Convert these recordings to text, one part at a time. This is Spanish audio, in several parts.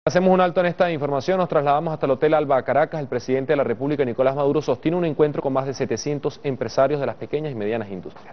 Hacemos un alto en esta información, nos trasladamos hasta el Hotel Alba Caracas. El presidente de la República, Nicolás Maduro, sostiene un encuentro con más de 700 empresarios de las pequeñas y medianas industrias.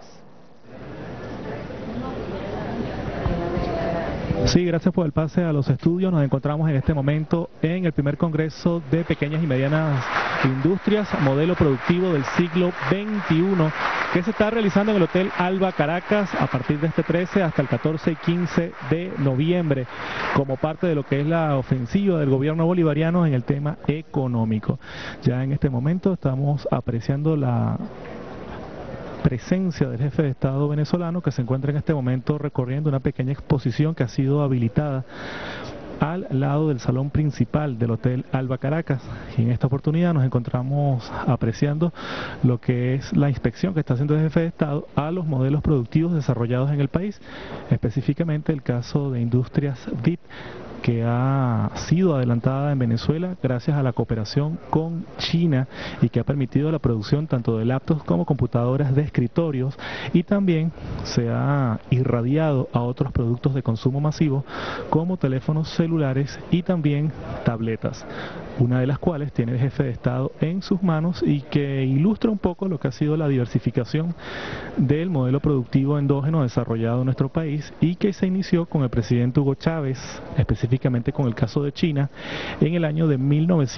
Sí, gracias por el pase a los estudios. Nos encontramos en este momento en el primer Congreso de Pequeñas y Medianas Industrias, modelo productivo del siglo XXI, que se está realizando en el Hotel Alba Caracas a partir de este 13 hasta el 14 y 15 de noviembre, como parte de lo que es la ofensiva del gobierno bolivariano en el tema económico. Ya en este momento estamos apreciando la presencia del jefe de Estado venezolano, que se encuentra en este momento recorriendo una pequeña exposición que ha sido habilitada al lado del salón principal del Hotel Alba Caracas, y en esta oportunidad nos encontramos apreciando lo que es la inspección que está haciendo el jefe de Estado a los modelos productivos desarrollados en el país, específicamente el caso de Industrias VIT, que ha sido adelantada en Venezuela gracias a la cooperación con China y que ha permitido la producción tanto de laptops como computadoras de escritorios, y también se ha irradiado a otros productos de consumo masivo como teléfonos celulares y también tabletas, una de las cuales tiene el jefe de Estado en sus manos y que ilustra un poco lo que ha sido la diversificación del modelo productivo endógeno desarrollado en nuestro país y que se inició con el presidente Hugo Chávez, específicamente con el caso de China, en el año de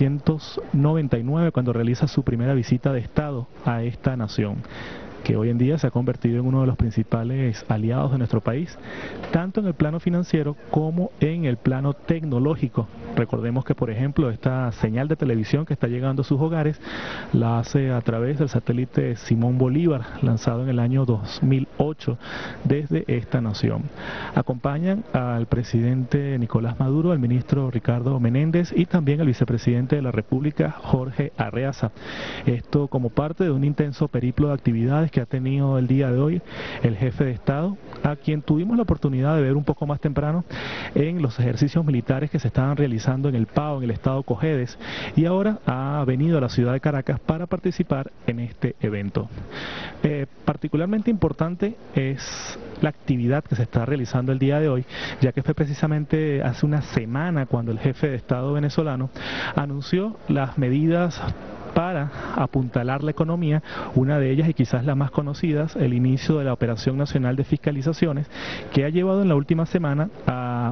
1999, cuando realiza su primera visita de Estado a esta nación, que hoy en día se ha convertido en uno de los principales aliados de nuestro país, tanto en el plano financiero como en el plano tecnológico. Recordemos que, por ejemplo, esta señal de televisión que está llegando a sus hogares la hace a través del satélite Simón Bolívar, lanzado en el año 2008 desde esta nación. Acompañan al presidente Nicolás Maduro, al ministro Ricardo Menéndez y también al vicepresidente de la República, Jorge Arreaza. Esto como parte de un intenso periplo de actividades que ha tenido el día de hoy el jefe de Estado, a quien tuvimos la oportunidad de ver un poco más temprano en los ejercicios militares que se estaban realizando en el PAO, en el estado Cojedes, y ahora ha venido a la ciudad de Caracas para participar en este evento. Particularmente importante es la actividad que se está realizando el día de hoy, ya que fue precisamente hace una semana cuando el jefe de Estado venezolano anunció las medidas para apuntalar la economía, una de ellas y quizás la más conocida, el inicio de la Operación Nacional de Fiscalizaciones, que ha llevado en la última semana a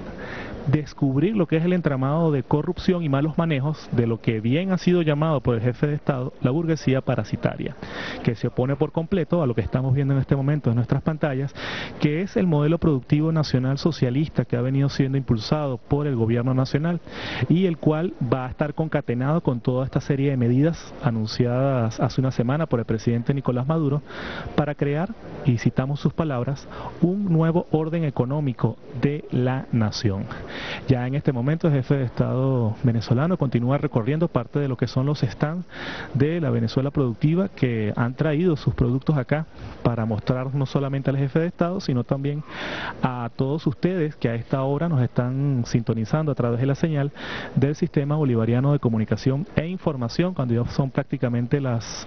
descubrir lo que es el entramado de corrupción y malos manejos de lo que bien ha sido llamado por el jefe de Estado la burguesía parasitaria, que se opone por completo a lo que estamos viendo en este momento en nuestras pantallas, que es el modelo productivo nacional socialista que ha venido siendo impulsado por el gobierno nacional y el cual va a estar concatenado con toda esta serie de medidas anunciadas hace una semana por el presidente Nicolás Maduro para crear, y citamos sus palabras, un nuevo orden económico de la nación. Ya en este momento el jefe de Estado venezolano continúa recorriendo parte de lo que son los stands de la Venezuela productiva, que han traído sus productos acá para mostrar no solamente al jefe de Estado, sino también a todos ustedes que a esta hora nos están sintonizando a través de la señal del Sistema Bolivariano de Comunicación e Información, cuando ya son prácticamente las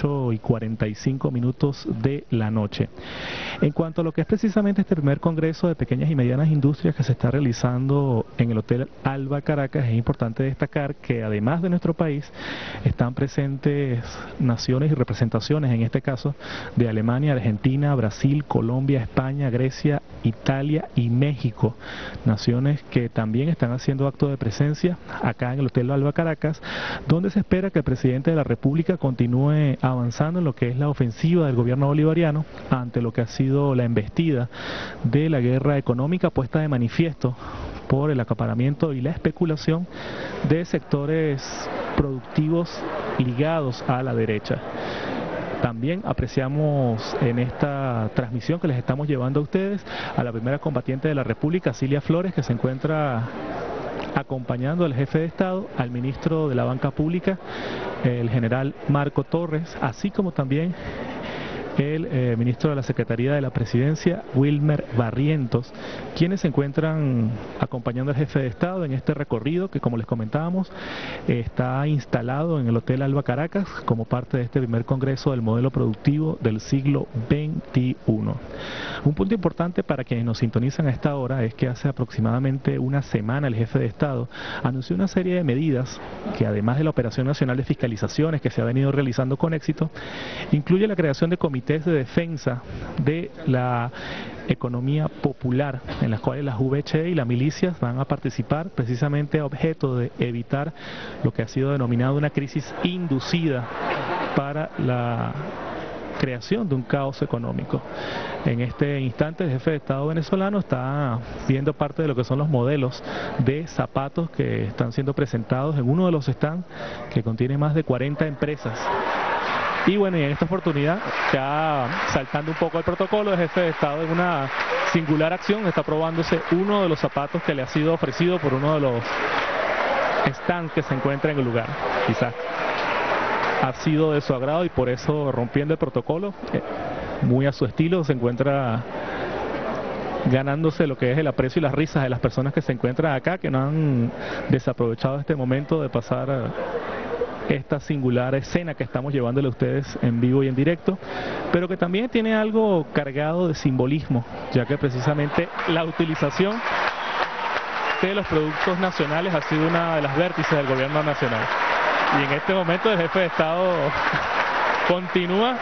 8:45 de la noche. En cuanto a lo que es precisamente este primer Congreso de Pequeñas y Medianas Industrias que se está realizando en el Hotel Alba Caracas, es importante destacar que además de nuestro país están presentes naciones y representaciones, en este caso de Alemania, Argentina, Brasil, Colombia, España, Grecia, Italia y México, naciones que también están haciendo acto de presencia acá en el Hotel Alba Caracas, donde se espera que el presidente de la República continúe avanzando en lo que es la ofensiva del gobierno bolivariano ante lo que ha sido la embestida de la guerra económica puesta de manifiesto por el acaparamiento y la especulación de sectores productivos ligados a la derecha. También apreciamos en esta transmisión que les estamos llevando a ustedes a la primera combatiente de la República, Cilia Flores, que se encuentra acompañando al jefe de Estado, al ministro de la Banca Pública, el general Marco Torres, así como también el ministro de la Secretaría de la Presidencia, Wilmer Barrientos, quienes se encuentran acompañando al jefe de Estado en este recorrido que, como les comentábamos, está instalado en el Hotel Alba Caracas como parte de este primer congreso del modelo productivo del siglo XXI. Un punto importante para quienes nos sintonizan a esta hora es que hace aproximadamente una semana el jefe de Estado anunció una serie de medidas que, además de la Operación Nacional de Fiscalizaciones que se ha venido realizando con éxito, incluye la creación de comités de defensa de la economía popular, en las cuales las VHE y las milicias van a participar precisamente a objeto de evitar lo que ha sido denominado una crisis inducida para la creación de un caos económico. En este instante el jefe de Estado venezolano está viendo parte de lo que son los modelos de zapatos que están siendo presentados en uno de los stands que contiene más de 40 empresas. Y bueno, y en esta oportunidad, ya saltando un poco el protocolo, el jefe de Estado en una singular acción está probándose uno de los zapatos que le ha sido ofrecido por uno de los stands que se encuentra en el lugar. Quizás ha sido de su agrado y por eso, rompiendo el protocolo, muy a su estilo, se encuentra ganándose lo que es el aprecio y las risas de las personas que se encuentran acá, que no han desaprovechado este momento de pasar esta singular escena que estamos llevándole a ustedes en vivo y en directo, pero que también tiene algo cargado de simbolismo, ya que precisamente la utilización de los productos nacionales ha sido una de las vértices del gobierno nacional. Y en este momento el jefe de Estado continúa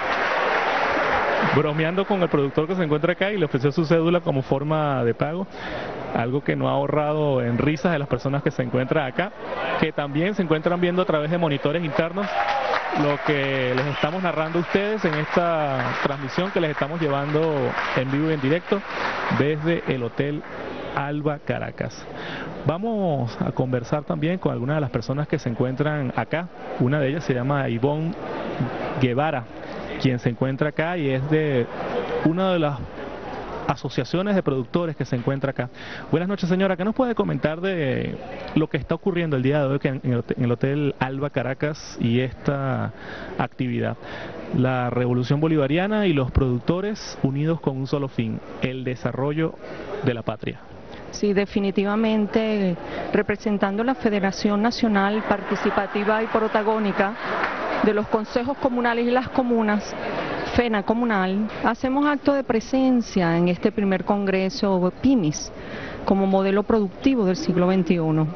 bromeando con el productor que se encuentra acá y le ofreció su cédula como forma de pago, algo que no ha ahorrado en risas de las personas que se encuentran acá, que también se encuentran viendo a través de monitores internos lo que les estamos narrando a ustedes en esta transmisión que les estamos llevando en vivo y en directo desde el Hotel Alba Caracas. Vamos a conversar también con algunas de las personas que se encuentran acá. Una de ellas se llama Ivonne Guevara, quien se encuentra acá y es de una de las asociaciones de productores que se encuentra acá. Buenas noches, señora. ¿Qué nos puede comentar de lo que está ocurriendo el día de hoy en el Hotel Alba Caracas y esta actividad? La Revolución Bolivariana y los productores unidos con un solo fin, el desarrollo de la patria. Sí, definitivamente, representando la Federación Nacional Participativa y Protagónica de los consejos comunales y las comunas, FENA Comunal, hacemos acto de presencia en este primer congreso PYMIS como modelo productivo del siglo XXI.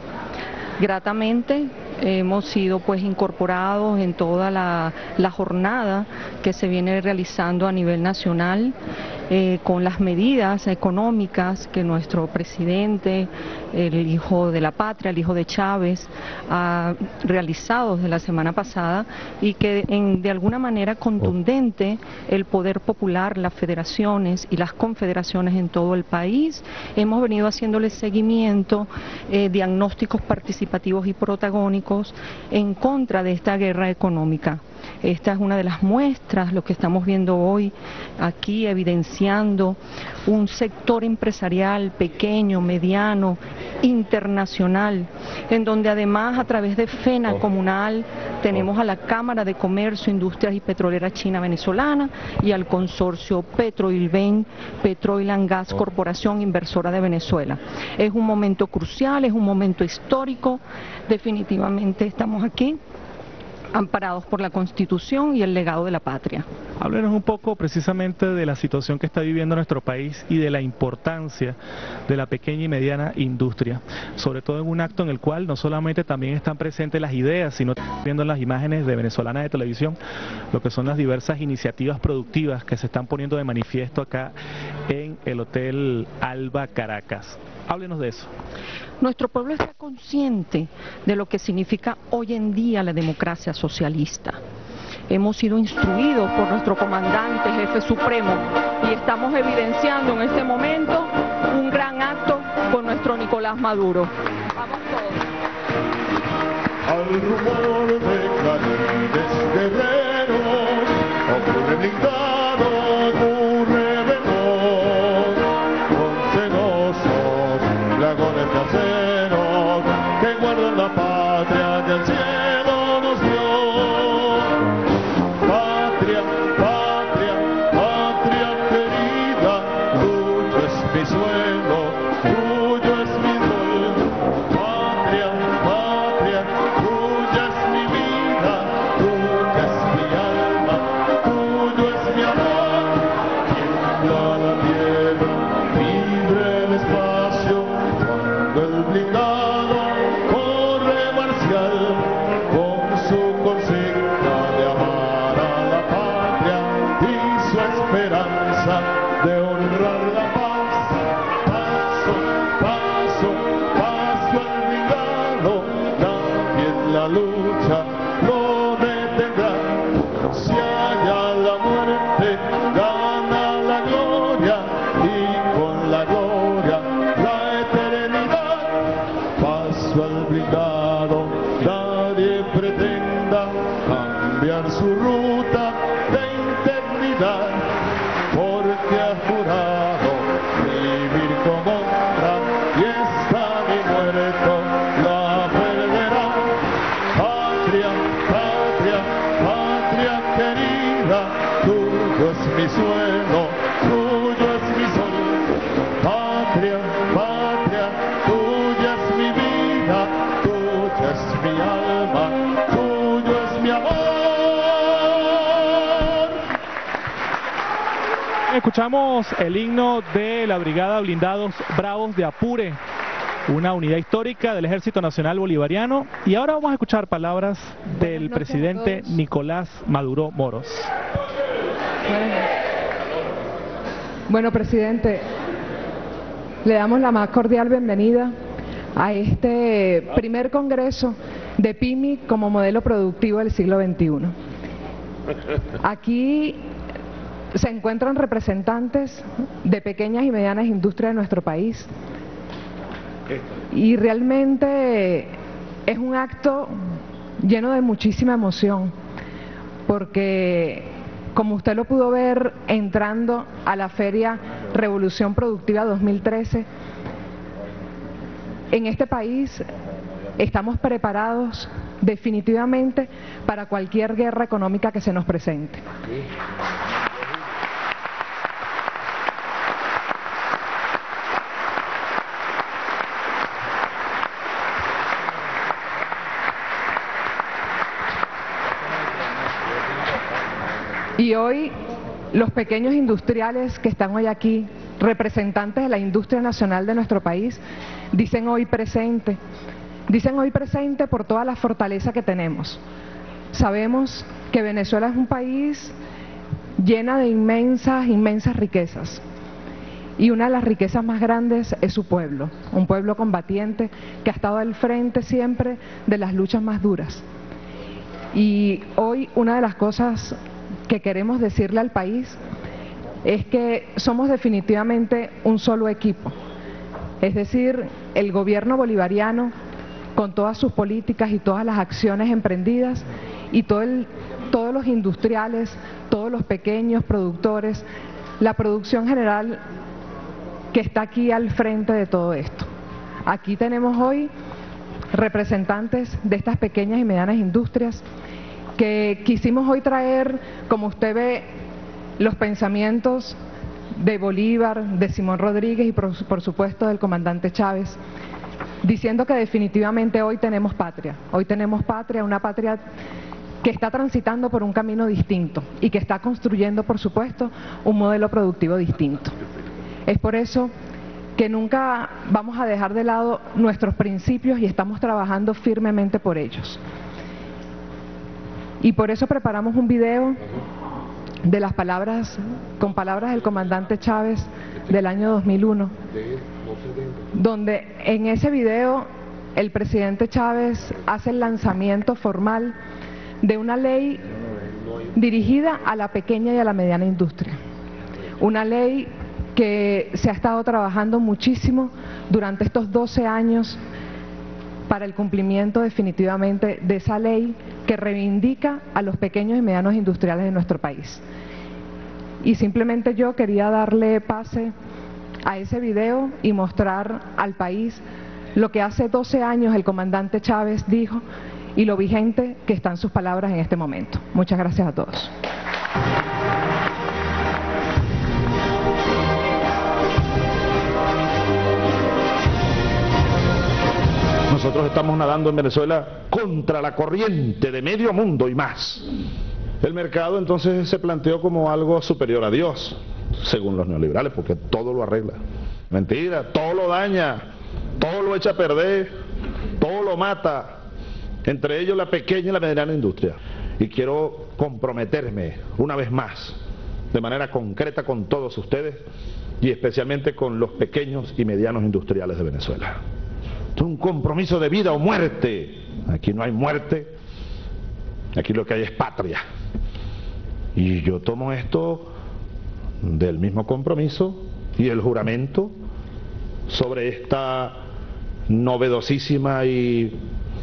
Gratamente hemos sido pues incorporados en toda la jornada que se viene realizando a nivel nacional, con las medidas económicas que nuestro presidente, el hijo de la patria, el hijo de Chávez, ha realizado desde la semana pasada y que de alguna manera contundente el poder popular, las federaciones y las confederaciones en todo el país, hemos venido haciéndole seguimiento, diagnósticos participativos y protagónicos en contra de esta guerra económica. Esta es una de las muestras, lo que estamos viendo hoy aquí, evidenciando un sector empresarial pequeño, mediano, internacional, en donde además a través de FENA Comunal tenemos a la Cámara de Comercio, Industrias y Petroleras China Venezolana y al consorcio Petroilven, Petroil and Gas Corporación Inversora de Venezuela. Es un momento crucial, es un momento histórico, definitivamente estamos aquí amparados por la Constitución y el legado de la patria. Háblenos un poco precisamente de la situación que está viviendo nuestro país y de la importancia de la pequeña y mediana industria, sobre todo en un acto en el cual no solamente también están presentes las ideas, sino viendo en las imágenes de Venezolana de Televisión lo que son las diversas iniciativas productivas que se están poniendo de manifiesto acá en el Hotel Alba Caracas. Háblenos de eso. Nuestro pueblo está consciente de lo que significa hoy en día la democracia socialista. Hemos sido instruidos por nuestro comandante, jefe supremo, y estamos evidenciando en este momento un gran acto con nuestro Nicolás Maduro. Vamos todos. Al rumor de clarines guerreros, ocurre blindado, ocurre veloz, con celosos dragones traseros que guardan la patria que el cielo nos dio. Patria, patria, al blindado, nadie pretenda cambiar su ruta de integridad, porque has jurado vivir como honra y está mi muerto la perderá. Patria, patria, patria querida, tuyo es mi suelo, tuyo es mi sol. Patria, patria, tuya es mi vida, tuya es mi alma, tuyo es mi amor. Escuchamos el himno de la Brigada Blindados Bravos de Apure, una unidad histórica del Ejército Nacional Bolivariano, y ahora vamos a escuchar palabras del presidente Nicolás Maduro Moros. Bueno, presidente, le damos la más cordial bienvenida a este primer congreso de PYMI como modelo productivo del siglo XXI. Aquí se encuentran representantes de pequeñas y medianas industrias de nuestro país y realmente es un acto lleno de muchísima emoción, porque como usted lo pudo ver entrando a la Feria Revolución Productiva 2013, en este país estamos preparados definitivamente para cualquier guerra económica que se nos presente. Y hoy los pequeños industriales que están hoy aquí, representantes de la industria nacional de nuestro país, dicen hoy presente por toda la fortaleza que tenemos. Sabemos que Venezuela es un país llena de inmensas riquezas. Y una de las riquezas más grandes es su pueblo, un pueblo combatiente que ha estado al frente siempre de las luchas más duras. Y hoy una de las cosas que queremos decirle al país es que somos definitivamente un solo equipo. Es decir, el gobierno bolivariano, con todas sus políticas y todas las acciones emprendidas, y todos los industriales, todos los pequeños productores, la producción general que está aquí al frente de todo esto. Aquí tenemos hoy representantes de estas pequeñas y medianas industrias que quisimos hoy traer, como usted ve, los pensamientos de Bolívar, de Simón Rodríguez y por supuesto del comandante Chávez, diciendo que definitivamente hoy tenemos patria, una patria que está transitando por un camino distinto y que está construyendo, por supuesto, un modelo productivo distinto. Es por eso que nunca vamos a dejar de lado nuestros principios y estamos trabajando firmemente por ellos. Y por eso preparamos un video de las palabras, con palabras del comandante Chávez del año 2001, donde en ese video el presidente Chávez hace el lanzamiento formal de una ley dirigida a la pequeña y a la mediana industria. Una ley que se ha estado trabajando muchísimo durante estos 12 años para el cumplimiento definitivamente de esa ley que reivindica a los pequeños y medianos industriales de nuestro país. Y simplemente yo quería darle pase a ese video y mostrar al país lo que hace 12 años el comandante Chávez dijo y lo vigente que están sus palabras en este momento. Muchas gracias a todos. Nosotros estamos nadando en Venezuela contra la corriente de medio mundo y más. El mercado entonces se planteó como algo superior a Dios, según los neoliberales, porque todo lo arregla. Mentira, todo lo daña, todo lo echa a perder, todo lo mata, entre ellos la pequeña y la mediana industria. Y quiero comprometerme una vez más, de manera concreta con todos ustedes y especialmente con los pequeños y medianos industriales de Venezuela. Es un compromiso de vida o muerte. Aquí no hay muerte, aquí lo que hay es patria. Y yo tomo esto del mismo compromiso y el juramento sobre esta novedosísima y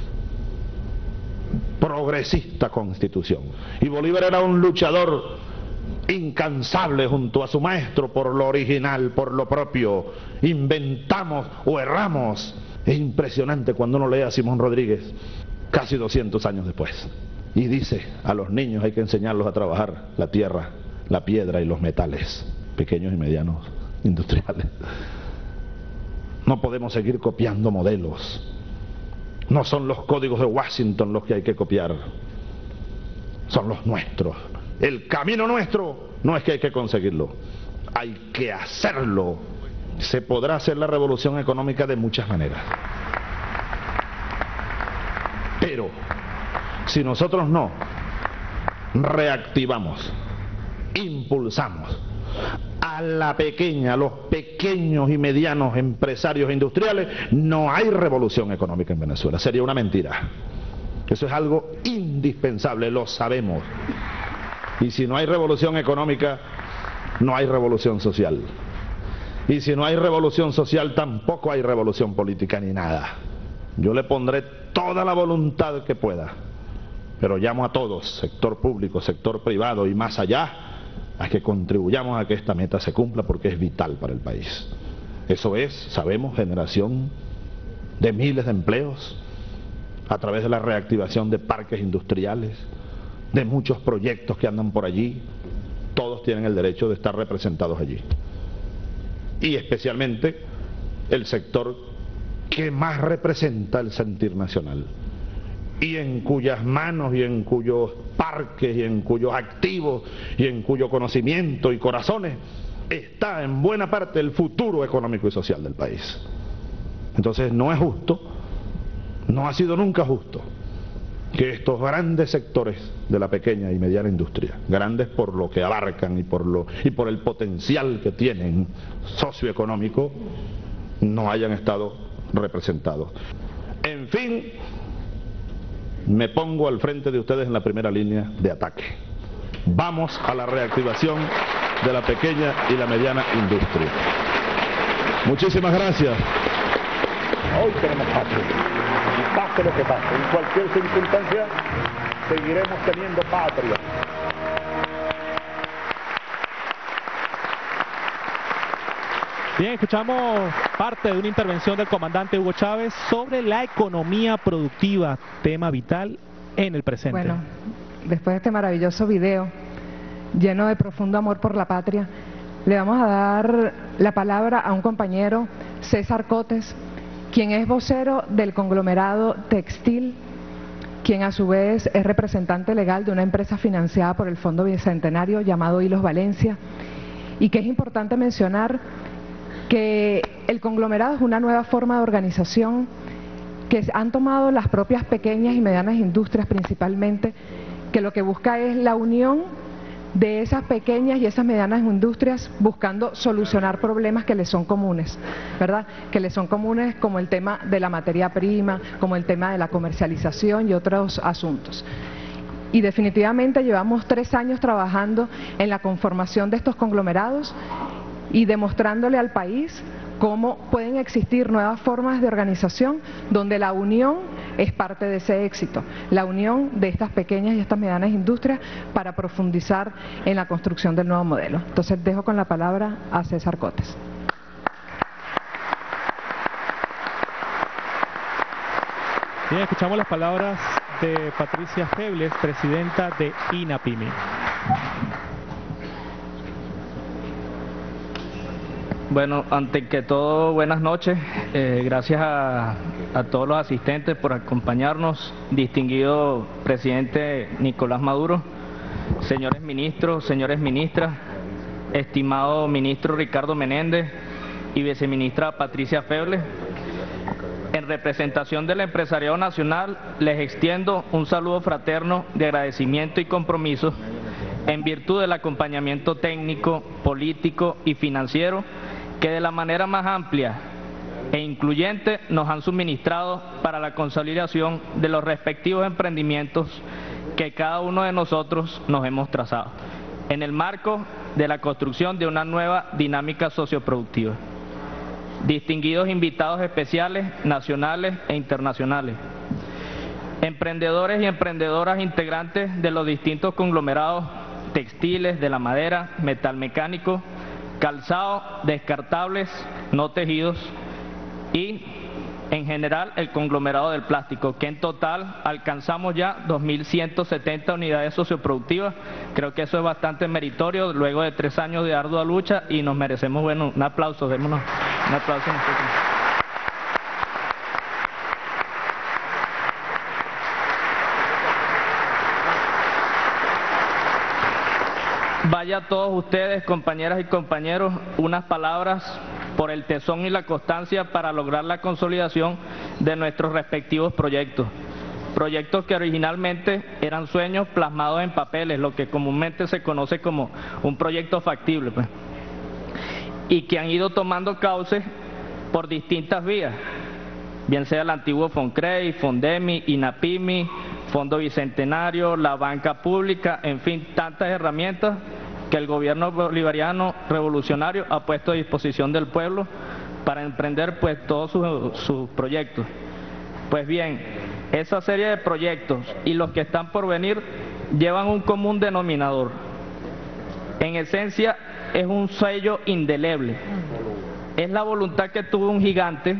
progresista Constitución. Y Bolívar era un luchador incansable junto a su maestro por lo original, por lo propio. Inventamos o erramos. Es impresionante cuando uno lee a Simón Rodríguez casi 200 años después y dice: a los niños hay que enseñarlos a trabajar la tierra, la piedra y los metales, pequeños y medianos industriales. No podemos seguir copiando modelos. No son los códigos de Washington los que hay que copiar, son los nuestros. El camino nuestro no es que hay que conseguirlo, hay que hacerlo. Se podrá hacer la revolución económica de muchas maneras, pero si nosotros no reactivamos, impulsamos a la pequeña, a los pequeños y medianos empresarios industriales, no hay revolución económica en Venezuela. Sería una mentira. Eso es algo indispensable, lo sabemos. Y si no hay revolución económica, no hay revolución social. Y si no hay revolución social, tampoco hay revolución política ni nada. Yo le pondré toda la voluntad que pueda, pero llamo a todos, sector público, sector privado y más allá, a que contribuyamos a que esta meta se cumpla, porque es vital para el país. Eso es, sabemos, generación de miles de empleos a través de la reactivación de parques industriales, de muchos proyectos que andan por allí. Todos tienen el derecho de estar representados allí, y especialmente el sector que más representa el sentir nacional, y en cuyas manos y en cuyos parques y en cuyos activos y en cuyo conocimiento y corazones está en buena parte el futuro económico y social del país. Entonces no es justo, no ha sido nunca justo, que estos grandes sectores de la pequeña y mediana industria, grandes por lo que abarcan y por el potencial que tienen socioeconómico, no hayan estado representados. En fin, me pongo al frente de ustedes en la primera línea de ataque. Vamos a la reactivación de la pequeña y la mediana industria. Muchísimas gracias. Hoy tenemos patria. Y pase lo que pase, en cualquier circunstancia, seguiremos teniendo patria. Bien, escuchamos parte de una intervención del comandante Hugo Chávez sobre la economía productiva, tema vital en el presente. Bueno, después de este maravilloso video, lleno de profundo amor por la patria, le vamos a dar la palabra a un compañero, César Cotes, quien es vocero del conglomerado textil, quien a su vez es representante legal de una empresa financiada por el Fondo Bicentenario llamado Hilos Valencia, y que es importante mencionar que el conglomerado es una nueva forma de organización que han tomado las propias pequeñas y medianas industrias principalmente, que lo que busca es la unión de esas pequeñas y esas medianas industrias buscando solucionar problemas que les son comunes, ¿verdad? Que les son comunes, como el tema de la materia prima, como el tema de la comercialización y otros asuntos. Y definitivamente llevamos 3 años trabajando en la conformación de estos conglomerados y demostrándole al país cómo pueden existir nuevas formas de organización donde la unión es parte de ese éxito, la unión de estas pequeñas y estas medianas industrias para profundizar en la construcción del nuevo modelo. Entonces dejo con la palabra a César Cotes. Bien, escuchamos las palabras de Patricia Febles, presidenta de INAPYME. Bueno, antes que todo, buenas noches. Gracias a todos los asistentes por acompañarnos. Distinguido presidente Nicolás Maduro, señores ministros, señores ministras, estimado ministro Ricardo Menéndez y viceministra Patricia Febles. En representación del empresariado nacional, les extiendo un saludo fraterno de agradecimiento y compromiso en virtud del acompañamiento técnico, político y financiero que de la manera más amplia e incluyente nos han suministrado para la consolidación de los respectivos emprendimientos que cada uno de nosotros nos hemos trazado, en el marco de la construcción de una nueva dinámica socioproductiva. distinguidos invitados especiales nacionales e internacionales, emprendedores y emprendedoras integrantes de los distintos conglomerados textiles, de la madera, metalmecánico, calzado, descartables, no tejidos y en general el conglomerado del plástico, que en total alcanzamos ya 2.170 unidades socioproductivas. Creo que eso es bastante meritorio luego de 3 años de ardua lucha y nos merecemos, bueno, un aplauso, démonos un aplauso a nosotros. Vaya a todos ustedes, compañeras y compañeros, unas palabras por el tesón y la constancia para lograr la consolidación de nuestros respectivos proyectos. Proyectos que originalmente eran sueños plasmados en papeles, lo que comúnmente se conoce como un proyecto factible, pues, y que han ido tomando cauce por distintas vías, bien sea el antiguo FONCREI, FONDEMI, INAPIMI, Fondo Bicentenario, la banca pública, en fin, tantas herramientas que el gobierno bolivariano revolucionario ha puesto a disposición del pueblo para emprender pues todos sus proyectos. Pues bien, esa serie de proyectos y los que están por venir llevan un común denominador. En esencia es un sello indeleble. Es la voluntad que tuvo un gigante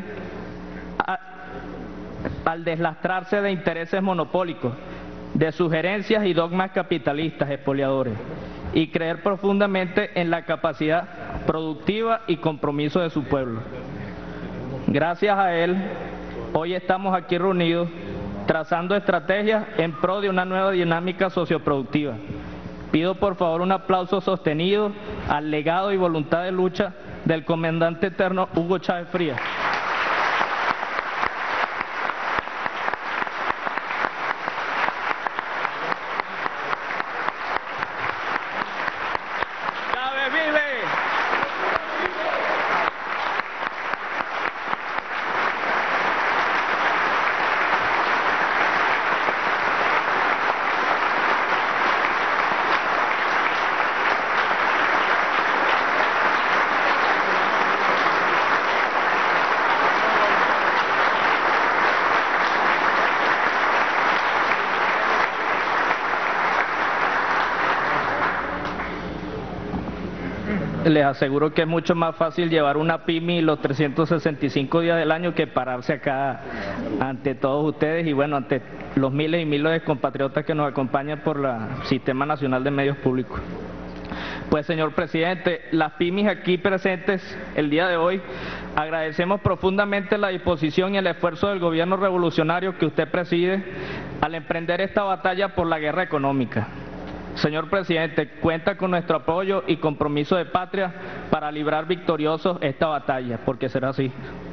al deslastrarse de intereses monopólicos, de sugerencias y dogmas capitalistas expoliadores, y creer profundamente en la capacidad productiva y compromiso de su pueblo. Gracias a él, hoy estamos aquí reunidos trazando estrategias en pro de una nueva dinámica socioproductiva. Pido por favor un aplauso sostenido al legado y voluntad de lucha del comandante eterno Hugo Chávez Frías. Les aseguro que es mucho más fácil llevar una pyme los 365 días del año que pararse acá ante todos ustedes y bueno, ante los miles y miles de compatriotas que nos acompañan por el Sistema Nacional de Medios Públicos. Pues señor presidente, las pymes aquí presentes el día de hoy, agradecemos profundamente la disposición y el esfuerzo del gobierno revolucionario que usted preside al emprender esta batalla por la guerra económica. Señor presidente, cuenta con nuestro apoyo y compromiso de patria para librar victoriosos esta batalla, porque será así.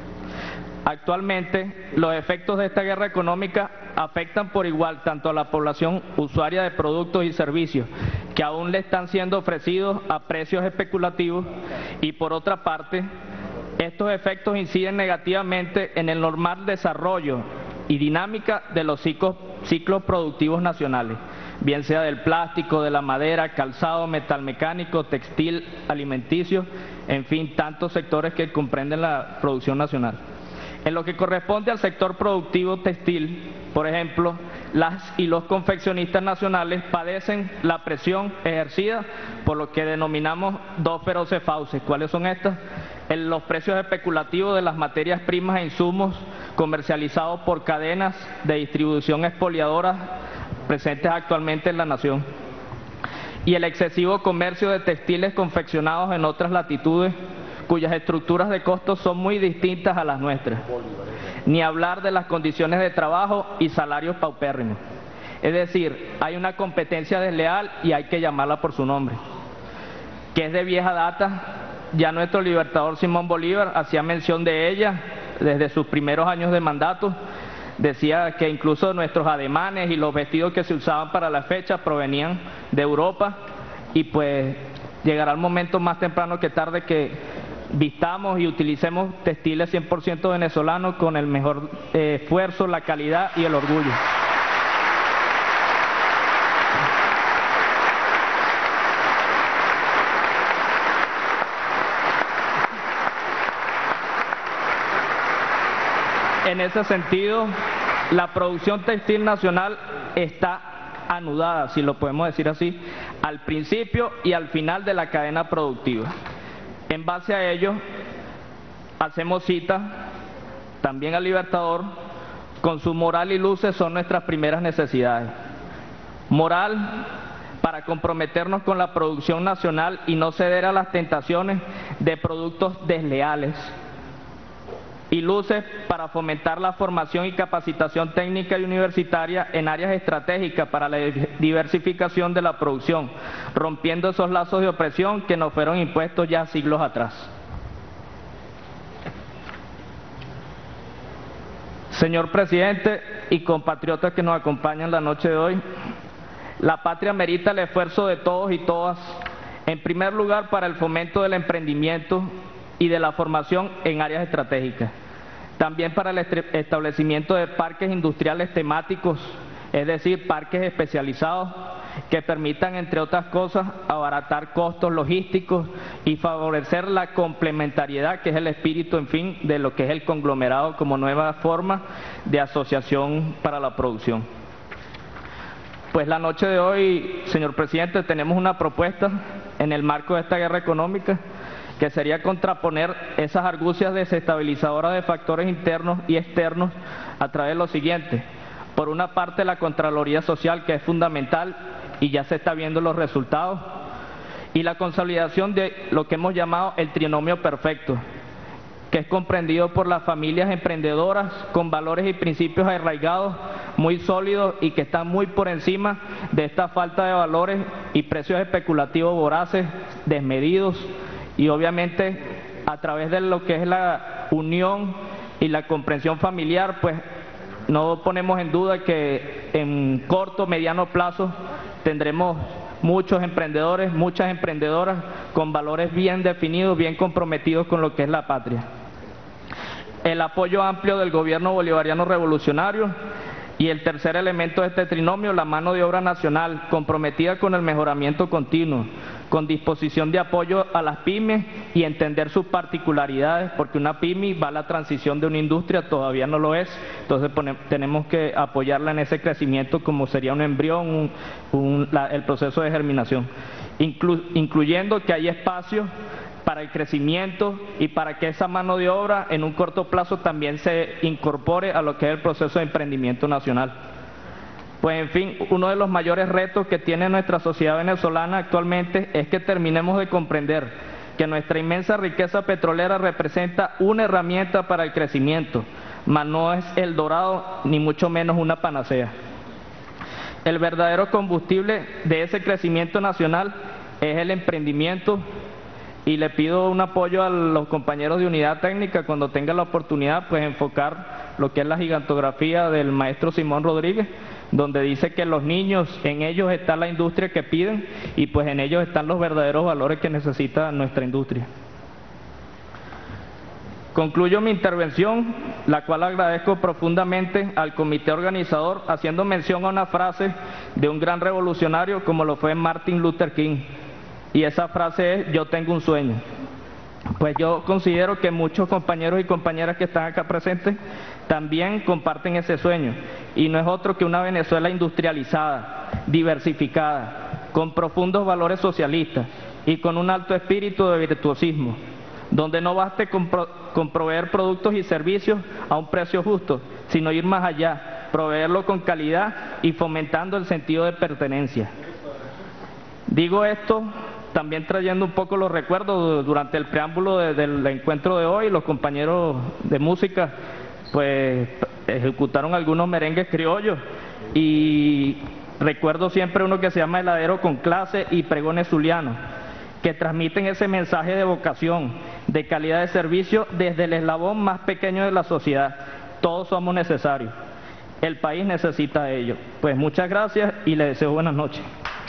Actualmente, los efectos de esta guerra económica afectan por igual tanto a la población usuaria de productos y servicios que aún le están siendo ofrecidos a precios especulativos y por otra parte, estos efectos inciden negativamente en el normal desarrollo y dinámica de los ciclos productivos nacionales, bien sea del plástico, de la madera, calzado, metalmecánico, textil, alimenticio, en fin, tantos sectores que comprenden la producción nacional. En lo que corresponde al sector productivo textil, por ejemplo, las y los confeccionistas nacionales padecen la presión ejercida por lo que denominamos dos feroces fauces. ¿Cuáles son estas? Los precios especulativos de las materias primas e insumos comercializados por cadenas de distribución expoliadoras presentes actualmente en la nación, y el excesivo comercio de textiles confeccionados en otras latitudes cuyas estructuras de costos son muy distintas a las nuestras, ni hablar de las condiciones de trabajo y salarios paupérrimos. Es decir, hay una competencia desleal y hay que llamarla por su nombre, que es de vieja data. Ya nuestro libertador Simón Bolívar hacía mención de ella desde sus primeros años de mandato. Decía que incluso nuestros ademanes y los vestidos que se usaban para la fecha provenían de Europa y pues llegará el momento más temprano que tarde que vistamos y utilicemos textiles 100% venezolanos con el mejor esfuerzo, la calidad y el orgullo. en ese sentido, la producción textil nacional está anudada, si lo podemos decir así, al principio y al final de la cadena productiva. En base a ello, hacemos cita también al Libertador: con su moral y luces son nuestras primeras necesidades. Moral para comprometernos con la producción nacional y no ceder a las tentaciones de productos desleales. Y luces para fomentar la formación y capacitación técnica y universitaria en áreas estratégicas para la diversificación de la producción, rompiendo esos lazos de opresión que nos fueron impuestos ya siglos atrás. Señor presidente y compatriotas que nos acompañan la noche de hoy, la patria merita el esfuerzo de todos y todas, en primer lugar para el fomento del emprendimiento y de la formación en áreas estratégicas. También para el establecimiento de parques industriales temáticos, es decir, parques especializados que permitan, entre otras cosas, abaratar costos logísticos y favorecer la complementariedad, que es el espíritu, en fin, de lo que es el conglomerado como nueva forma de asociación para la producción. Pues la noche de hoy, señor presidente, tenemos una propuesta en el marco de esta guerra económica, que sería contraponer esas argucias desestabilizadoras de factores internos y externos a través de lo siguiente. Por una parte, la Contraloría Social, que es fundamental y ya se está viendo los resultados, y la consolidación de lo que hemos llamado el trinomio perfecto, que es comprendido por las familias emprendedoras con valores y principios arraigados, muy sólidos y que están muy por encima de esta falta de valores y precios especulativos voraces, desmedidos. Y obviamente a través de lo que es la unión y la comprensión familiar, pues no ponemos en duda que en corto, mediano plazo tendremos muchos emprendedores, muchas emprendedoras con valores bien definidos, bien comprometidos con lo que es la patria. El apoyo amplio del gobierno bolivariano revolucionario. Y el tercer elemento de este trinomio, la mano de obra nacional, comprometida con el mejoramiento continuo, con disposición de apoyo a las pymes y entender sus particularidades, porque una pyme va a la transición de una industria, todavía no lo es, entonces tenemos que apoyarla en ese crecimiento como sería un embrión, el proceso de germinación, incluyendo que hay espacio para el crecimiento y para que esa mano de obra en un corto plazo también se incorpore a lo que es el proceso de emprendimiento nacional. Pues en fin, uno de los mayores retos que tiene nuestra sociedad venezolana actualmente es que terminemos de comprender que nuestra inmensa riqueza petrolera representa una herramienta para el crecimiento, mas no es el dorado ni mucho menos una panacea. El verdadero combustible de ese crecimiento nacional es el emprendimiento. Y le pido un apoyo a los compañeros de unidad técnica cuando tengan la oportunidad, pues enfocar lo que es la gigantografía del maestro Simón Rodríguez, donde dice que los niños, en ellos está la industria que piden y pues en ellos están los verdaderos valores que necesita nuestra industria. Concluyo mi intervención, la cual agradezco profundamente al comité organizador, haciendo mención a una frase de un gran revolucionario como lo fue Martin Luther King. Y esa frase es: yo tengo un sueño. Pues yo considero que muchos compañeros y compañeras que están acá presentes también comparten ese sueño. Y no es otro que una Venezuela industrializada, diversificada, con profundos valores socialistas y con un alto espíritu de virtuosismo, donde no baste con proveer productos y servicios a un precio justo, sino ir más allá, proveerlo con calidad y fomentando el sentido de pertenencia. Digo esto también trayendo un poco los recuerdos. Durante el preámbulo del encuentro de hoy, los compañeros de música pues ejecutaron algunos merengues criollos y recuerdo siempre uno que se llama Heladero con Clase y Pregones Zulianos, que transmiten ese mensaje de vocación, de calidad de servicio desde el eslabón más pequeño de la sociedad. Todos somos necesarios, el país necesita de ello. Pues muchas gracias y les deseo buenas noches.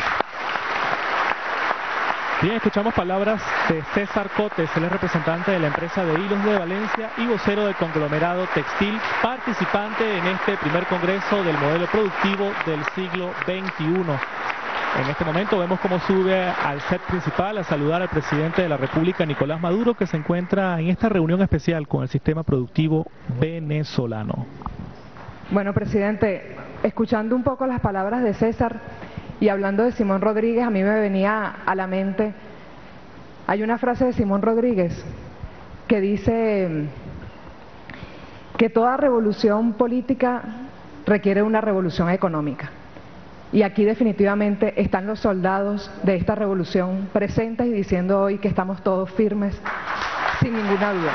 Bien, escuchamos palabras de César Cotes, él es representante de la empresa de Hilos de Valencia y vocero del conglomerado textil, participante en este primer congreso del modelo productivo del siglo XXI. En este momento vemos cómo sube al set principal a saludar al presidente de la República, Nicolás Maduro, que se encuentra en esta reunión especial con el sistema productivo venezolano. Bueno, presidente, escuchando un poco las palabras de César y hablando de Simón Rodríguez, a mí me venía a la mente, hay una frase de Simón Rodríguez que dice que toda revolución política requiere una revolución económica. Y aquí definitivamente están los soldados de esta revolución presentes y diciendo hoy que estamos todos firmes, sin ninguna duda.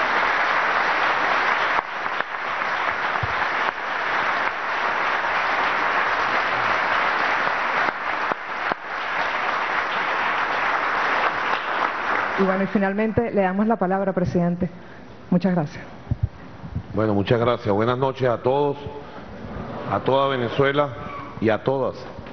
Y bueno, y finalmente le damos la palabra, presidente. Muchas gracias. Bueno, muchas gracias. Buenas noches a todos, a toda Venezuela y a todas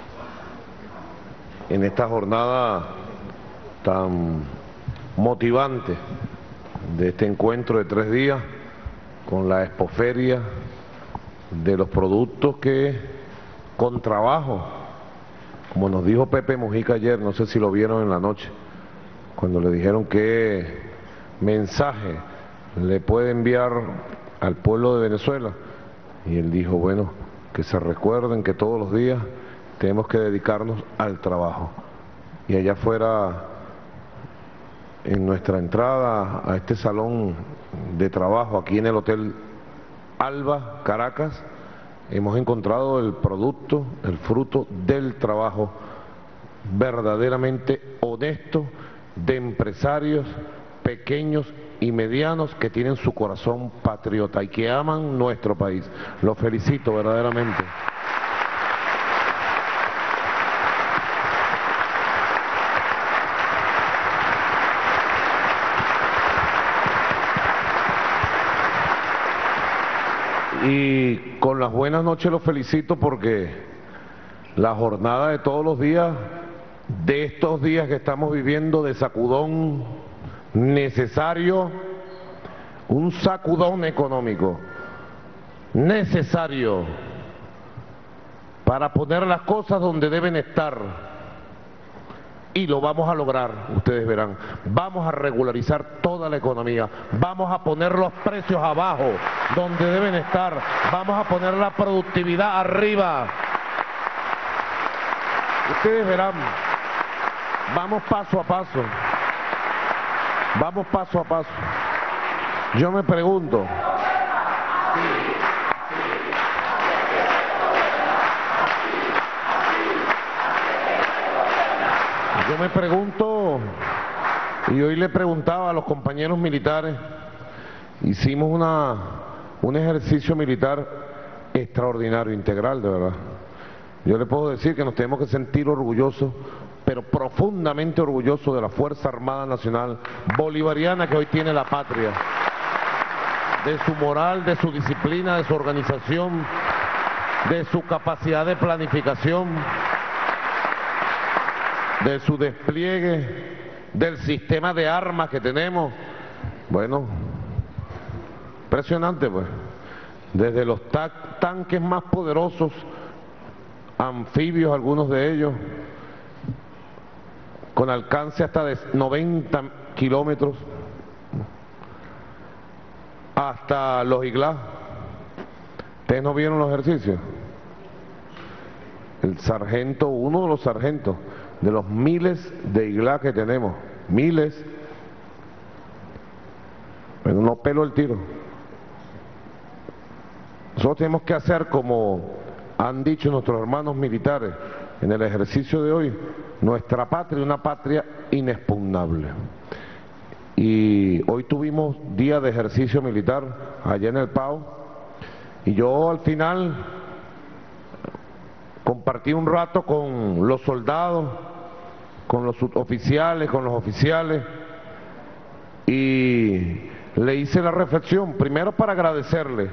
en esta jornada tan motivante de este encuentro de 3 días con la expoferia de los productos que con trabajo, como nos dijo Pepe Mujica ayer, no sé si lo vieron en la noche, cuando le dijeron qué mensaje le puede enviar al pueblo de Venezuela, y él dijo, bueno, que se recuerden que todos los días tenemos que dedicarnos al trabajo. Y allá afuera, en nuestra entrada a este salón de trabajo, aquí en el Hotel Alba, Caracas, hemos encontrado el producto, el fruto del trabajo verdaderamente honesto de empresarios pequeños y medianos que tienen su corazón patriota y que aman nuestro país. Los felicito verdaderamente. Y con las buenas noches los felicito porque la jornada de todos los días, de estos días que estamos viviendo de sacudón necesario, un sacudón económico necesario para poner las cosas donde deben estar, y lo vamos a lograr, ustedes verán. Vamos a regularizar toda la economía, vamos a poner los precios abajo donde deben estar, vamos a poner la productividad arriba. Ustedes verán, vamos paso a paso. Vamos paso a paso. Yo me pregunto, y hoy le preguntaba a los compañeros militares, hicimos un ejercicio militar extraordinario, integral, de verdad. Yo le puedo decir que nos tenemos que sentir orgullosos, pero profundamente orgulloso de la Fuerza Armada Nacional Bolivariana que hoy tiene la patria, de su moral, de su disciplina, de su organización, de su capacidad de planificación, de su despliegue, del sistema de armas que tenemos. Bueno, impresionante pues, desde los tanques más poderosos, anfibios algunos de ellos, con alcance hasta de 90 kilómetros, hasta los IGLA. ¿Ustedes no vieron los ejercicios? El sargento, uno de los sargentos, de los miles de IGLA que tenemos, miles, pero no pelo el tiro. Nosotros tenemos que hacer como han dicho nuestros hermanos militares en el ejercicio de hoy, nuestra patria, una patria inexpugnable. Y hoy tuvimos día de ejercicio militar allá en el PAO, y yo al final compartí un rato con los soldados, con los suboficiales, con los oficiales, y le hice la reflexión, primero para agradecerle,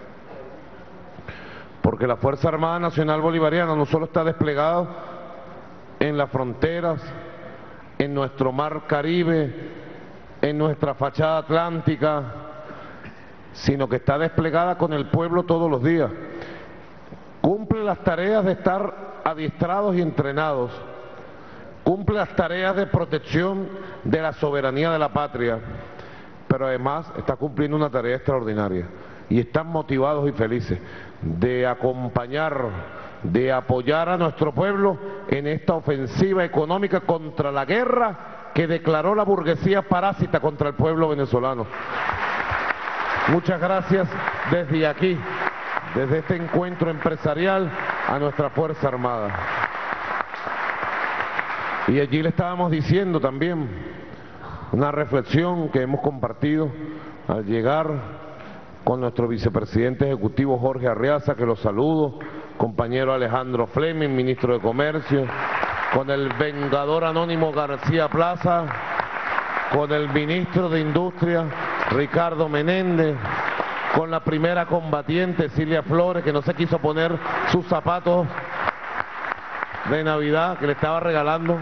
porque la Fuerza Armada Nacional Bolivariana no solo está desplegada en las fronteras, en nuestro mar Caribe, en nuestra fachada atlántica, sino que está desplegada con el pueblo todos los días, cumple las tareas de estar adiestrados y entrenados, cumple las tareas de protección de la soberanía de la patria, pero además está cumpliendo una tarea extraordinaria y están motivados y felices de acompañar, de apoyar a nuestro pueblo en esta ofensiva económica contra la guerra que declaró la burguesía parásita contra el pueblo venezolano. Muchas gracias desde aquí, desde este encuentro empresarial, a nuestra Fuerza Armada. Y allí le estábamos diciendo también una reflexión que hemos compartido al llegar con nuestro vicepresidente ejecutivo Jorge Arriaza, que lo saludo, compañero Alejandro Fleming, ministro de Comercio, con el vengador anónimo García Plaza, con el ministro de Industria Ricardo Menéndez, con la primera combatiente Cilia Flores, que no se quiso poner sus zapatos de Navidad que le estaba regalando,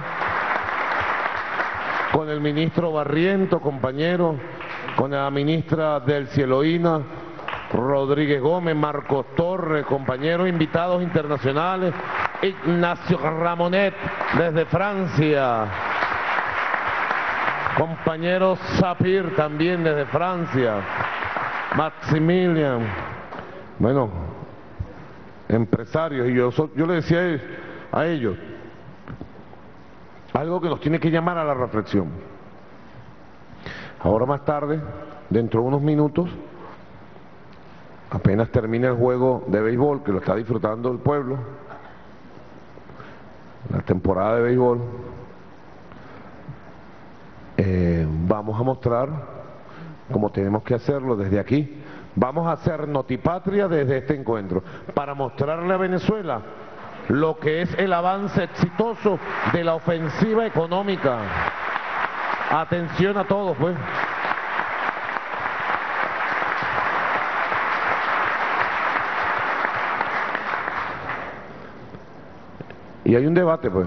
con el ministro Barriento, compañero, con la ministra del Cieloína, Rodríguez Gómez, Marcos Torres, compañeros invitados internacionales, Ignacio Ramonet desde Francia, compañero Sapir también desde Francia, Maximilian, bueno, empresarios, y yo le decía a ellos algo que nos tiene que llamar a la reflexión. Ahora más tarde, dentro de unos minutos, apenas termine el juego de béisbol, que lo está disfrutando el pueblo, la temporada de béisbol, vamos a mostrar, como tenemos que hacerlo desde aquí, vamos a hacer Notipatria desde este encuentro, para mostrarle a Venezuela lo que es el avance exitoso de la ofensiva económica. Atención a todos, pues. Y hay un debate, pues.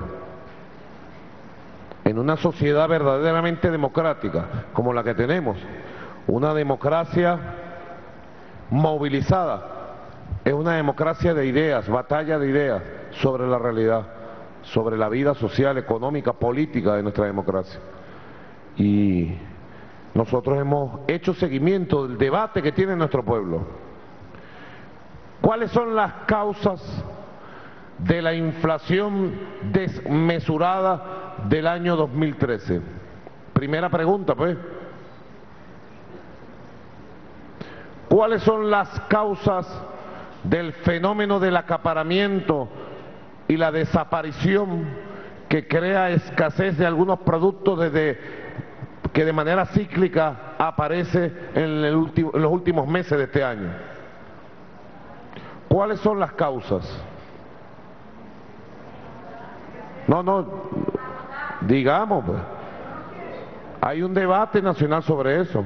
En una sociedad verdaderamente democrática, como la que tenemos, una democracia movilizada, es una democracia de ideas, batalla de ideas sobre la realidad, sobre la vida social, económica, política de nuestra democracia. Y nosotros hemos hecho seguimiento del debate que tiene nuestro pueblo. ¿Cuáles son las causas de la inflación desmesurada del año 2013? Primera pregunta, pues. ¿Cuáles son las causas del fenómeno del acaparamiento y la desaparición que crea escasez de algunos productos que de manera cíclica aparece en los últimos meses de este año? ¿Cuáles son las causas? No, digamos, pues. Hay un debate nacional sobre eso.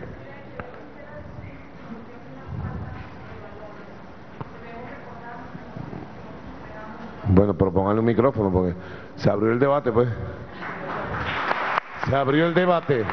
Bueno, pero póngale un micrófono porque se abrió el debate, pues. Se abrió el debate.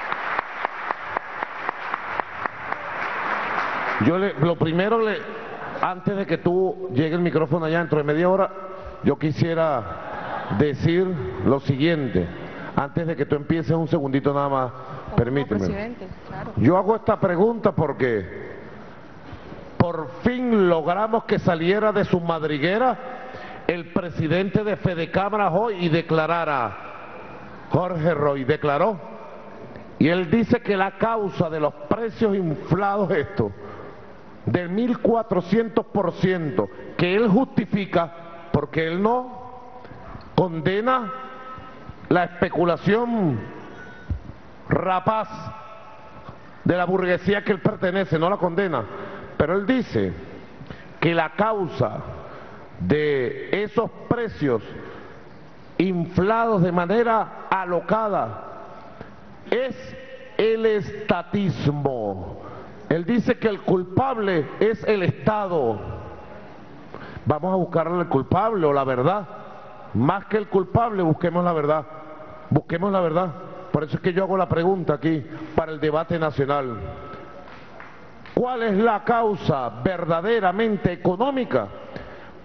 Lo primero, antes de que tú llegue el micrófono allá dentro de media hora, yo quisiera decir lo siguiente, antes de que tú empieces un segundito nada más, permíteme. Claro. Yo hago esta pregunta porque por fin logramos que saliera de su madriguera el presidente de Fedecámaras hoy y declarara, Jorge Roy declaró, y él dice que la causa de los precios inflados del 1400%, que él justifica porque él no condena la especulación rapaz de la burguesía que él pertenece, no la condena, pero él dice que la causa de esos precios inflados de manera alocada es el estatismo. Él dice que el culpable es el Estado. Vamos a buscarle el culpable o la verdad. Más que el culpable, busquemos la verdad. Busquemos la verdad. Por eso es que yo hago la pregunta aquí para el debate nacional. ¿Cuál es la causa verdaderamente económica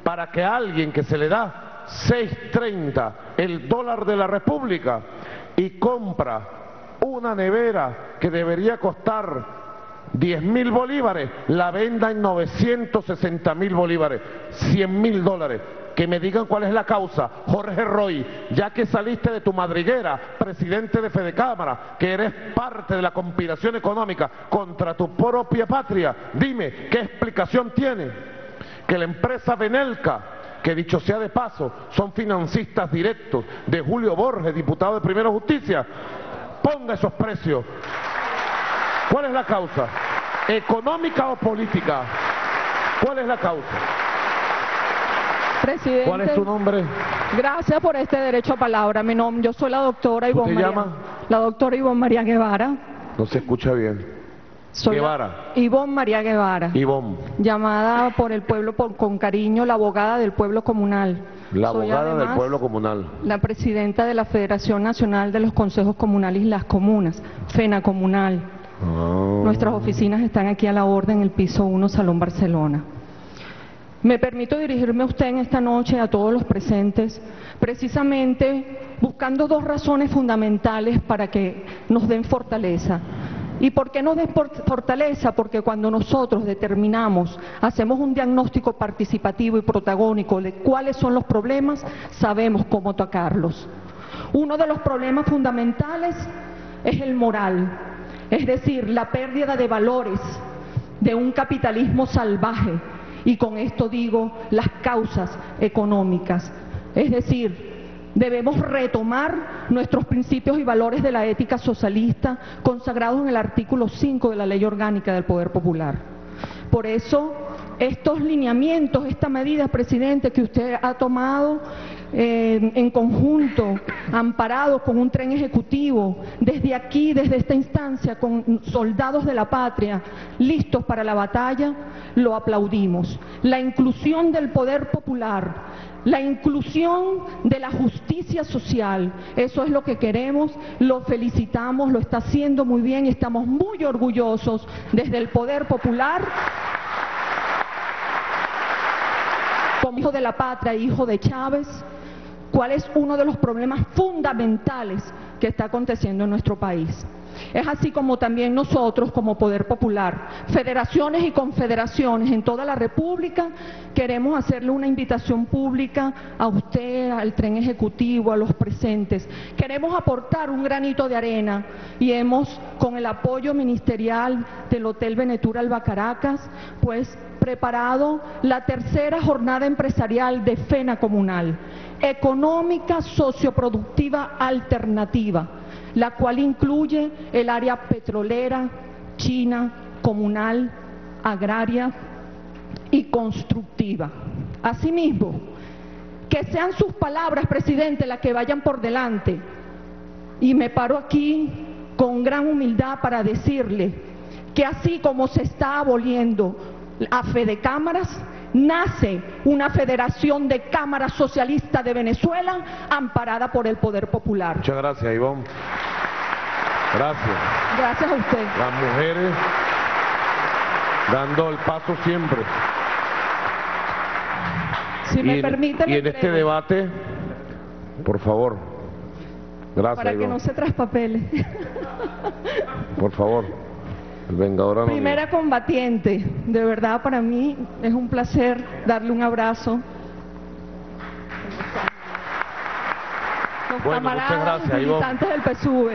para que a alguien que se le da 6.30 el dólar de la República y compra una nevera que debería costar 10.000 bolívares, la venda en 960.000 bolívares, 100.000 dólares. Que me digan cuál es la causa, Jorge Roy, ya que saliste de tu madriguera, presidente de Fedecámara, que eres parte de la conspiración económica contra tu propia patria, dime, ¿qué explicación tiene que la empresa Benelca, que dicho sea de paso, son financistas directos de Julio Borges, diputado de Primera Justicia, ponga esos precios? ¿Cuál es la causa? ¿Económica o política? ¿Cuál es la causa? Presidente, ¿Cuál es tu nombre? Gracias por este derecho a palabra. Yo soy la doctora ¿Tú te Ivonne llamas? La doctora Ivonne María Guevara. No se escucha bien. Soy Guevara. Ivonne María Guevara. Ivonne. Llamada por el pueblo con cariño la abogada del pueblo comunal. La Soy abogada del además pueblo comunal. La presidenta de la Federación Nacional de los Consejos Comunales y las Comunas, FENA Comunal. Nuestras oficinas están aquí a la orden en el piso 1, Salón Barcelona. Me permito dirigirme a usted en esta noche, a todos los presentes, precisamente buscando dos razones fundamentales para que nos den fortaleza. ¿Y por qué nos den fortaleza? Porque cuando nosotros determinamos, hacemos un diagnóstico participativo y protagónico de cuáles son los problemas, sabemos cómo atacarlos. Uno de los problemas fundamentales es el moral, es decir, la pérdida de valores de un capitalismo salvaje. Y con esto digo las causas económicas, es decir, debemos retomar nuestros principios y valores de la ética socialista consagrados en el artículo 5 de la Ley Orgánica del Poder Popular. Por eso, estos lineamientos, esta medida, presidente, que usted ha tomado en conjunto, amparados con un tren ejecutivo, desde aquí, desde esta instancia, con soldados de la patria, listos para la batalla, lo aplaudimos. La inclusión del poder popular, la inclusión de la justicia social, eso es lo que queremos, lo felicitamos, lo está haciendo muy bien y estamos muy orgullosos desde el poder popular. Como hijo de la patria, hijo de Chávez, ¿cuál es uno de los problemas fundamentales que está aconteciendo en nuestro país? Es así como también nosotros, como Poder Popular, federaciones y confederaciones en toda la República, queremos hacerle una invitación pública a usted, al tren ejecutivo, a los presentes. Queremos aportar un granito de arena y hemos, con el apoyo ministerial del Hotel Venetura Alba Caracas, pues preparado la tercera jornada empresarial de FENA Comunal, económica socioproductiva alternativa, la cual incluye el área petrolera, china, comunal, agraria y constructiva. Asimismo, que sean sus palabras, presidente, las que vayan por delante. Y me paro aquí con gran humildad para decirle que así como se está aboliendo a Fedecámaras, nace una Federación de Cámaras Socialistas de Venezuela amparada por el Poder Popular. Muchas gracias, Ivonne. Gracias. Gracias a usted. Las mujeres dando el paso siempre. Si me permite, y en este debate, por favor. Gracias, para que Ivonne. no se traspapele. Por favor. El vengador anónimo. Primera combatiente, de verdad para mí es un placer darle un abrazo. Los Bueno, muchas camaradas gracias, militantes del PSUV.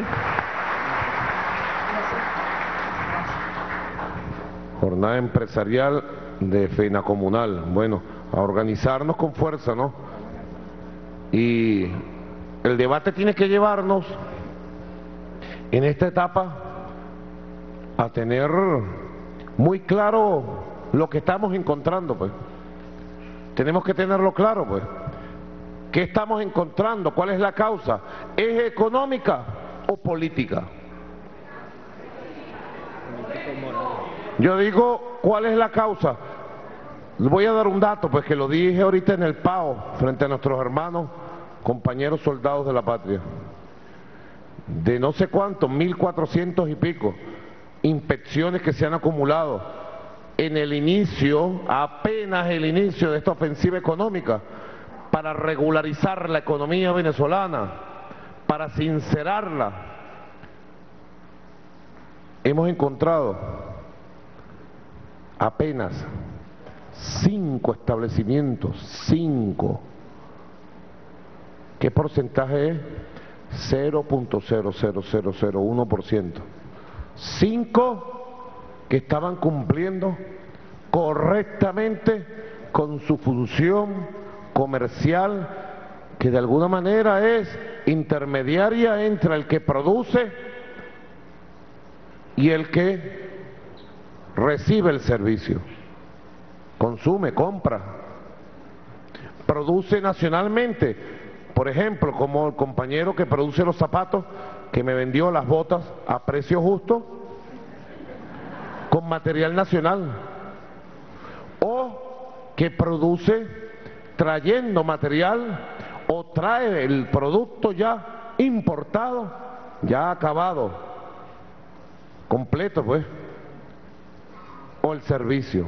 Jornada empresarial de FENA Comunal. Bueno, a organizarnos con fuerza, ¿no? Y el debate tiene que llevarnos en esta etapa a tener muy claro lo que estamos encontrando, pues. Tenemos que tenerlo claro, pues. ¿Qué estamos encontrando? ¿Cuál es la causa? ¿Es económica o política? Yo digo, ¿cuál es la causa? Les voy a dar un dato, pues que lo dije ahorita en el PAO, frente a nuestros hermanos, compañeros soldados de la patria. De no sé cuántos, 1.400 y pico inspecciones que se han acumulado en el inicio, apenas el inicio de esta ofensiva económica, para regularizar la economía venezolana, para sincerarla, hemos encontrado apenas 5 establecimientos, 5. ¿Qué porcentaje es? 0.00001%. 5 que estaban cumpliendo correctamente con su función comercial, que de alguna manera es intermediaria entre el que produce y el que recibe el servicio. Consume, compra, produce nacionalmente. Por ejemplo, como el compañero que produce los zapatos, que me vendió las botas a precio justo, con material nacional. O que produce trayendo material o trae el producto ya importado, ya acabado, completo pues, o el servicio.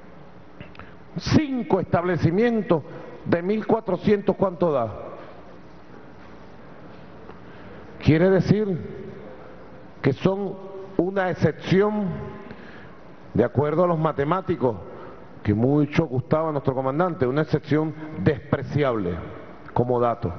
5 establecimientos de 1.400, ¿cuánto da? Quiere decir que son una excepción, de acuerdo a los matemáticos, que mucho gustaba a nuestro comandante, una excepción despreciable como dato.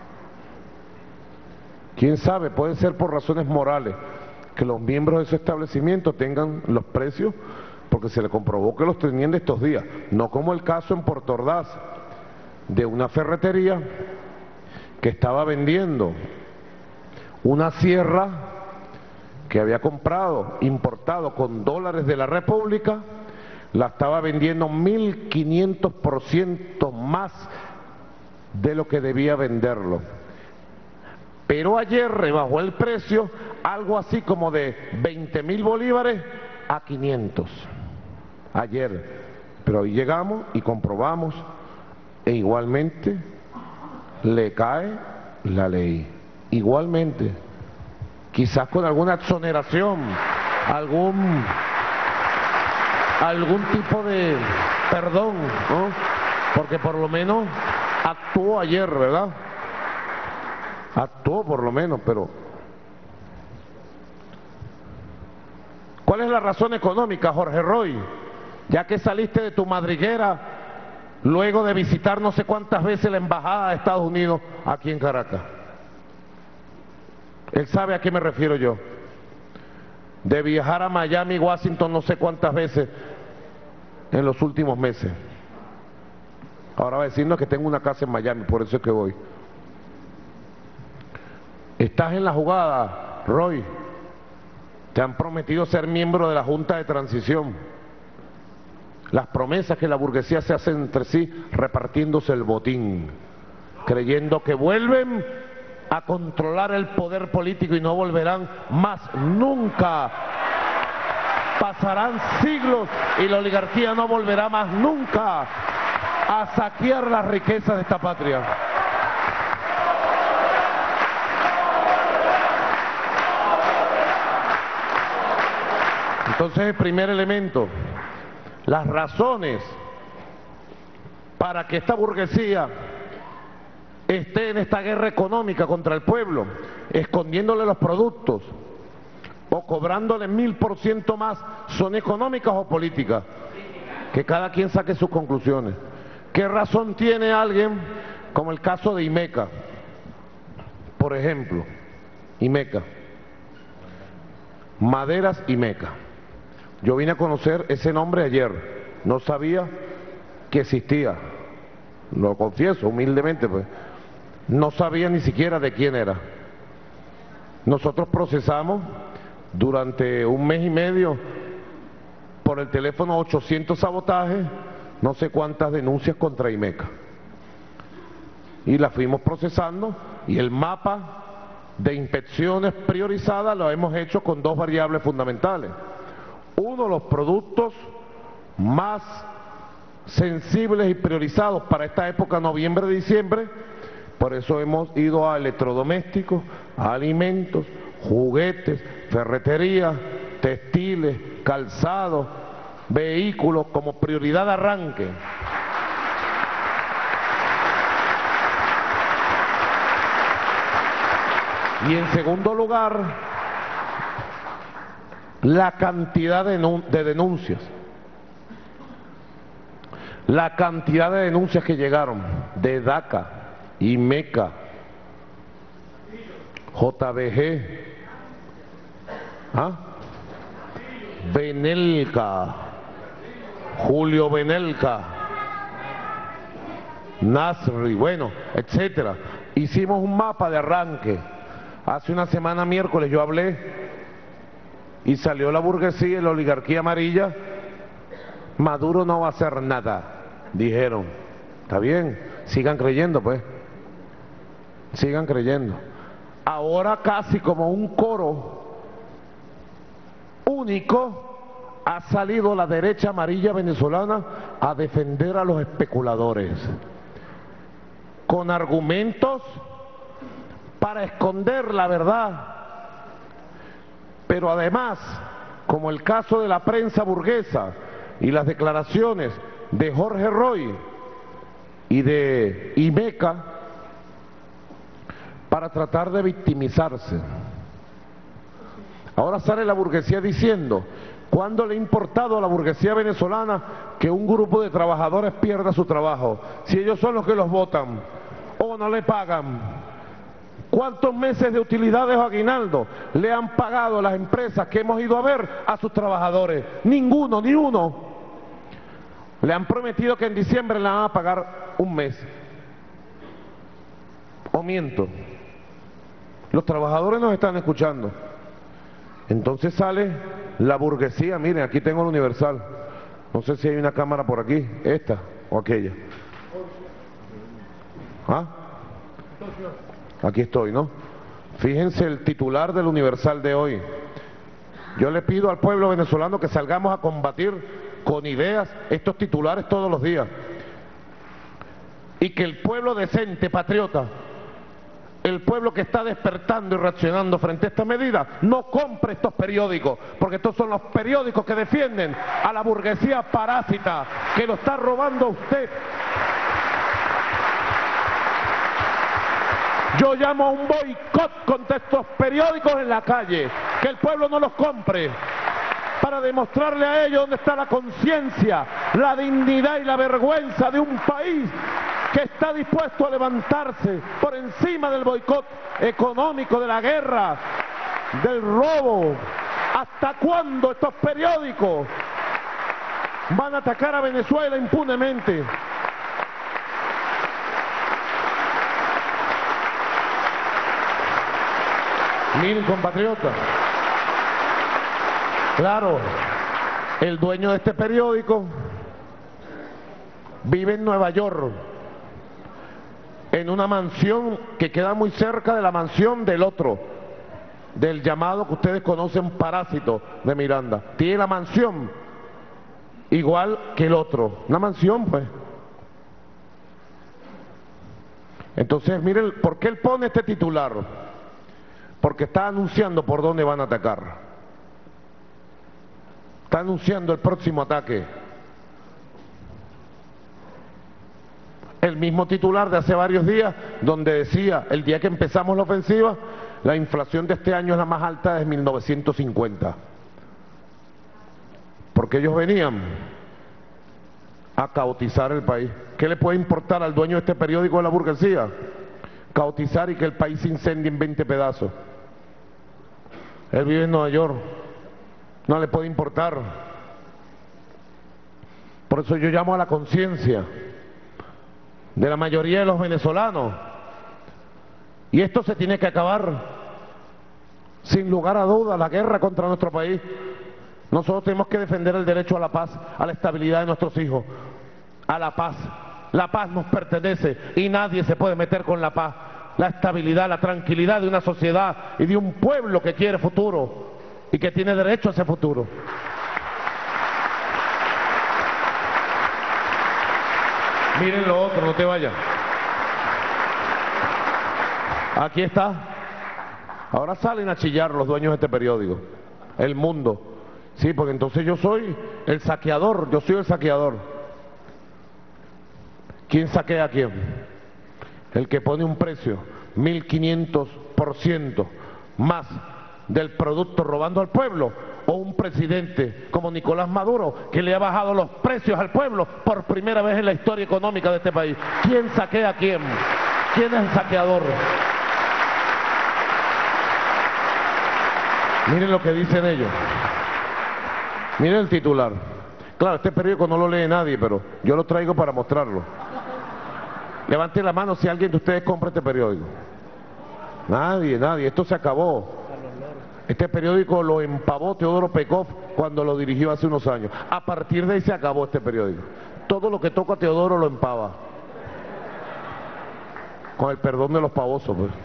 ¿Quién sabe? Puede ser por razones morales que los miembros de ese establecimiento tengan los precios porque se le comprobó que los tenían de estos días, no como el caso en Puerto Ordaz de una ferretería que estaba vendiendo una sierra que había comprado, importado con dólares de la República, la estaba vendiendo 1.500% más de lo que debía venderlo. Pero ayer rebajó el precio algo así como de 20.000 bolívares a 500. Ayer. Pero hoy llegamos y comprobamos e igualmente le cae la ley. Igualmente, quizás con alguna exoneración, algún tipo de perdón, ¿no? Porque por lo menos actuó ayer, ¿verdad? Actuó por lo menos, pero ¿cuál es la razón económica, Jorge Roy? Ya que saliste de tu madriguera luego de visitar no sé cuántas veces la embajada de Estados Unidos aquí en Caracas. Él sabe a qué me refiero yo. De viajar a Miami, Washington no sé cuántas veces en los últimos meses. Ahora va a decirnos que tengo una casa en Miami, por eso es que voy. Estás en la jugada, Roy. Te han prometido ser miembro de la Junta de Transición. Las promesas que la burguesía se hace entre sí repartiéndose el botín, creyendo que vuelven a controlar el poder político y no volverán más nunca. Pasarán siglos y la oligarquía no volverá más nunca a saquear las riquezas de esta patria. Entonces, el primer elemento, las razones para que esta burguesía esté en esta guerra económica contra el pueblo, escondiéndole los productos o cobrándole 1000% más, son económicas o políticas. Que cada quien saque sus conclusiones. ¿Qué razón tiene alguien, como el caso de Imeca? Por ejemplo, Imeca, Maderas Imeca. Yo vine a conocer ese nombre ayer, no sabía que existía, lo confieso humildemente, pues. No sabía ni siquiera de quién era. Nosotros procesamos durante un mes y medio por el teléfono 800 sabotajes, no sé cuántas denuncias contra Imeca. Y las fuimos procesando y el mapa de inspecciones priorizadas lo hemos hecho con 2 variables fundamentales. Uno, los productos más sensibles y priorizados para esta época, noviembre-diciembre. Por eso hemos ido a electrodomésticos, a alimentos, juguetes, ferretería, textiles, calzado, vehículos como prioridad de arranque. Y en segundo lugar, la cantidad de denuncias. La cantidad de denuncias que llegaron de DACA, IMECA, JBG, Benelca, Julio Benelca, Nasri, bueno, etcétera. Hicimos un mapa de arranque. Hace una semana, miércoles, yo hablé y salió la burguesía y la oligarquía amarilla. Maduro no va a hacer nada, dijeron. Está bien, sigan creyendo pues, sigan creyendo. Ahora casi como un coro único ha salido la derecha amarilla venezolana a defender a los especuladores con argumentos para esconder la verdad, pero además, como el caso de la prensa burguesa y las declaraciones de Jorge Roy y de IMECA, para tratar de victimizarse. Ahora sale la burguesía diciendo, ¿cuándo le ha importado a la burguesía venezolana que un grupo de trabajadores pierda su trabajo? Si ellos son los que los votan o no le pagan. ¿Cuántos meses de utilidades o aguinaldo le han pagado las empresas que hemos ido a ver a sus trabajadores? Ninguno, ni uno. Le han prometido que en diciembre le van a pagar un mes. ¿O miento? Los trabajadores nos están escuchando. Entonces sale la burguesía, miren, aquí tengo el Universal. No sé si hay una cámara por aquí, esta o aquella. ¿Ah? Aquí estoy, ¿no? Fíjense el titular del Universal de hoy. Yo le pido al pueblo venezolano que salgamos a combatir con ideas estos titulares todos los días. Y que el pueblo decente, patriota, el pueblo que está despertando y reaccionando frente a esta medida, no compre estos periódicos, porque estos son los periódicos que defienden a la burguesía parásita que lo está robando a usted. Yo llamo a un boicot contra estos periódicos en la calle, que el pueblo no los compre, para demostrarle a ellos dónde está la conciencia, la dignidad y la vergüenza de un país que está dispuesto a levantarse por encima del boicot económico, de la guerra, del robo. ¿Hasta cuándo estos periódicos van a atacar a Venezuela impunemente? Miren, compatriotas, claro, el dueño de este periódico vive en Nueva York, en una mansión que queda muy cerca de la mansión del otro, del llamado que ustedes conocen parásito de Miranda. Tiene la mansión igual que el otro, una mansión pues. Entonces miren, ¿por qué él pone este titular? Porque está anunciando por dónde van a atacar. Está anunciando el próximo ataque. El mismo titular de hace varios días, donde decía, el día que empezamos la ofensiva, la inflación de este año es la más alta desde 1950. Porque ellos venían a caotizar el país. ¿Qué le puede importar al dueño de este periódico de la burguesía? Caotizar y que el país se incendie en 20 pedazos. Él vive en Nueva York, no le puede importar. Por eso yo llamo a la conciencia de la mayoría de los venezolanos. Y esto se tiene que acabar, sin lugar a dudas, la guerra contra nuestro país. Nosotros tenemos que defender el derecho a la paz, a la estabilidad de nuestros hijos, a la paz. La paz nos pertenece y nadie se puede meter con la paz. La estabilidad, la tranquilidad de una sociedad y de un pueblo que quiere futuro y que tiene derecho a ese futuro. Miren lo otro, no te vayas. Aquí está. Ahora salen a chillar los dueños de este periódico. El Mundo. Sí, porque entonces yo soy el saqueador, yo soy el saqueador. ¿Quién saquea a quién? El que pone un precio 1500% más del producto robando al pueblo, o un presidente como Nicolás Maduro que le ha bajado los precios al pueblo por primera vez en la historia económica de este país. ¿Quién saquea a quién? ¿Quién es el saqueador? Miren lo que dicen ellos. Miren el titular. Claro, este periódico no lo lee nadie, pero yo lo traigo para mostrarlo. Levanten la mano si alguien de ustedes compra este periódico. Nadie, nadie. Esto se acabó. Este periódico lo empavó Teodoro Pekov cuando lo dirigió hace unos años. A partir de ahí se acabó este periódico. Todo lo que toca a Teodoro lo empava. Con el perdón de los pavosos, pues.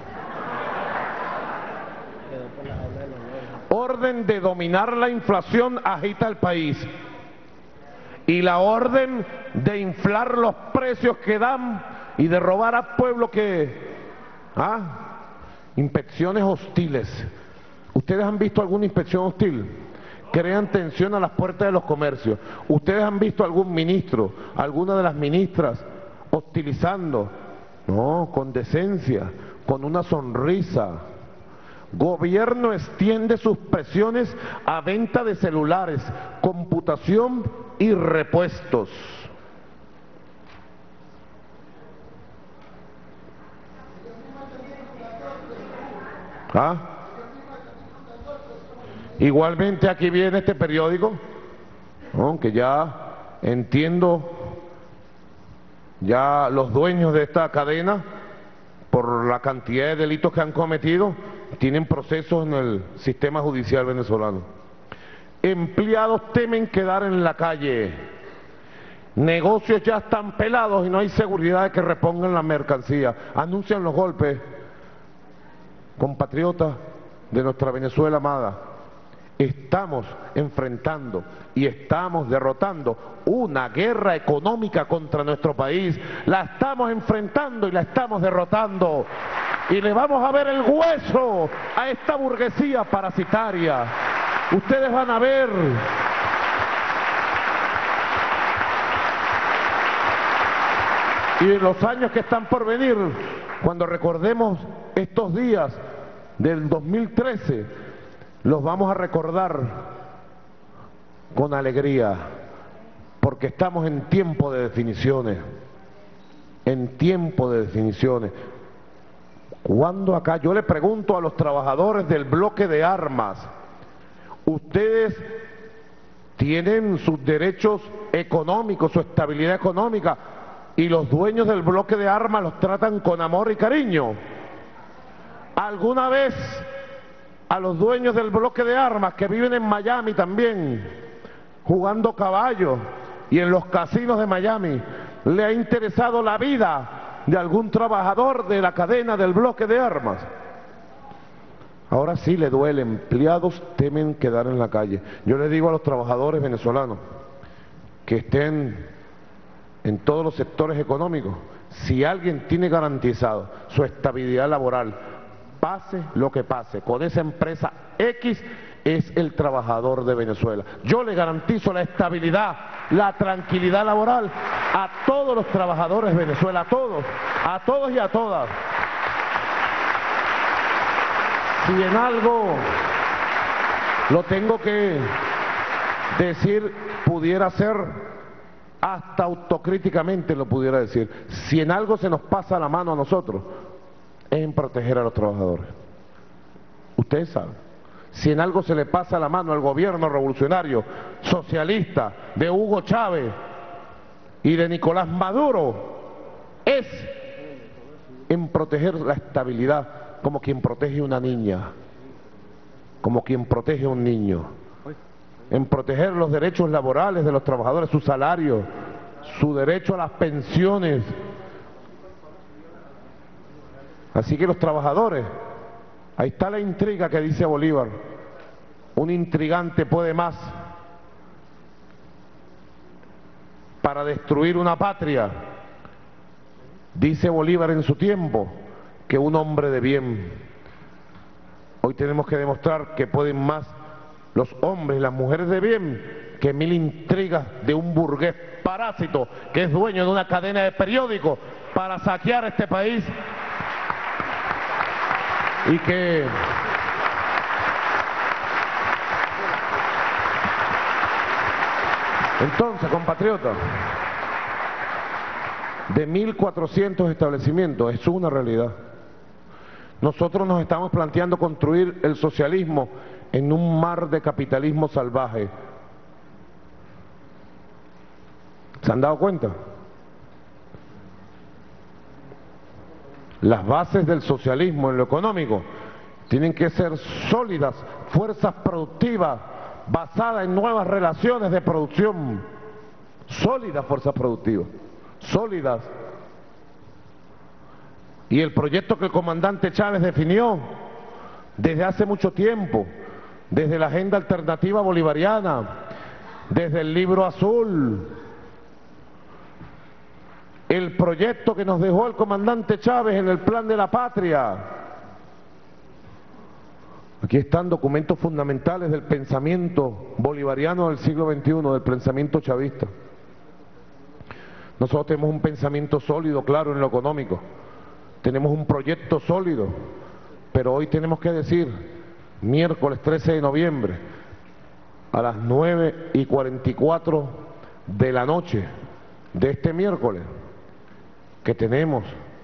Orden de dominar la inflación agita al país. Y la orden de inflar los precios que dan y de robar al pueblo que... Inspecciones hostiles. ¿Ustedes han visto alguna inspección hostil? Crean tensión a las puertas de los comercios. ¿Ustedes han visto algún ministro, alguna de las ministras hostilizando? No, con decencia, con una sonrisa. Gobierno extiende sus presiones a venta de celulares, computación y repuestos. Igualmente aquí viene este periódico, aunque ya entiendo, ya los dueños de esta cadena, por la cantidad de delitos que han cometido, tienen procesos en el sistema judicial venezolano. Empleados temen quedar en la calle. Negocios ya están pelados y no hay seguridad de que repongan la mercancía. Anuncian los golpes. Compatriotas de nuestra Venezuela amada, estamos enfrentando y estamos derrotando una guerra económica contra nuestro país. La estamos enfrentando y la estamos derrotando. Y le vamos a ver el hueso a esta burguesía parasitaria. Ustedes van a ver. Y en los años que están por venir, cuando recordemos estos días del 2013, los vamos a recordar con alegría, porque estamos en tiempo de definiciones, en tiempo de definiciones. Cuando acá, yo le pregunto a los trabajadores del bloque de armas, ustedes tienen sus derechos económicos, su estabilidad económica, y los dueños del bloque de armas los tratan con amor y cariño. ¿Alguna vez a los dueños del bloque de armas que viven en Miami también, jugando caballo y en los casinos de Miami, le ha interesado la vida de algún trabajador de la cadena del bloque de armas? Ahora sí le duele, empleados temen quedar en la calle. Yo les digo a los trabajadores venezolanos que estén en todos los sectores económicos, si alguien tiene garantizado su estabilidad laboral, pase lo que pase, con esa empresa X, es el trabajador de Venezuela. Yo le garantizo la estabilidad, la tranquilidad laboral a todos los trabajadores de Venezuela, a todos y a todas. Si en algo lo tengo que decir, pudiera ser, hasta autocríticamente lo pudiera decir, si en algo se nos pasa la mano a nosotros, es en proteger a los trabajadores. Ustedes saben, si en algo se le pasa la mano al gobierno revolucionario, socialista, de Hugo Chávez y de Nicolás Maduro, es en proteger la estabilidad, como quien protege una niña, como quien protege a un niño, en proteger los derechos laborales de los trabajadores, su salario, su derecho a las pensiones. Así que los trabajadores, ahí está la intriga que dice Bolívar, un intrigante puede más para destruir una patria. Dice Bolívar en su tiempo que un hombre de bien. Hoy tenemos que demostrar que pueden más los hombres y las mujeres de bien que 1000 intrigas de un burgués parásito que es dueño de una cadena de periódicos para saquear este país y que entonces, compatriotas, de 1400 establecimientos, es una realidad. Nosotros nos estamos planteando construir el socialismo en un mar de capitalismo salvaje. ¿Se han dado cuenta? Las bases del socialismo en lo económico tienen que ser sólidas, fuerzas productivas, basadas en nuevas relaciones de producción, sólidas fuerzas productivas, sólidas. Y el proyecto que el comandante Chávez definió desde hace mucho tiempo, desde la Agenda Alternativa Bolivariana, desde el Libro Azul, el proyecto que nos dejó el comandante Chávez en el Plan de la Patria. Aquí están documentos fundamentales del pensamiento bolivariano del siglo XXI, del pensamiento chavista. Nosotros tenemos un pensamiento sólido, claro, en lo económico. Tenemos un proyecto sólido, pero hoy tenemos que decir, miércoles 13 de noviembre, a las 9:44 de la noche de este miércoles, que tenemos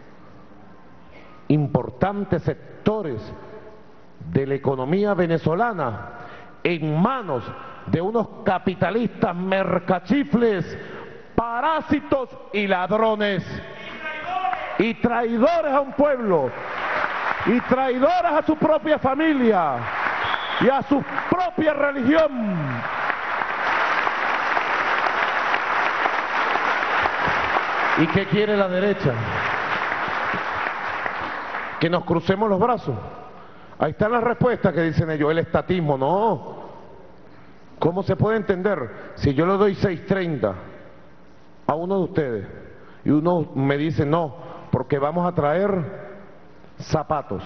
importantes sectores de la economía venezolana en manos de unos capitalistas mercachifles, parásitos y ladrones, y traidores a un pueblo, y traidores a su propia familia y a su propia religión. ¿Y qué quiere la derecha? Que nos crucemos los brazos. Ahí están las respuestas que dicen ellos, el estatismo. No. ¿Cómo se puede entender? Si yo le doy 6.30 a uno de ustedes y uno me dice no, porque vamos a traer zapatos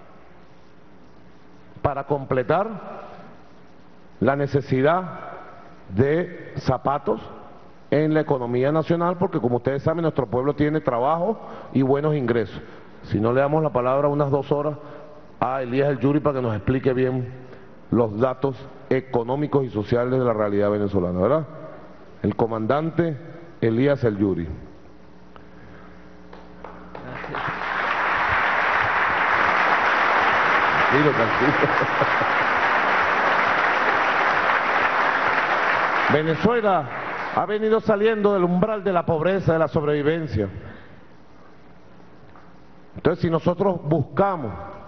para completar la necesidad de zapatos en la economía nacional, porque como ustedes saben, nuestro pueblo tiene trabajo y buenos ingresos. Si no, le damos la palabra unas 2 horas a Elías El Yuri para que nos explique bien los datos económicos y sociales de la realidad venezolana, ¿verdad? El comandante Elías El Yuri. Tranquilo, tranquilo. Venezuela ha venido saliendo del umbral de la pobreza, de la sobrevivencia. Entonces, si nosotros buscamos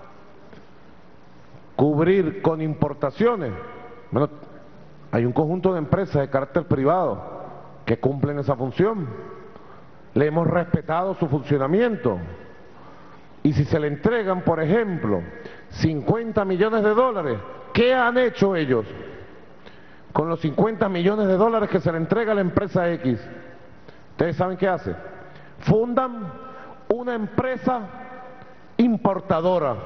cubrir con importaciones, bueno, hay un conjunto de empresas de carácter privado que cumplen esa función. Le hemos respetado su funcionamiento. Y si se le entregan, por ejemplo, 50 millones de dólares, ¿qué han hecho ellos con los 50 millones de dólares que se le entrega a la empresa X? ¿Ustedes saben qué hace? Fundan una empresa importadora.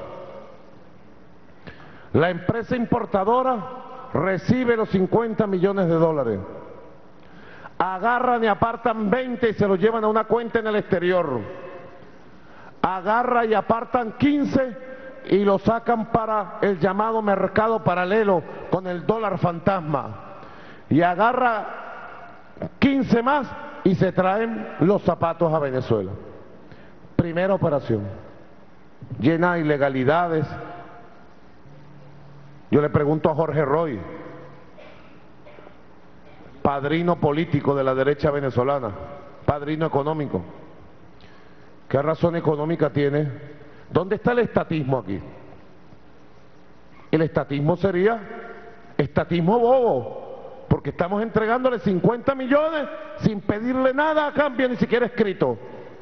La empresa importadora recibe los 50 millones de dólares. Agarran y apartan 20 y se los llevan a una cuenta en el exterior. Agarra y apartan 15 y lo sacan para el llamado mercado paralelo con el dólar fantasma. Y agarra 15 más y se traen los zapatos a Venezuela. Primera operación. Llena de ilegalidades. Yo le pregunto a Jorge Roy, padrino político de la derecha venezolana, padrino económico. ¿Qué razón económica tiene? ¿Dónde está el estatismo aquí? El estatismo sería estatismo bobo, porque estamos entregándole 50 millones sin pedirle nada a cambio, ni siquiera escrito.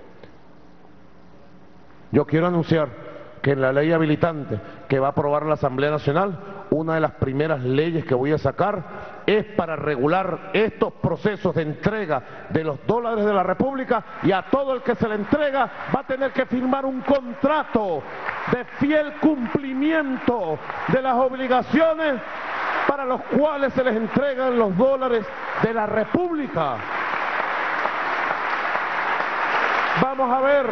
Yo quiero anunciar que en la ley habilitante que va a aprobar la Asamblea Nacional, una de las primeras leyes que voy a sacar es para regular estos procesos de entrega de los dólares de la República, y a todo el que se le entrega va a tener que firmar un contrato de fiel cumplimiento de las obligaciones para para los cuales se les entregan los dólares de la República. Vamos a ver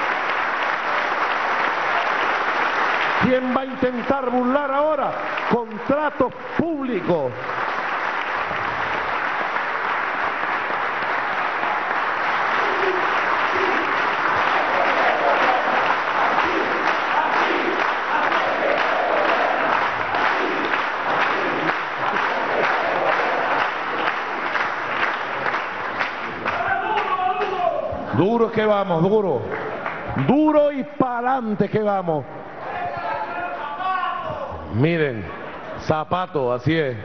quién va a intentar burlar ahora contratos públicos. Duro que vamos, duro. Duro y pa'lante que vamos. Miren, zapato, así es.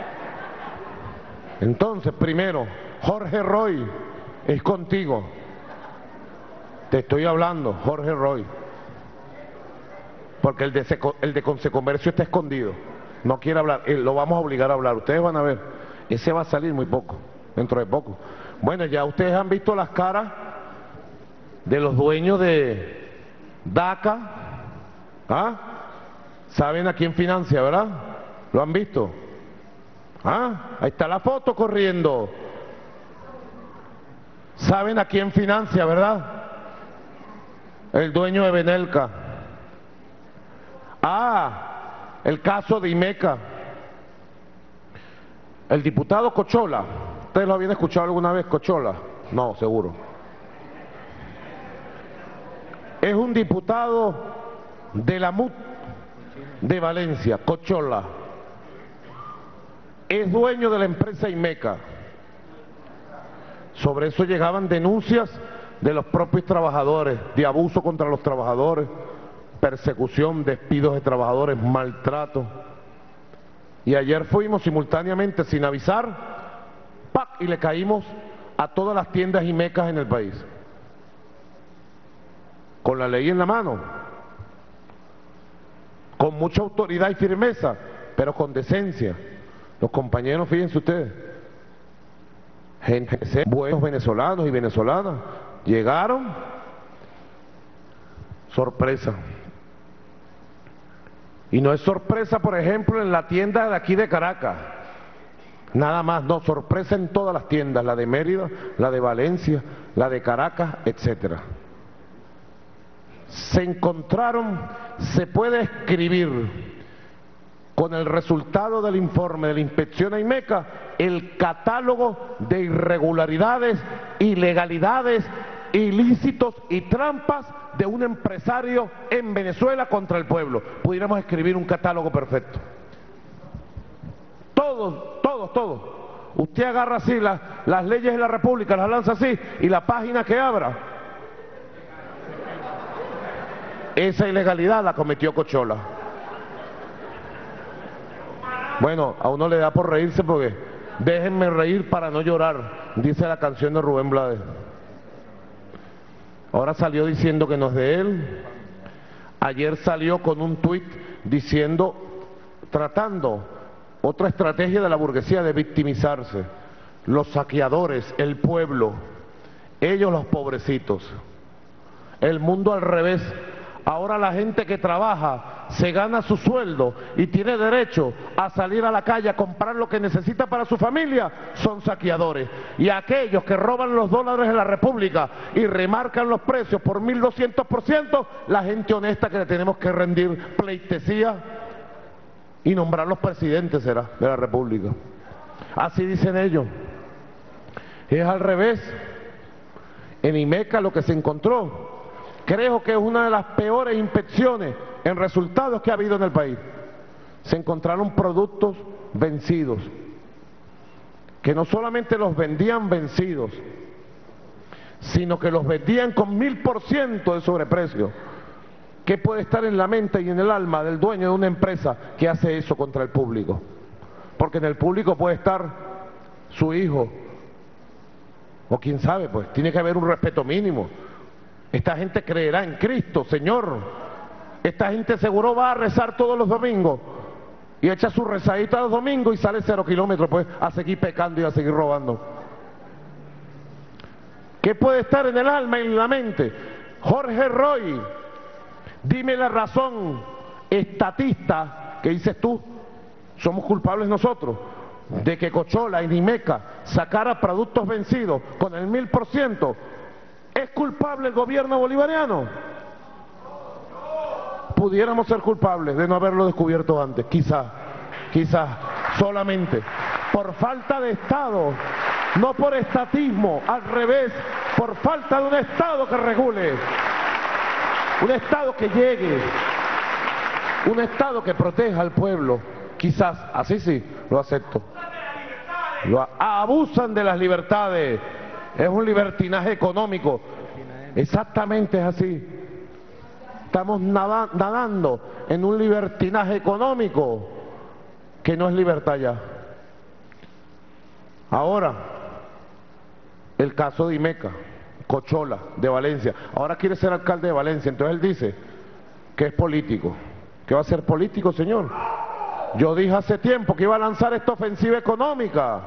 Entonces, primero, Jorge Roy, es contigo. Te estoy hablando, Jorge Roy. Porque el de Consecomercio está escondido. No quiere hablar, lo vamos a obligar a hablar. Ustedes van a ver, ese va a salir muy poco, dentro de poco. Bueno, ya ustedes han visto las caras de los dueños de DACA. ¿Ah? ¿Saben a quién financia, verdad? ¿Lo han visto? ¿Ah? Ahí está la foto corriendo. ¿Saben a quién financia, verdad? El dueño de Benelca. Ah, el caso de Imeca. El diputado Cochola. ¿Ustedes lo habían escuchado alguna vez, Cochola? No, seguro. Es un diputado de la MUT de Valencia, Cochola. Es dueño de la empresa Imeca. Sobre eso llegaban denuncias de los propios trabajadores, de abuso contra los trabajadores, persecución, despidos de trabajadores, maltrato. Y ayer fuimos simultáneamente, sin avisar, ¡pac!, y le caímos a todas las tiendas Imecas en el país. Con la ley en la mano, con mucha autoridad y firmeza, pero con decencia. Los compañeros, fíjense ustedes, gente, buenos venezolanos y venezolanas, llegaron, sorpresa. Y no es sorpresa, por ejemplo, en la tienda de aquí de Caracas, nada más, no, sorpresa en todas las tiendas, la de Mérida, la de Valencia, la de Caracas, etcétera. Se encontraron, se puede escribir con el resultado del informe de la inspección a Imeca el catálogo de irregularidades, ilegalidades, ilícitos y trampas de un empresario en Venezuela contra el pueblo. Pudiéramos escribir un catálogo perfecto. Todos. Usted agarra así las leyes de la República, las lanza así, y la página que abra, esa ilegalidad la cometió Cochola. Bueno, a uno le da por reírse porque déjenme reír para no llorar, dice la canción de Rubén Blades. Ahora salió diciendo que no es de él. Ayer salió con un tuit diciendo, tratando otra estrategia de la burguesía de victimizarse. Los saqueadores, el pueblo, ellos los pobrecitos. El mundo al revés. Ahora la gente que trabaja se gana su sueldo y tiene derecho a salir a la calle a comprar lo que necesita para su familia, son saqueadores. Y aquellos que roban los dólares de la República y remarcan los precios por 1200%, la gente honesta que le tenemos que rendir pleitesía y nombrar los presidentes, será, de la República. Así dicen ellos. Es al revés. En Imeca lo que se encontró, creo que es una de las peores inspecciones en resultados que ha habido en el país. Se encontraron productos vencidos, que no solamente los vendían vencidos, sino que los vendían con 1000% de sobreprecio. ¿Qué puede estar en la mente y en el alma del dueño de una empresa que hace eso contra el público? Porque en el público puede estar su hijo, o quién sabe, pues tiene que haber un respeto mínimo. Esta gente creerá en Cristo, Señor. Esta gente seguro va a rezar todos los domingos y echa su rezadita los domingos y sale 0 kilómetros pues a seguir pecando y a seguir robando. ¿Qué puede estar en el alma y en la mente? Jorge Roy, dime la razón estatista que dices tú Somos culpables nosotros de que Cochola y Nimeca sacara productos vencidos con el 1000%. ¿Es culpable el gobierno bolivariano? Pudiéramos ser culpables de no haberlo descubierto antes, quizás, solamente por falta de Estado, no por estatismo, al revés, por falta de un Estado que regule, un Estado que llegue, un Estado que proteja al pueblo. Quizás, así sí, lo acepto. Abusan de las libertades, es un libertinaje económico, exactamente es así. Estamos nadando en un libertinaje económico que no es libertad ya. Ahora, el caso de Imeca, Cochola, de Valencia, ahora quiere ser alcalde de Valencia, entonces él dice que es político. ¿Qué va a ser político, señor? Yo dije hace tiempo que iba a lanzar esta ofensiva económica.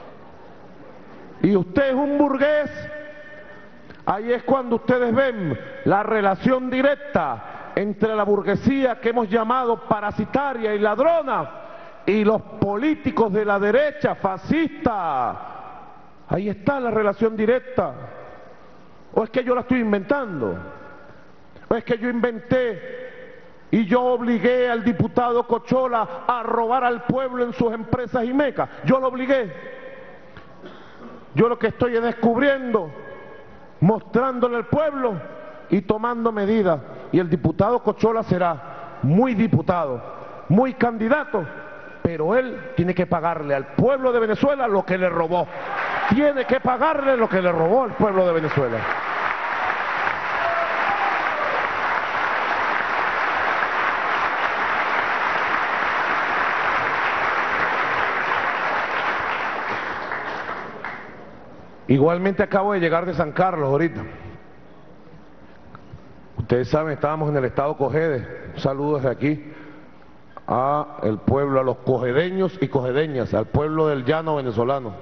Y usted es un burgués. Ahí es cuando ustedes ven la relación directa entre la burguesía que hemos llamado parasitaria y ladrona y los políticos de la derecha fascista. Ahí está la relación directa. ¿O es que yo la estoy inventando? ¿O es que yo inventé y yo obligué al diputado Cochola a robar al pueblo en sus empresas Imeca? Yo lo obligué. Yo lo que estoy es descubriendo, mostrándole al pueblo y tomando medidas. Y el diputado Cochola será muy diputado, muy candidato, pero él tiene que pagarle al pueblo de Venezuela lo que le robó. Tiene que pagarle lo que le robó al pueblo de Venezuela. Igualmente acabo de llegar de San Carlos ahorita. Ustedes saben, estábamos en el estado Cogede. Un saludo desde aquí a el pueblo, a los cogedeños y cogedeñas, al pueblo del llano venezolano.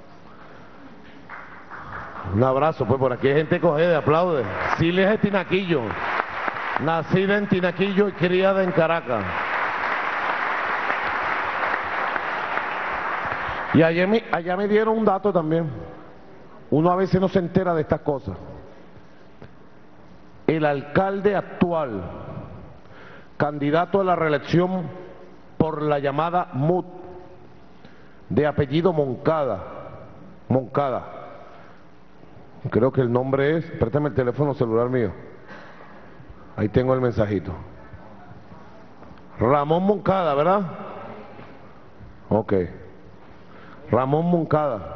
Un abrazo, pues por aquí hay gente de Cogede, aplaude. Siles de Tinaquillo, nacida en Tinaquillo y criada en Caracas. Y allá me dieron un dato también. Uno a veces no se entera de estas cosas. El alcalde actual, candidato a la reelección por la llamada MUD, de apellido Moncada, creo que el nombre es, préstame el teléfono celular mío, ahí tengo el mensajito, Ramón Moncada, ¿verdad? Ok, Ramón Moncada,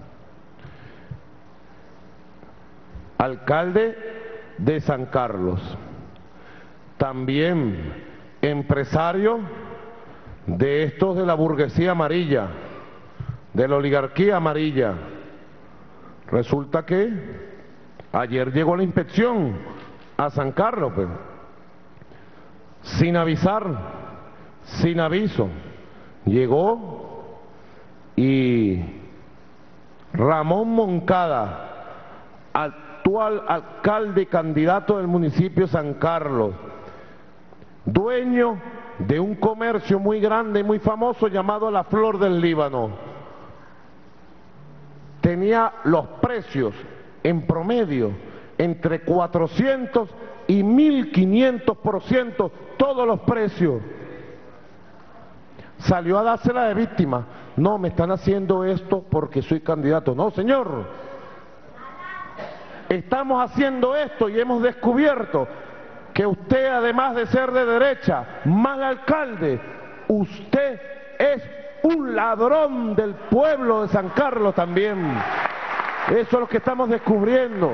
alcalde de San Carlos, también empresario de estos de la burguesía amarilla, de la oligarquía amarilla. Resulta que ayer llegó la inspección a San Carlos, pues, sin avisar, sin aviso, llegó y Ramón Moncada, actual alcalde y candidato del municipio de San Carlos, dueño de un comercio muy grande y muy famoso llamado La Flor del Líbano, tenía los precios en promedio entre 400 y 1500%, todos los precios. Salió a dársela de víctima. No, me están haciendo esto porque soy candidato. No, señor. Estamos haciendo esto y hemos descubierto que usted, además de ser de derecha, mal alcalde, usted es un ladrón del pueblo de San Carlos también. Eso es lo que estamos descubriendo.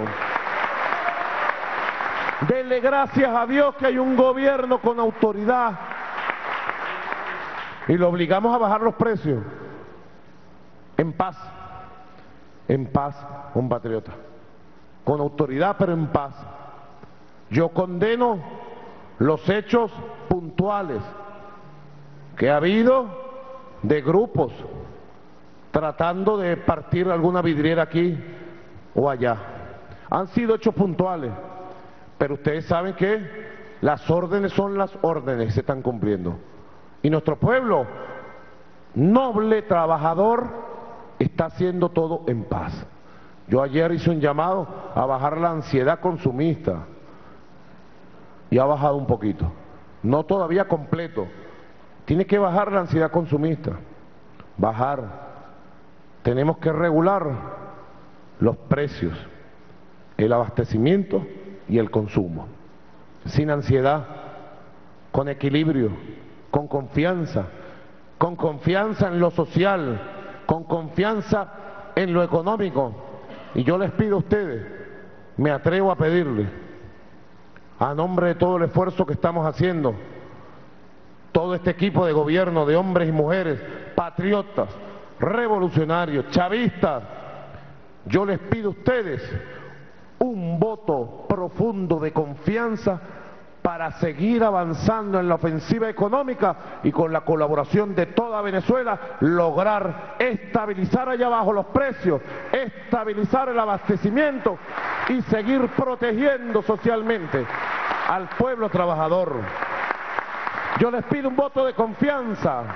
Dele gracias a Dios que hay un gobierno con autoridad y lo obligamos a bajar los precios. En paz, compatriota. Con autoridad, pero en paz. Yo condeno los hechos puntuales que ha habido de grupos tratando de partir alguna vidriera aquí o allá. Han sido hechos puntuales, pero ustedes saben que las órdenes son las órdenes y se están cumpliendo. Y nuestro pueblo noble trabajador está haciendo todo en paz. Yo ayer hice un llamado a bajar la ansiedad consumista y ha bajado un poquito. No todavía completo. Tiene que bajar la ansiedad consumista. Bajar. Tenemos que regular los precios, el abastecimiento y el consumo. Sin ansiedad, con equilibrio, con confianza en lo social, con confianza en lo económico. Y yo les pido a ustedes, me atrevo a pedirles, a nombre de todo el esfuerzo que estamos haciendo, todo este equipo de gobierno de hombres y mujeres, patriotas, revolucionarios, chavistas, yo les pido a ustedes un voto profundo de confianza para seguir avanzando en la ofensiva económica y con la colaboración de toda Venezuela lograr estabilizar allá abajo los precios, estabilizar el abastecimiento y seguir protegiendo socialmente al pueblo trabajador. Yo les pido un voto de confianza.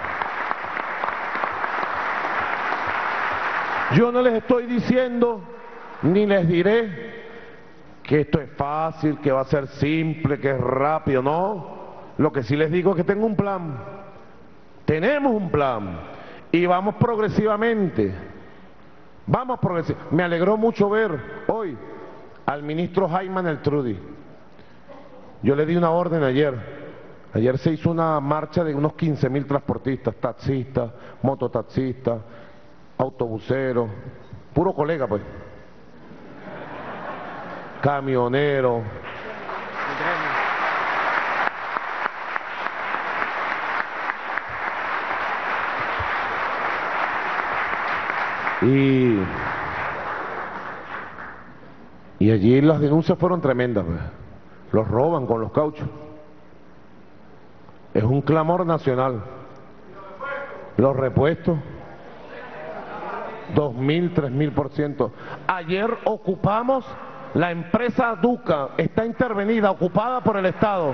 Yo no les estoy diciendo ni les diré que esto es fácil, que va a ser simple, que es rápido, no. Lo que sí les digo es que tengo un plan. Tenemos un plan y vamos progresivamente. Vamos progresivamente. Me alegró mucho ver hoy al ministro Jaime Neltrudi. Yo le di una orden ayer. Ayer se hizo una marcha de unos 15.000 transportistas, taxistas, mototaxistas, autobuseros, puro colega pues. Camionero. Y allí las denuncias fueron tremendas, pues. Los roban con los cauchos. Es un clamor nacional. Los repuestos, 2.000, 3.000%. Ayer ocupamos la empresa Duca, está intervenida, ocupada por el Estado.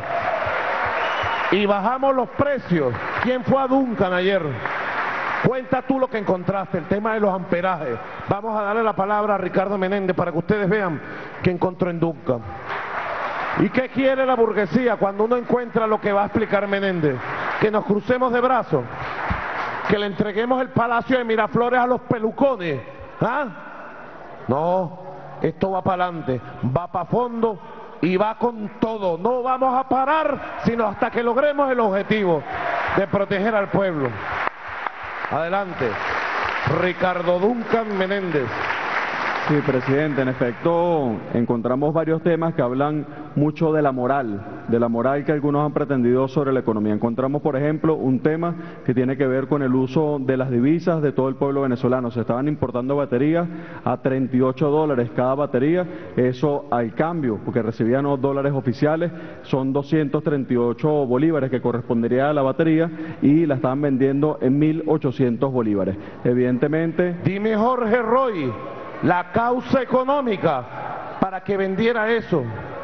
Y bajamos los precios. ¿Quién fue a Duncan ayer? Cuenta tú lo que encontraste, el tema de los amperajes. Vamos a darle la palabra a Ricardo Menéndez para que ustedes vean qué encontró en Duncan. ¿Y qué quiere la burguesía cuando uno encuentra lo que va a explicar Menéndez? Que nos crucemos de brazos, que le entreguemos el Palacio de Miraflores a los pelucones. ¿Ah? No, esto va para adelante, va para fondo y va con todo. No vamos a parar sino hasta que logremos el objetivo de proteger al pueblo. Adelante, Ricardo Duncan Menéndez. Sí, presidente, en efecto encontramos varios temas que hablan mucho de la moral que algunos han pretendido sobre la economía. Encontramos, por ejemplo, un tema que tiene que ver con el uso de las divisas de todo el pueblo venezolano. Se estaban importando baterías a $38 cada batería, eso al cambio, porque recibían los dólares oficiales, son 238 bolívares que correspondería a la batería y la estaban vendiendo en 1.800 bolívares. Evidentemente... Dime, Jorge Roy, la causa económica para que vendiera eso.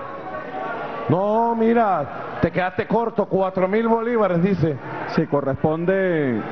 No, mira, te quedaste corto, 4.000 bolívares, dice. Sí, corresponde,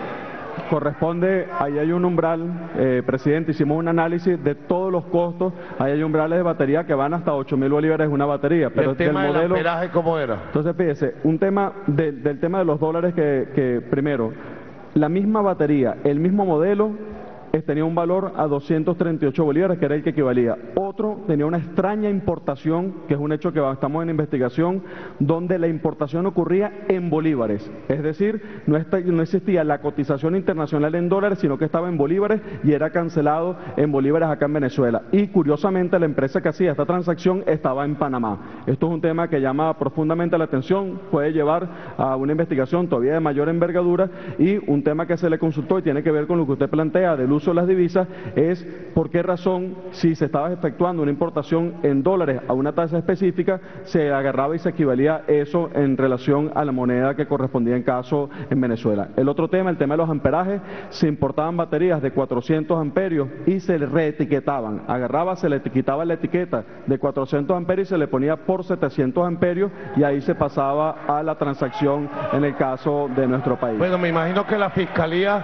ahí hay un umbral, presidente, hicimos un análisis de todos los costos, ahí hay umbrales de batería que van hasta 8.000 bolívares una batería. Pero el tema del modelo, amperaje, ¿cómo era? Entonces, fíjese, un tema del tema de los dólares que primero, la misma batería, el mismo modelo, tenía un valor a 238 bolívares, que era el que equivalía. Otro tenía una extraña importación, que es un hecho que estamos en investigación, donde la importación ocurría en bolívares. Es decir, no existía la cotización internacional en dólares, sino que estaba en bolívares y era cancelado en bolívares acá en Venezuela. Y curiosamente la empresa que hacía esta transacción estaba en Panamá. Esto es un tema que llama profundamente la atención, puede llevar a una investigación todavía de mayor envergadura, y un tema que se le consultó y tiene que ver con lo que usted plantea del uso de las divisas es por qué razón, si se estaba efectuando una importación en dólares a una tasa específica, se agarraba y se equivalía eso en relación a la moneda que correspondía en caso en Venezuela. El otro tema, el tema de los amperajes, se importaban baterías de 400 amperios y se reetiquetaban. Agarraba, se le quitaba la etiqueta de 400 amperios y se le ponía por 700 amperios y ahí se pasaba a la transacción en el caso de nuestro país. Bueno, me imagino que la Fiscalía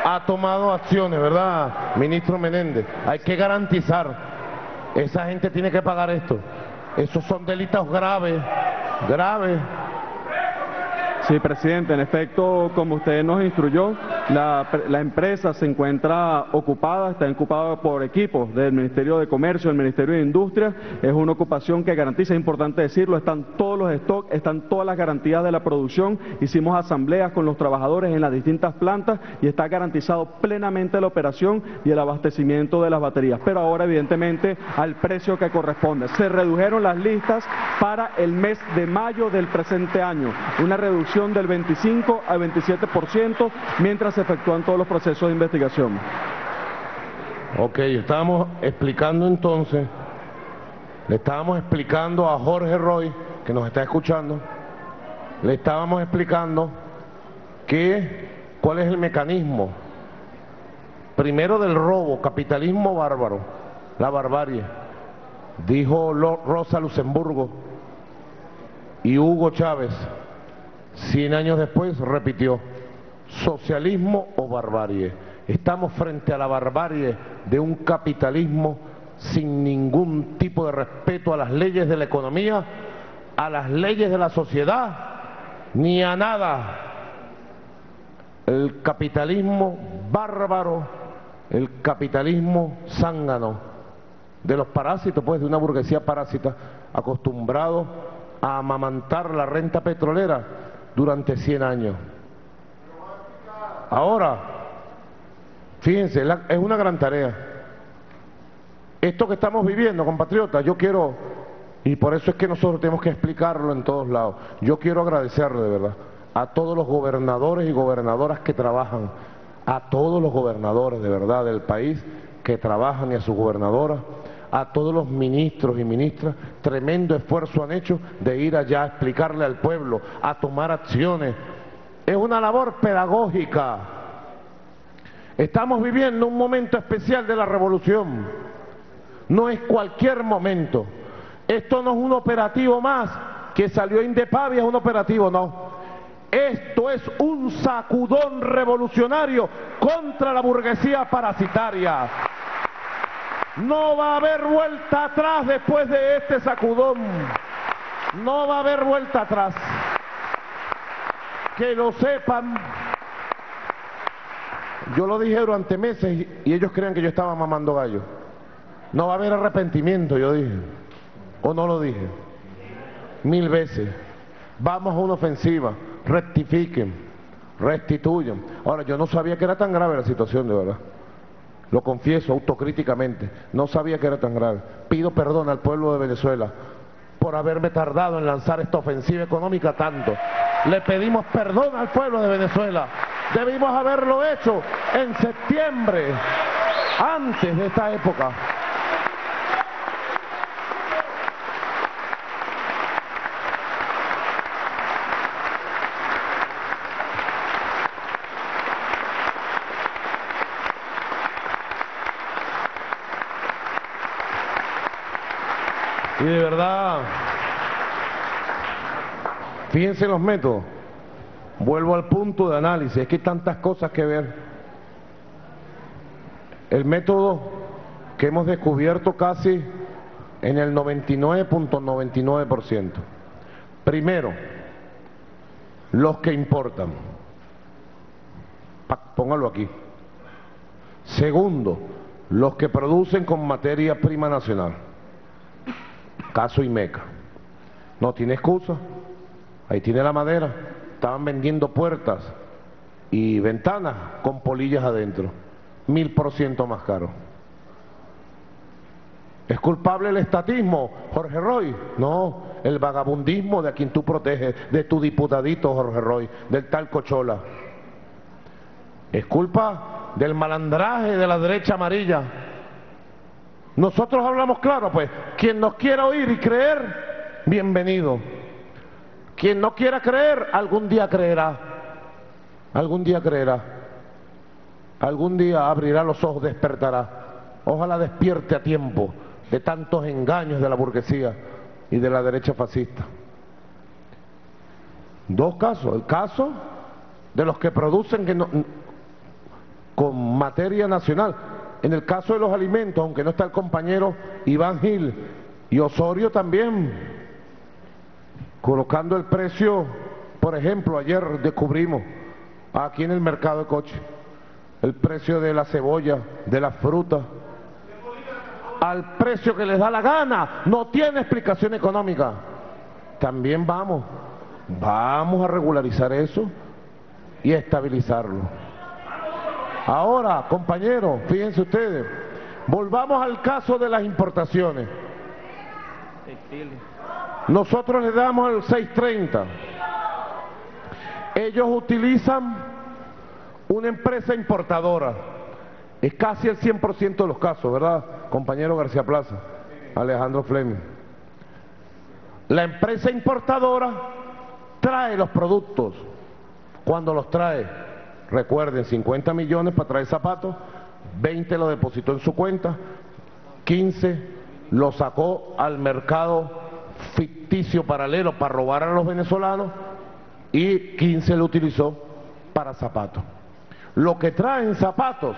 ha tomado acciones, ¿verdad, ministro Menéndez? Hay que garantizar. Esa gente tiene que pagar esto. Esos son delitos graves, graves. Sí, presidente, en efecto, como usted nos instruyó, la empresa se encuentra ocupada, está ocupada por equipos del Ministerio de Comercio, del Ministerio de Industria. Es una ocupación que garantiza, es importante decirlo, están todos los stocks, están todas las garantías de la producción. Hicimos asambleas con los trabajadores en las distintas plantas y está garantizado plenamente la operación y el abastecimiento de las baterías. Pero ahora, evidentemente, al precio que corresponde. Se redujeron las listas para el mes de mayo del presente año, una reducción del 25 al 27%, mientras se efectúan todos los procesos de investigación. Ok, estábamos explicando entonces, le estábamos explicando a Jorge Roy, que nos está escuchando, le estábamos explicando cuál es el mecanismo, primero del robo, capitalismo bárbaro, la barbarie, dijo Rosa Luxemburgo y Hugo Chávez. 100 años después repitió, socialismo o barbarie. Estamos frente a la barbarie de un capitalismo sin ningún tipo de respeto a las leyes de la economía, a las leyes de la sociedad, ni a nada. El capitalismo bárbaro, el capitalismo zángano de los parásitos, pues de una burguesía parásita acostumbrado a amamantar la renta petrolera durante 100 años. Ahora, fíjense, es una gran tarea. Esto que estamos viviendo, compatriotas, yo quiero, y por eso es que nosotros tenemos que explicarlo en todos lados, yo quiero agradecerle de verdad a todos los gobernadores y gobernadoras que trabajan, a todos los gobernadores de verdad del país que trabajan y a sus gobernadoras, a todos los ministros y ministras, tremendo esfuerzo han hecho de ir allá a explicarle al pueblo, a tomar acciones. Es una labor pedagógica. Estamos viviendo un momento especial de la revolución. No es cualquier momento. Esto no es un operativo más que salió Indepavi, es un operativo, no. Esto es un sacudón revolucionario contra la burguesía parasitaria. No va a haber vuelta atrás después de este sacudón. No va a haber vuelta atrás. Que lo sepan. Yo lo dije durante meses y ellos creían que yo estaba mamando gallo. No va a haber arrepentimiento, yo dije. ¿O no lo dije? 1000 veces. Vamos a una ofensiva. Rectifiquen. Restituyan. Ahora, yo no sabía que era tan grave la situación, de verdad. Lo confieso autocríticamente, no sabía que era tan grave. Pido perdón al pueblo de Venezuela por haberme tardado en lanzar esta ofensiva económica tanto. Le pedimos perdón al pueblo de Venezuela. Debimos haberlo hecho en septiembre, antes de esta época. Y de verdad, fíjense en los métodos. Vuelvo al punto de análisis, es que hay tantas cosas que ver. El método que hemos descubierto casi en el 99.99%. Primero, los que importan. Póngalo aquí. Segundo, los que producen con materia prima nacional. Caso Imeca. No tiene excusa. Ahí tiene la madera. Estaban vendiendo puertas y ventanas con polillas adentro. 1000% más caro. ¿Es culpable el estatismo, Jorge Roy? No, el vagabundismo de a quien tú proteges, de tu diputadito, Jorge Roy, del tal Cochola. Es culpa del malandraje de la derecha amarilla. Nosotros hablamos claro, pues, quien nos quiera oír y creer, bienvenido. Quien no quiera creer, algún día creerá. Algún día creerá. Algún día abrirá los ojos, despertará. Ojalá despierte a tiempo de tantos engaños de la burguesía y de la derecha fascista. Dos casos. El caso de los que producen con materia nacional. En el caso de los alimentos, aunque no está el compañero Iván Gil, y Osorio también, colocando el precio, por ejemplo, ayer descubrimos aquí en el mercado de coche, el precio de la cebolla, de la fruta, al precio que les da la gana, no tiene explicación económica. También vamos a regularizar eso y estabilizarlo. Ahora, compañeros, fíjense ustedes, volvamos al caso de las importaciones. Nosotros les damos el 630. Ellos utilizan una empresa importadora. Es casi el 100% de los casos, ¿verdad, compañero García Plaza? Alejandro Fleming. La empresa importadora trae los productos. Cuando los trae, recuerden, 50 millones para traer zapatos, 20 lo depositó en su cuenta, 15 lo sacó al mercado ficticio paralelo para robar a los venezolanos y 15 lo utilizó para zapatos. Lo que traen zapatos,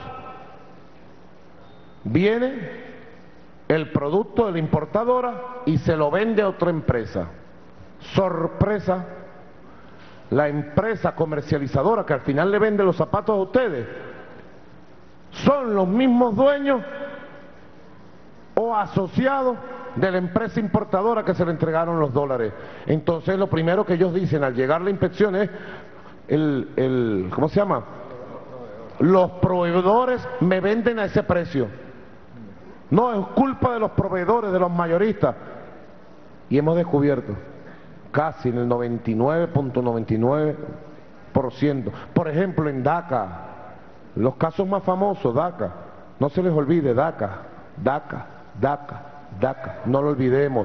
viene el producto de la importadora y se lo vende a otra empresa. Sorpresa, la empresa comercializadora que al final le vende los zapatos a ustedes son los mismos dueños o asociados de la empresa importadora que se le entregaron los dólares. Entonces lo primero que ellos dicen al llegar la inspección es ¿cómo se llama? Los proveedores me venden a ese precio. No, es culpa de los proveedores, de los mayoristas. Y hemos descubierto casi en el 99.99%. Por ejemplo, en DACA, los casos más famosos, DACA, no se les olvide, DACA, no lo olvidemos.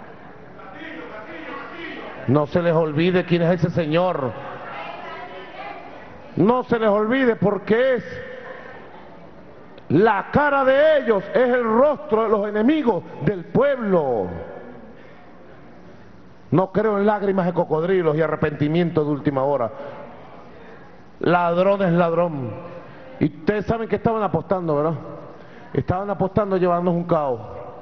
No se les olvide quién es ese señor. No se les olvide porque es la cara de ellos, es el rostro de los enemigos del pueblo. No creo en lágrimas de cocodrilos y arrepentimiento de última hora. Ladrón es ladrón. Y ustedes saben que estaban apostando, ¿verdad? Estaban apostando a llevarnos un caos.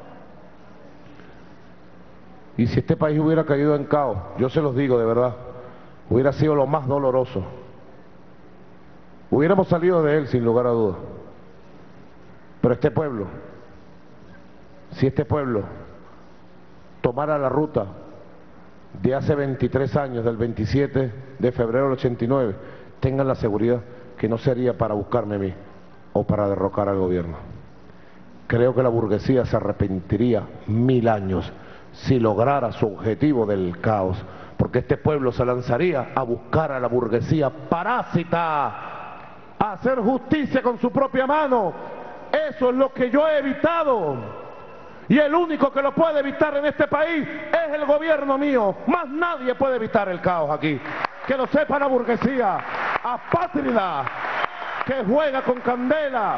Y si este país hubiera caído en caos, yo se los digo de verdad, hubiera sido lo más doloroso. Hubiéramos salido de él sin lugar a dudas. Pero este pueblo, si este pueblo tomara la ruta de hace 23 años, del 27 de febrero del 89, tengan la seguridad que no sería para buscarme a mí o para derrocar al gobierno. Creo que la burguesía se arrepentiría 1000 años si lograra su objetivo del caos, porque este pueblo se lanzaría a buscar a la burguesía parásita, a hacer justicia con su propia mano. Eso es lo que yo he evitado, y el único que lo puede evitar en este país es el gobierno mío. Más nadie puede evitar el caos aquí. Que lo sepa la burguesía apátrida que juega con candela.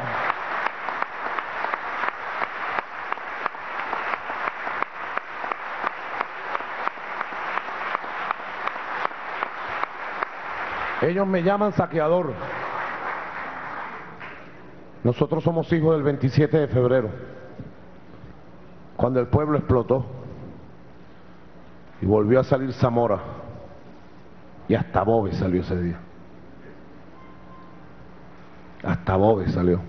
Ellos me llaman saqueador. Nosotros somos hijos del 27 de febrero, cuando el pueblo explotó y volvió a salir Zamora, y hasta Boves salió ese día. Hasta Boves salió.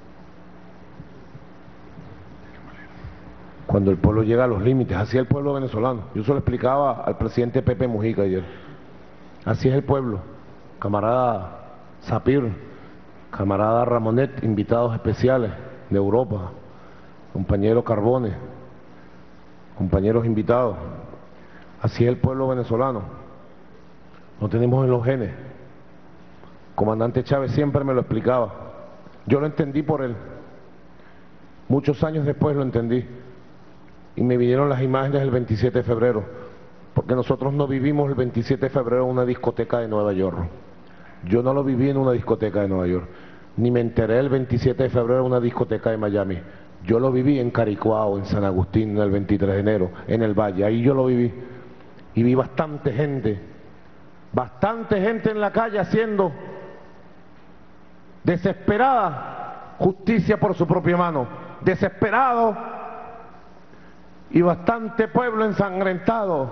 Cuando el pueblo llega a los límites, así es el pueblo venezolano. Yo se lo explicaba al presidente Pepe Mujica ayer. Así es el pueblo. Camarada Sapir, camarada Ramonet, invitados especiales de Europa, compañero Carbone, compañeros invitados. Así es el pueblo venezolano. No tenemos en los genes. Comandante Chávez siempre me lo explicaba. Yo lo entendí por él. Muchos años después lo entendí. Y me vinieron las imágenes del 27 de febrero. Porque nosotros no vivimos el 27 de febrero en una discoteca de Nueva York. Yo no lo viví en una discoteca de Nueva York. Ni me enteré el 27 de febrero en una discoteca de Miami. Yo lo viví en Caricuao, en San Agustín, el 23 de enero, en el Valle. Ahí yo lo viví. Y vi bastante gente en la calle haciendo desesperada justicia por su propia mano, desesperado y bastante pueblo ensangrentado.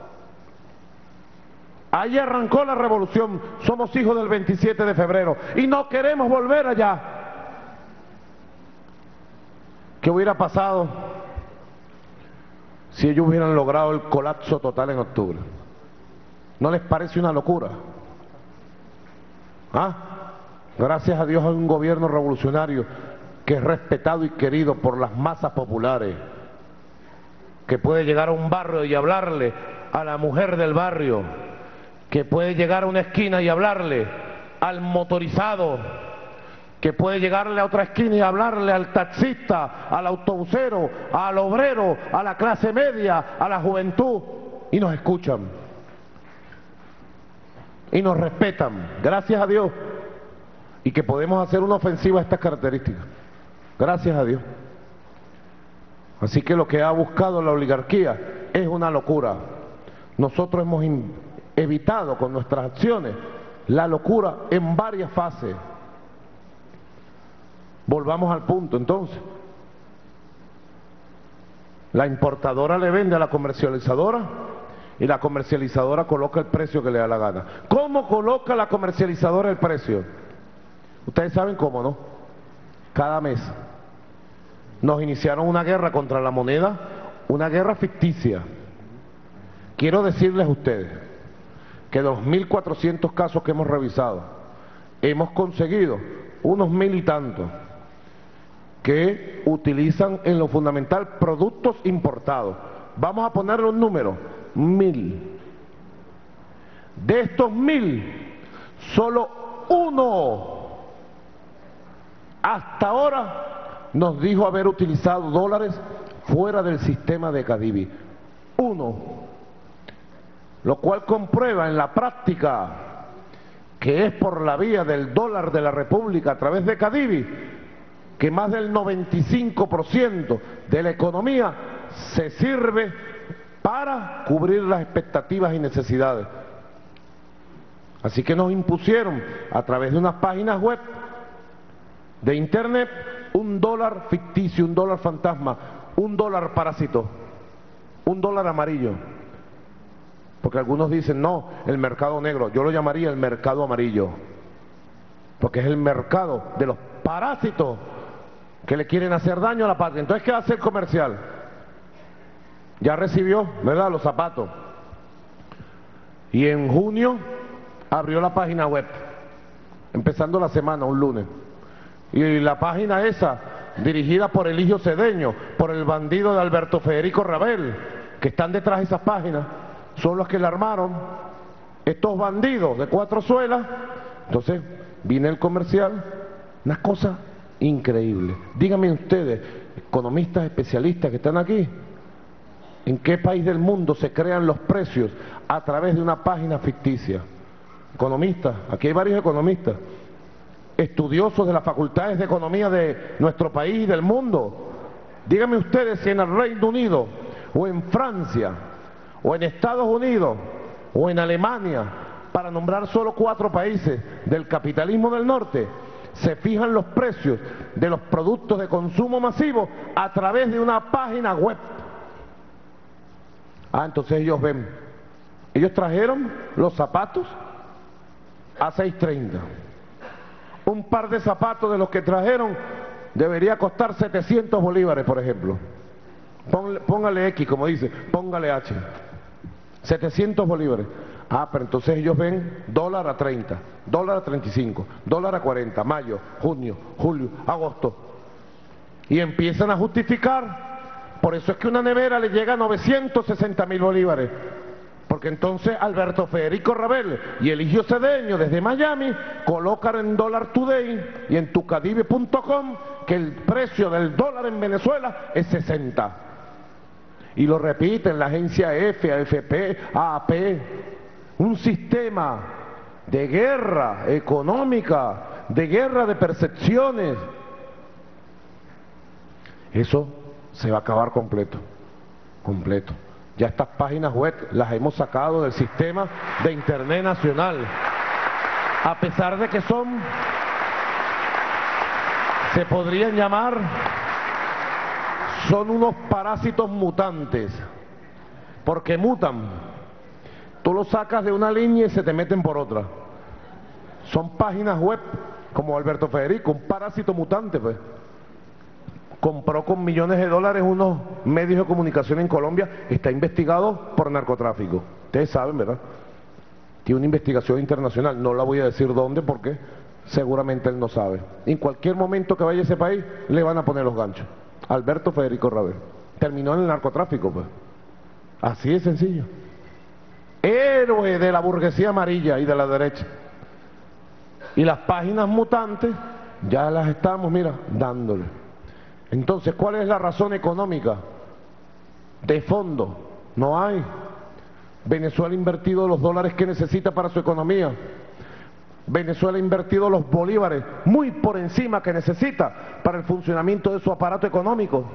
Ahí arrancó la revolución, somos hijos del 27 de febrero y no queremos volver allá. ¿Qué hubiera pasado si ellos hubieran logrado el colapso total en octubre? ¿No les parece una locura? ¿Ah? Gracias a Dios hay un gobierno revolucionario que es respetado y querido por las masas populares, que puede llegar a un barrio y hablarle a la mujer del barrio, que puede llegar a una esquina y hablarle al motorizado, que puede llegarle a otra esquina y hablarle al taxista, al autobusero, al obrero, a la clase media, a la juventud, y nos escuchan y nos respetan, gracias a Dios, y que podemos hacer una ofensiva a estas características, gracias a Dios. Así que lo que ha buscado la oligarquía es una locura. Nosotros hemos evitado con nuestras acciones la locura en varias fases. Volvamos al punto entonces. La importadora le vende a la comercializadora y la comercializadora coloca el precio que le da la gana. ¿Cómo coloca la comercializadora el precio? Ustedes saben cómo, ¿no? Cada mes. Nos iniciaron una guerra contra la moneda, una guerra ficticia. Quiero decirles a ustedes que de los 1.400 casos que hemos revisado, hemos conseguido unos 1.000 y tantos que utilizan en lo fundamental productos importados. Vamos a ponerle un número, 1.000. De estos 1.000, solo uno hasta ahora nos dijo haber utilizado dólares fuera del sistema de Cadivi. Uno. Lo cual comprueba en la práctica que es por la vía del dólar de la República a través de Cadivi que más del 95% de la economía se sirve para cubrir las expectativas y necesidades. Así que nos impusieron a través de unas páginas web de internet un dólar ficticio, un dólar fantasma, un dólar parásito, un dólar amarillo. Porque algunos dicen, no, el mercado negro, yo lo llamaría el mercado amarillo, porque es el mercado de los parásitos que le quieren hacer daño a la patria. Entonces, ¿qué hace el comercial? Ya recibió, ¿verdad?, los zapatos. Y en junio abrió la página web, empezando la semana, un lunes. Y la página esa, dirigida por Eligio Cedeño, por el bandido de Alberto Federico Rabel, que están detrás de esas páginas, son los que la armaron, estos bandidos de 4 suelas. Entonces, viene el comercial, una cosa increíble. Díganme ustedes, economistas especialistas que están aquí, ¿en qué país del mundo se crean los precios a través de una página ficticia? Economistas, aquí hay varios economistas, estudiosos de las facultades de economía de nuestro país y del mundo. Díganme ustedes si en el Reino Unido, o en Francia, o en Estados Unidos, o en Alemania, para nombrar solo 4 países del capitalismo del norte, se fijan los precios de los productos de consumo masivo a través de una página web. Entonces ellos ven, ellos trajeron los zapatos a 6.30. Un par de zapatos de los que trajeron debería costar 700 bolívares, por ejemplo. Póngale X, como dice, póngale H. 700 bolívares. Pero entonces ellos ven dólar a 30, dólar a 35, dólar a 40, mayo, junio, julio, agosto. Y empiezan a justificar. Por eso es que una nevera le llega a 960.000 bolívares. Porque entonces Alberto Federico Rabel y Eligio Cedeño desde Miami colocan en Dollar Today y en tucadive.com que el precio del dólar en Venezuela es 60. Y lo repiten la agencia F, AFP, AAP. Un sistema de guerra económica, de guerra de percepciones. Eso se va a acabar completo, completo. Ya estas páginas web las hemos sacado del sistema de Internet nacional, a pesar de que son se podrían llamar, son unos parásitos mutantes, porque mutan. Tú los sacas de una línea y se te meten por otra. Son páginas web, como Alberto Federico, un parásito mutante, pues. Compró con millones de dólares unos medios de comunicación en Colombia, está investigado por narcotráfico. Ustedes saben, ¿verdad? Tiene una investigación internacional, no la voy a decir dónde porque seguramente él no sabe. En cualquier momento que vaya a ese país le van a poner los ganchos. Alberto Federico Ravel terminó en el narcotráfico, pues. Así de sencillo. Héroe de la burguesía amarilla y de la derecha. Y las páginas mutantes ya las estamos, mira, dándole. Entonces, ¿cuál es la razón económica? De fondo, no hay. Venezuela ha invertido los dólares que necesita para su economía. Venezuela ha invertido los bolívares muy por encima que necesita para el funcionamiento de su aparato económico.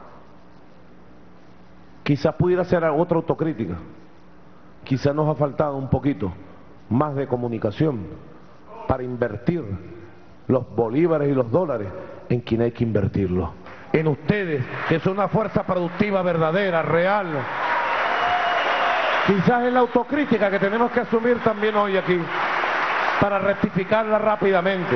Quizás pudiera ser otra autocrítica. Quizás nos ha faltado un poquito más de comunicación para invertir los bolívares y los dólares en quien hay que invertirlos. En ustedes, que son una fuerza productiva verdadera, real. Quizás es la autocrítica que tenemos que asumir también hoy aquí, para rectificarla rápidamente.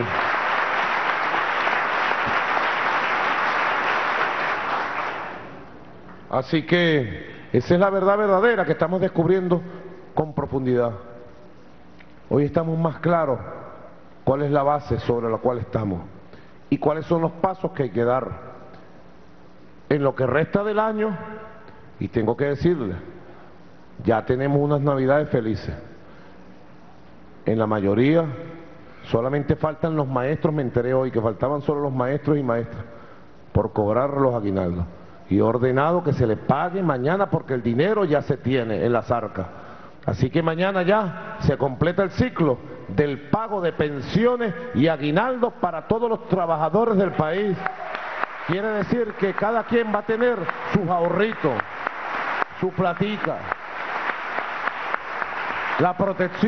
Así que esa es la verdad verdadera que estamos descubriendo con profundidad. Hoy estamos más claros cuál es la base sobre la cual estamos y cuáles son los pasos que hay que dar en lo que resta del año. Y tengo que decirle, ya tenemos unas navidades felices. En la mayoría solamente faltan los maestros, me enteré hoy que faltaban solo los maestros y maestras por cobrar los aguinaldos. Y he ordenado que se le pague mañana porque el dinero ya se tiene en las arcas. Así que mañana ya se completa el ciclo del pago de pensiones y aguinaldos para todos los trabajadores del país. Quiere decir que cada quien va a tener sus ahorritos, su platica. La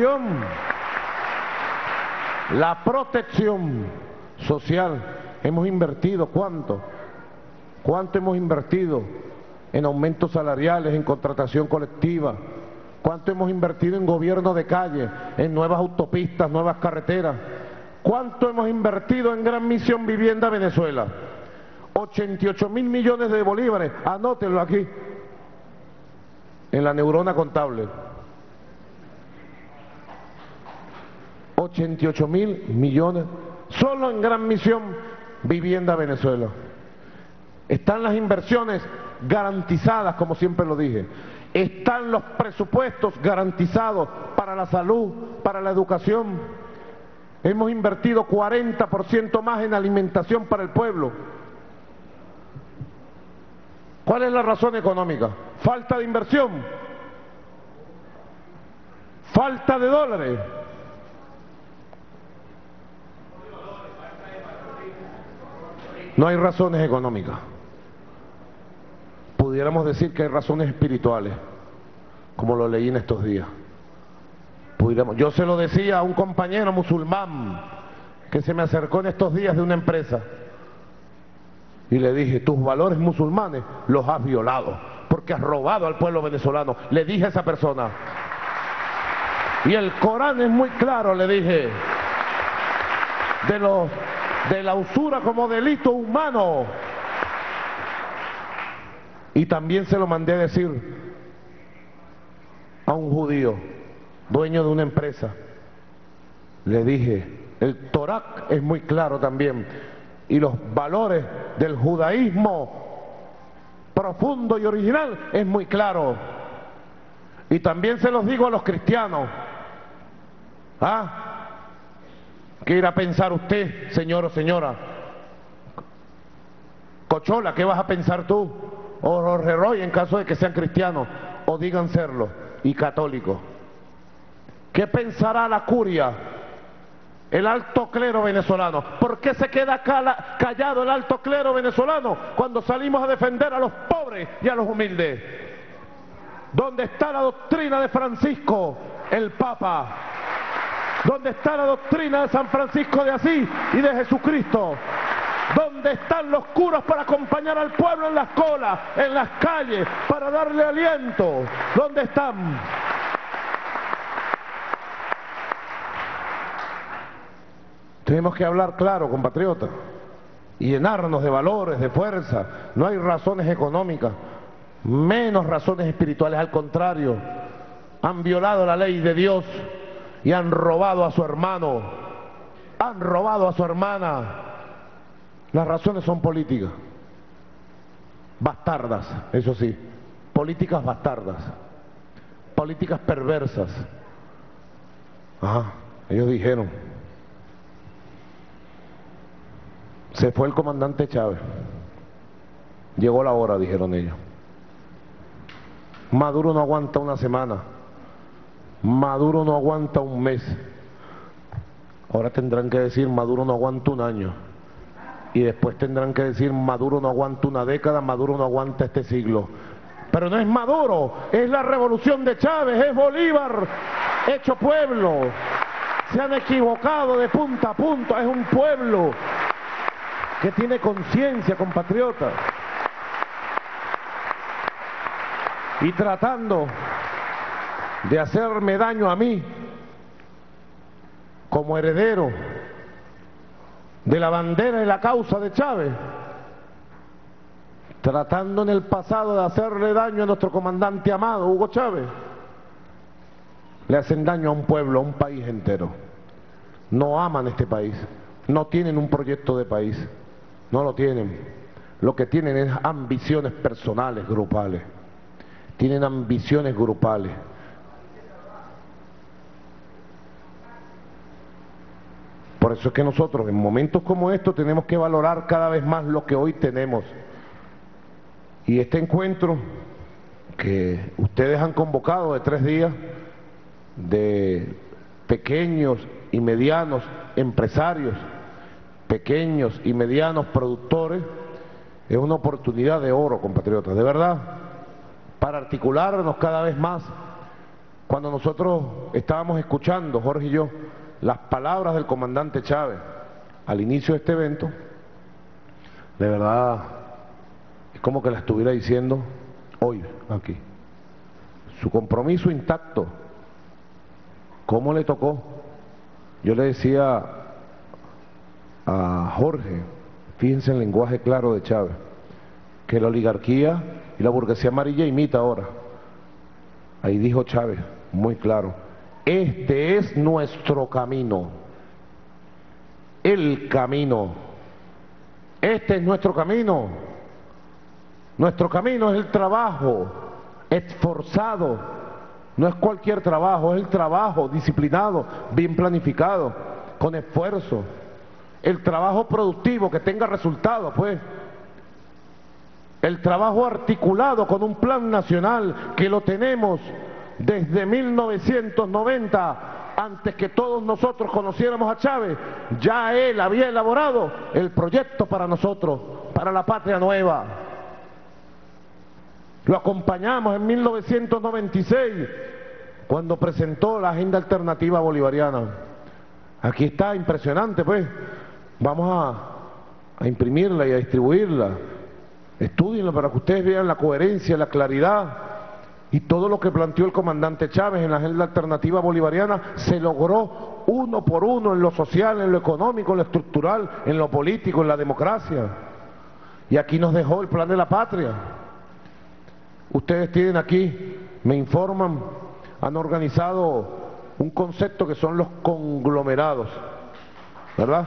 protección social. Hemos invertido, ¿cuánto? ¿Cuánto hemos invertido en aumentos salariales, en contratación colectiva? ¿Cuánto hemos invertido en gobierno de calle, en nuevas autopistas, nuevas carreteras? ¿Cuánto hemos invertido en Gran Misión Vivienda Venezuela? 88.000 millones de bolívares, anótenlo aquí, en la neurona contable. 88.000 millones, solo en Gran Misión Vivienda Venezuela. Están las inversiones garantizadas, como siempre lo dije. Están los presupuestos garantizados para la salud, para la educación. Hemos invertido 40% más en alimentación para el pueblo. ¿Cuál es la razón económica? Falta de inversión. Falta de dólares. No hay razones económicas. Pudiéramos decir que hay razones espirituales, como lo leí en estos días. Yo se lo decía a un compañero musulmán que se me acercó en estos días de una empresa y le dije, tus valores musulmanes los has violado porque has robado al pueblo venezolano. Le dije a esa persona, y el Corán es muy claro, le dije, de la usura como delito humano. Y también se lo mandé a decir a un judío, dueño de una empresa. Le dije, el Torá es muy claro también, y los valores del judaísmo profundo y original es muy claro. Y también se los digo a los cristianos. ¿Qué irá a pensar usted, señor o señora? Cochola, ¿qué vas a pensar tú? O Jorge Roy, en caso de que sean cristianos, o digan serlo, y católicos. ¿Qué pensará la curia, el alto clero venezolano? ¿Por qué se queda callado el alto clero venezolano cuando salimos a defender a los pobres y a los humildes? ¿Dónde está la doctrina de Francisco, el Papa? ¿Dónde está la doctrina de San Francisco de Asís y de Jesucristo? ¿Dónde están los curas para acompañar al pueblo en las colas, en las calles, para darle aliento? ¿Dónde están? Tenemos que hablar claro, compatriotas, y llenarnos de valores, de fuerza. No hay razones económicas, menos razones espirituales, al contrario. Han violado la ley de Dios y han robado a su hermano, han robado a su hermana. Las razones son políticas, bastardas, eso sí, políticas bastardas, políticas perversas. Ajá, ellos dijeron, se fue el comandante Chávez, llegó la hora, dijeron ellos. Maduro no aguanta una semana, Maduro no aguanta un mes, ahora tendrán que decir Maduro no aguanta un año, y después tendrán que decir Maduro no aguanta una década, Maduro no aguanta este siglo. Pero no es Maduro, es la revolución de Chávez, es Bolívar hecho pueblo. Se han equivocado de punta a punta, es un pueblo que tiene conciencia, compatriotas. Y tratando de hacerme daño a mí, como heredero de la bandera y la causa de Chávez, tratando en el pasado de hacerle daño a nuestro comandante amado, Hugo Chávez, le hacen daño a un pueblo, a un país entero. No aman este país, no tienen un proyecto de país, no lo tienen. Lo que tienen es ambiciones personales, grupales. Tienen ambiciones grupales. Por eso es que nosotros en momentos como estos tenemos que valorar cada vez más lo que hoy tenemos. Y este encuentro que ustedes han convocado de 3 días de pequeños y medianos empresarios, pequeños y medianos productores, es una oportunidad de oro, compatriotas, de verdad, para articularnos cada vez más. Cuando nosotros estábamos escuchando, Jorge y yo, las palabras del comandante Chávez al inicio de este evento, de verdad es como que la estuviera diciendo hoy aquí. Su compromiso intacto, ¿cómo le tocó? Yo le decía a Jorge, fíjense en el lenguaje claro de Chávez, que la oligarquía y la burguesía amarilla imita ahora. Ahí dijo Chávez, muy claro, este es nuestro camino, el camino, este es nuestro camino. Nuestro camino es el trabajo esforzado, no es cualquier trabajo, es el trabajo disciplinado, bien planificado, con esfuerzo, el trabajo productivo que tenga resultados, pues, el trabajo articulado con un plan nacional que lo tenemos desde 1990, antes que todos nosotros conociéramos a Chávez, ya él había elaborado el proyecto para nosotros, para la patria nueva. Lo acompañamos en 1996, cuando presentó la agenda alternativa bolivariana. Aquí está, impresionante, pues. Vamos a imprimirla y a distribuirla. Estúdienlo para que ustedes vean la coherencia, la claridad y todo lo que planteó el comandante Chávez en la agenda alternativa bolivariana se logró uno por uno en lo social, en lo económico, en lo estructural, en lo político, en la democracia. Y aquí nos dejó el plan de la patria. Ustedes tienen aquí, me informan, han organizado un concepto que son los conglomerados, ¿verdad?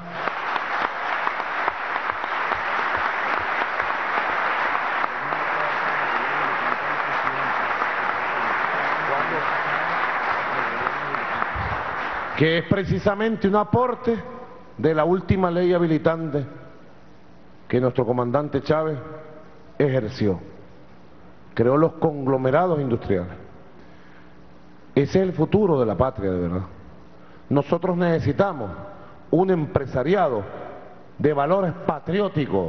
Que es precisamente un aporte de la última ley habilitante que nuestro comandante Chávez ejerció. Creó los conglomerados industriales. Ese es el futuro de la patria, de verdad. Nosotros necesitamos un empresariado de valores patrióticos.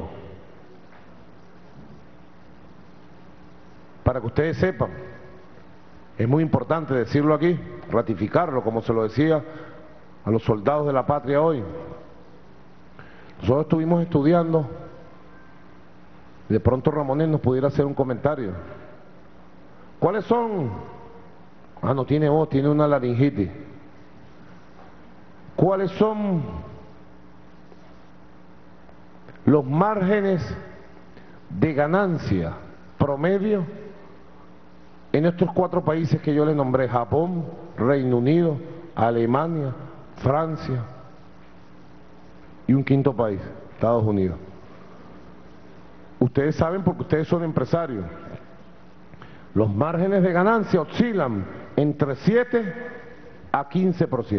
Para que ustedes sepan, es muy importante decirlo aquí, ratificarlo, como se lo decía a los soldados de la patria hoy. Nosotros estuvimos estudiando, de pronto Ramonet nos pudiera hacer un comentario. ¿Cuáles son? Ah, no tiene voz, tiene una laringitis. ¿Cuáles son los márgenes de ganancia promedio en estos 4 países que yo les nombré? Japón, Reino Unido, Alemania, Francia y un 5.º país, Estados Unidos. Ustedes saben porque ustedes son empresarios. Los márgenes de ganancia oscilan entre 7 a 15%.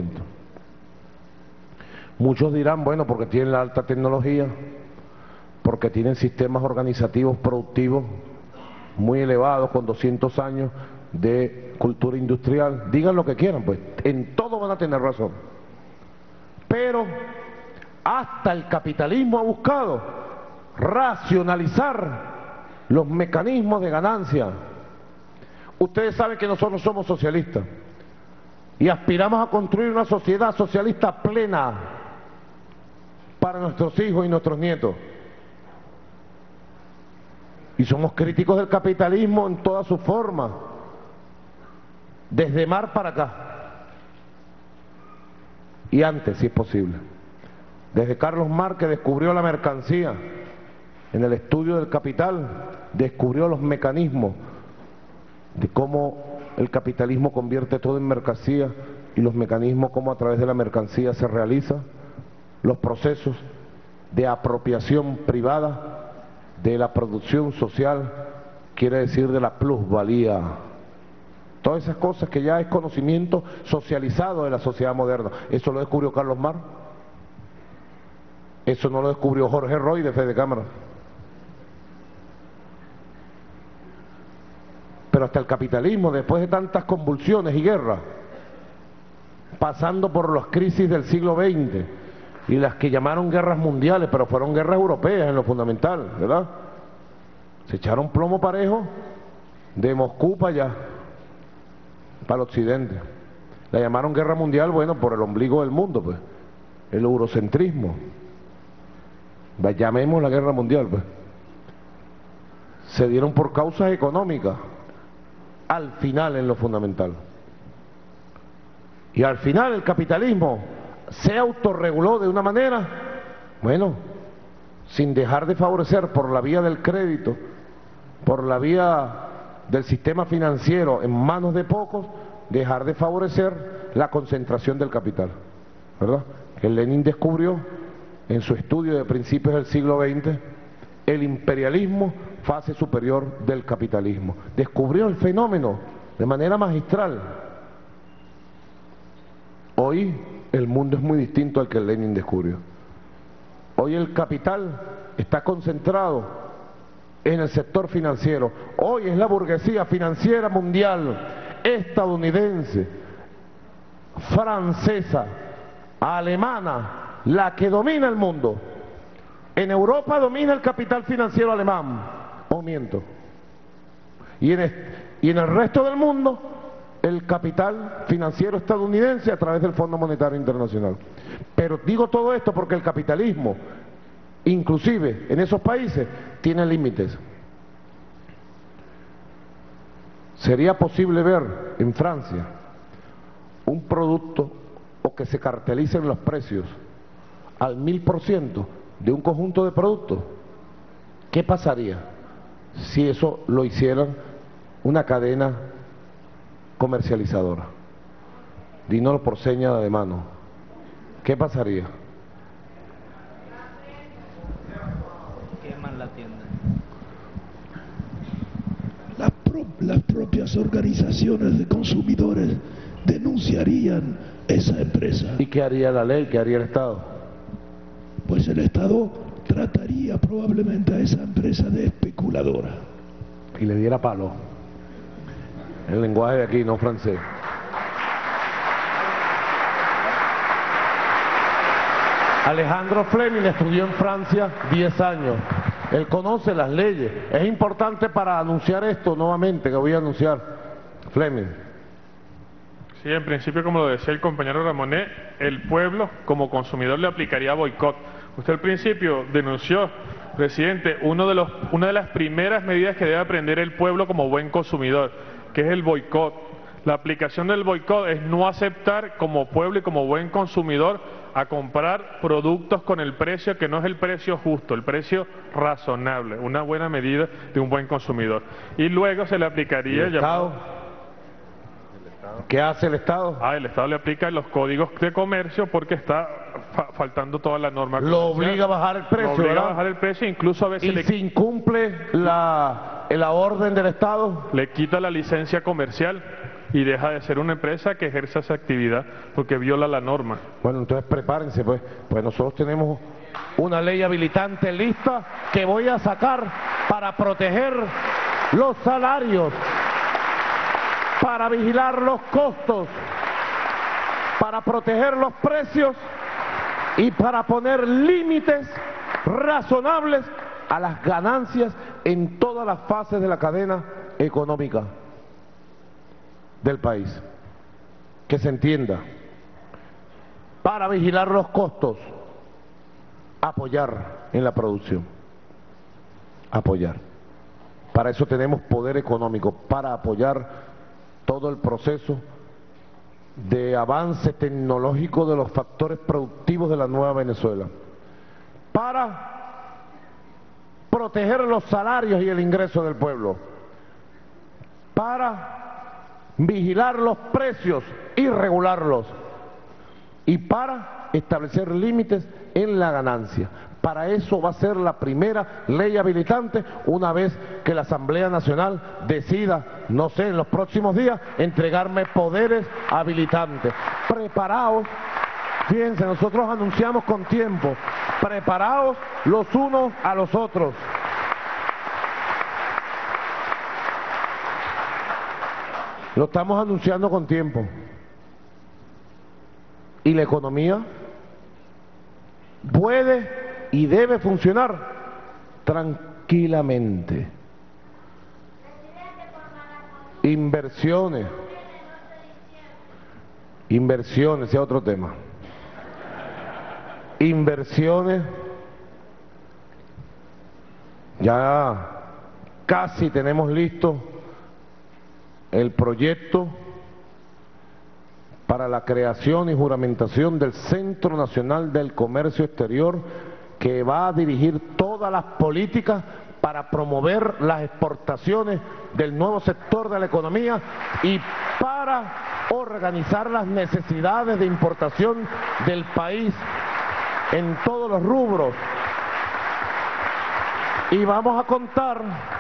Muchos dirán, bueno, porque tienen la alta tecnología, porque tienen sistemas organizativos productivos muy elevados con 200 años de cultura industrial. Digan lo que quieran, pues en todo van a tener razón. Pero hasta el capitalismo ha buscado racionalizar los mecanismos de ganancia. Ustedes saben que nosotros somos socialistas y aspiramos a construir una sociedad socialista plena para nuestros hijos y nuestros nietos. Y somos críticos del capitalismo en todas sus formas, desde mar para acá. Y antes, si es posible. Desde Carlos Marx, que descubrió la mercancía, en el estudio del capital, descubrió los mecanismos de cómo el capitalismo convierte todo en mercancía y los mecanismos cómo a través de la mercancía se realiza los procesos de apropiación privada de la producción social, quiere decir de la plusvalía. Todas esas cosas que ya es conocimiento socializado de la sociedad moderna. Eso lo descubrió Carlos Marx. Eso no lo descubrió Jorge Roy de Fede Cámara. Pero hasta el capitalismo, después de tantas convulsiones y guerras, pasando por las crisis del siglo XX y las que llamaron guerras mundiales, pero fueron guerras europeas en lo fundamental, ¿verdad? Se echaron plomo parejo de Moscú para allá, para el occidente. La llamaron guerra mundial, bueno, por el ombligo del mundo, pues, el eurocentrismo. Llamemos la guerra mundial, pues. Se dieron por causas económicas, al final en lo fundamental. Y al final el capitalismo se autorreguló de una manera, bueno, sin dejar de favorecer por la vía del crédito, por la vía del sistema financiero en manos de pocos, dejar de favorecer la concentración del capital, ¿verdad? Que Lenin descubrió en su estudio de principios del siglo XX el imperialismo, fase superior del capitalismo. Descubrió el fenómeno de manera magistral. Hoy el mundo es muy distinto al que Lenin descubrió. Hoy el capital está concentrado en el sector financiero. Hoy es la burguesía financiera mundial, estadounidense, francesa, alemana, la que domina el mundo. En Europa domina el capital financiero alemán, o miento. Y en el resto del mundo, el capital financiero estadounidense a través del Fondo Monetario Internacional. Pero digo todo esto porque el capitalismo, inclusive en esos países, tiene límites. ¿Sería posible ver en Francia un producto o que se cartelicen los precios al 1000% de un conjunto de productos? ¿Qué pasaría si eso lo hicieran una cadena comercializadora? Dínoslo por seña de mano. ¿Qué pasaría? Queman la tienda. Las propias organizaciones de consumidores denunciarían esa empresa. ¿Y qué haría la ley? ¿Qué haría el Estado? Pues el Estado trataría probablemente a esa empresa de especuladora. Y le diera palo. El lenguaje de aquí, no francés. Alejandro Fleming estudió en Francia 10 años. Él conoce las leyes. Es importante para anunciar esto nuevamente que voy a anunciar. Fleming. Sí, en principio, como lo decía el compañero Ramonet, el pueblo como consumidor le aplicaría boicot. Usted al principio denunció, presidente, una de las primeras medidas que debe aprender el pueblo como buen consumidor, que es el boicot. La aplicación del boicot es no aceptar como pueblo y como buen consumidor a comprar productos con el precio que no es el precio justo, el precio razonable, una buena medida de un buen consumidor. Y luego se le aplicaría... ¿El Estado? ¿Qué hace el Estado? El Estado le aplica los códigos de comercio porque está faltando toda la norma comercial. Lo obliga a bajar el precio, Lo obliga ¿verdad? a bajar el precio, incluso a veces... ¿Y si incumple la orden del Estado? Le quita la licencia comercial y deja de ser una empresa que ejerza esa actividad porque viola la norma. Bueno, entonces prepárense, pues nosotros tenemos una ley habilitante lista que voy a sacar para proteger los salarios, para vigilar los costos, para proteger los precios y para poner límites razonables a las ganancias en todas las fases de la cadena económica del país. Que se entienda. Para vigilar los costos, apoyar en la producción. Apoyar. Para eso tenemos poder económico, para apoyar todo el proceso de avance tecnológico de los factores productivos de la nueva Venezuela. Para proteger los salarios y el ingreso del pueblo. Para vigilar los precios y regularlos, y para establecer límites en la ganancia. Para eso va a ser la primera ley habilitante una vez que la Asamblea Nacional decida, no sé, en los próximos días, entregarme poderes habilitantes. Preparaos, fíjense, nosotros anunciamos con tiempo, preparaos los unos a los otros. Lo estamos anunciando con tiempo. Y la economía puede y debe funcionar tranquilamente. Inversiones. Inversiones, ese es otro tema. Inversiones. Ya casi tenemos listo el proyecto para la creación y juramentación del Centro Nacional del Comercio Exterior, que va a dirigir todas las políticas para promover las exportaciones del nuevo sector de la economía y para organizar las necesidades de importación del país en todos los rubros. Y vamos a contar,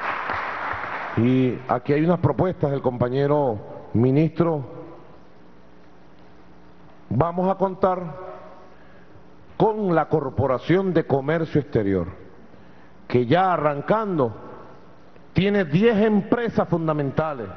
y aquí hay unas propuestas del compañero ministro, vamos a contar con la Corporación de Comercio Exterior, que ya arrancando tiene 10 empresas fundamentales,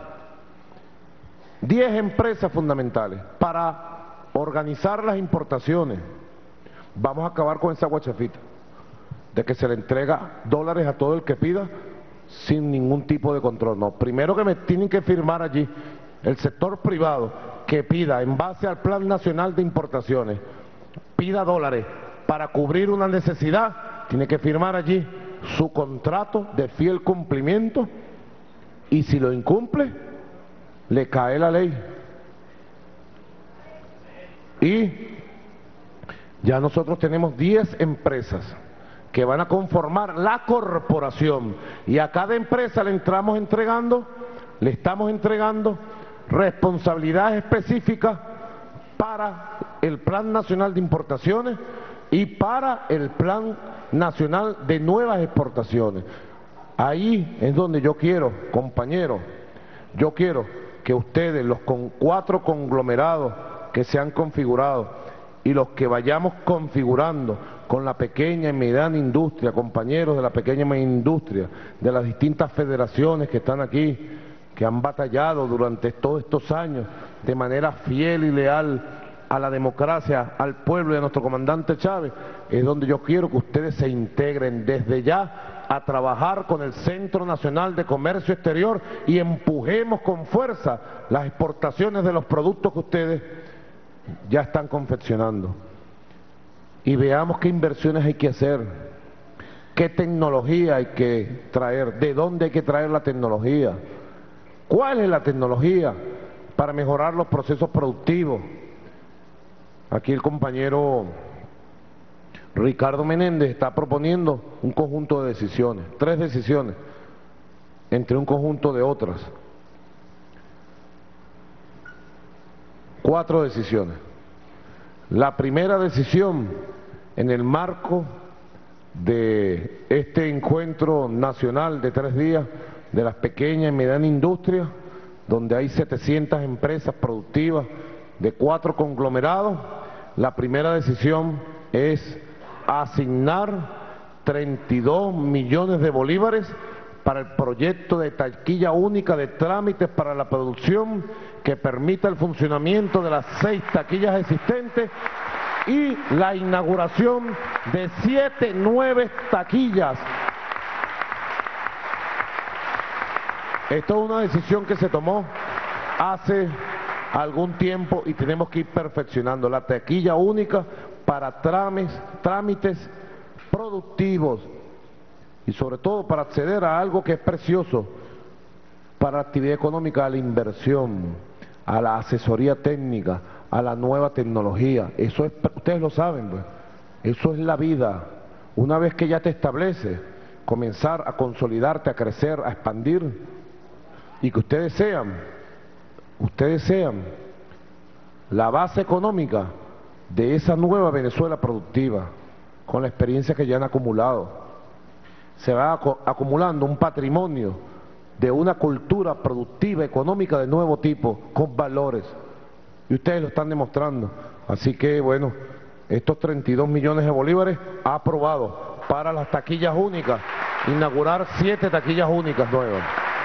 10 empresas fundamentales para organizar las importaciones. Vamos a acabar con esa guachafita de que se le entrega dólares a todo el que pida sin ningún tipo de control. No, primero que me tienen que firmar allí el sector privado que pida en base al Plan Nacional de Importaciones, pida dólares para cubrir una necesidad, tiene que firmar allí su contrato de fiel cumplimiento, y si lo incumple, le cae la ley. Y ya nosotros tenemos 10 empresas que van a conformar la corporación, y a cada empresa le estamos entregando responsabilidades específicas para el Plan Nacional de Importaciones y para el Plan Nacional de Nuevas Exportaciones. Ahí es donde yo quiero, compañeros, yo quiero que ustedes, los 4 conglomerados que se han configurado y los que vayamos configurando con la pequeña y mediana industria, compañeros de la pequeña y mediana industria, de las distintas federaciones que están aquí, que han batallado durante todos estos años de manera fiel y leal a la democracia, al pueblo y a nuestro comandante Chávez, es donde yo quiero que ustedes se integren desde ya a trabajar con el Centro Nacional de Comercio Exterior y empujemos con fuerza las exportaciones de los productos que ustedes ya están confeccionando. y veamos qué inversiones hay que hacer, qué tecnología hay que traer, de dónde hay que traer la tecnología, cuál es la tecnología para mejorar los procesos productivos. Aquí el compañero Ricardo Menéndez está proponiendo un conjunto de decisiones, 3 decisiones, entre un conjunto de otras. 4 decisiones. La primera decisión, en el marco de este encuentro nacional de 3 días de las pequeñas y medianas industrias, donde hay 700 empresas productivas de 4 conglomerados, la primera decisión es asignar 32 millones de bolívares para el proyecto de taquilla única de trámites para la producción que permita el funcionamiento de las 6 taquillas existentes y la inauguración de 7 nuevas taquillas. Esto es una decisión que se tomó hace algún tiempo y tenemos que ir perfeccionando la taquilla única para trámites productivos y sobre todo para acceder a algo que es precioso para la actividad económica, a la inversión, a la asesoría técnica, a la nueva tecnología. Eso es, ustedes lo saben, pues, eso es la vida. Una vez que ya te estableces, comenzar a consolidarte, a crecer, a expandir, y que ustedes sean la base económica de esa nueva Venezuela productiva, con la experiencia que ya han acumulado. Se va acumulando un patrimonio de una cultura productiva, económica de nuevo tipo, con valores. Y ustedes lo están demostrando. Así que, bueno, estos 32 millones de bolívares ha aprobado para las taquillas únicas, inaugurar 7 taquillas únicas nuevas.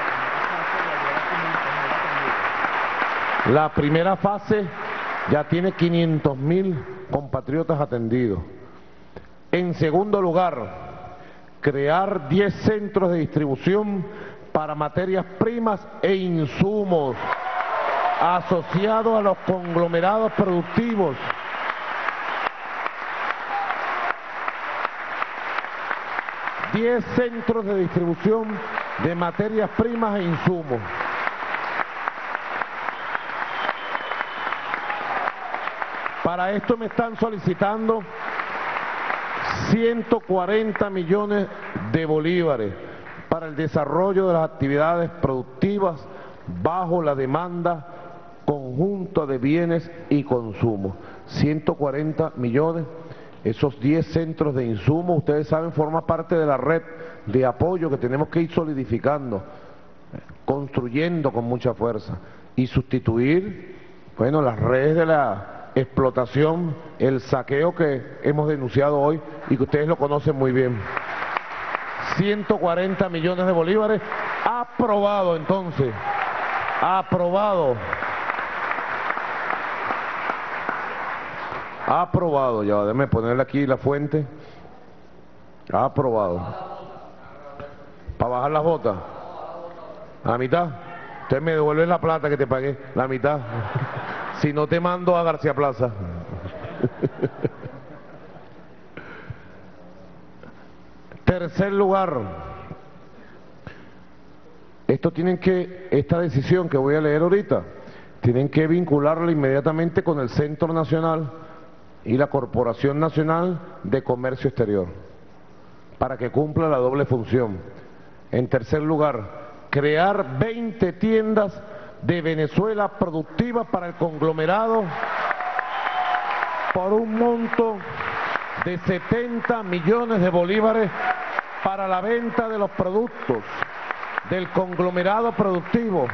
La primera fase ya tiene 500.000 compatriotas atendidos. En segundo lugar, crear 10 centros de distribución para materias primas e insumos asociados a los conglomerados productivos. ...10 centros de distribución de materias primas e insumos. Para esto me están solicitando 140 millones de bolívares para el desarrollo de las actividades productivas bajo la demanda conjunta de bienes y consumo. 140 millones, esos 10 centros de insumos, ustedes saben, forma parte de la red de apoyo que tenemos que ir solidificando, construyendo con mucha fuerza y sustituir, bueno, las redes de la explotación, el saqueo que hemos denunciado hoy y que ustedes lo conocen muy bien. 140 millones de bolívares, aprobado entonces, aprobado, ya déjame ponerle aquí la fuente, aprobado, para bajar las botas, a la mitad, usted me devuelve la plata que te pagué, la mitad. Si no te mando a García Plaza. Tercer lugar, esta decisión que voy a leer ahorita, tienen que vincularla inmediatamente con el Centro Nacional y la Corporación Nacional de Comercio Exterior, para que cumpla la doble función. En tercer lugar, crear 20 tiendas de Venezuela productiva para el conglomerado por un monto de 70 millones de bolívares para la venta de los productos del conglomerado productivo,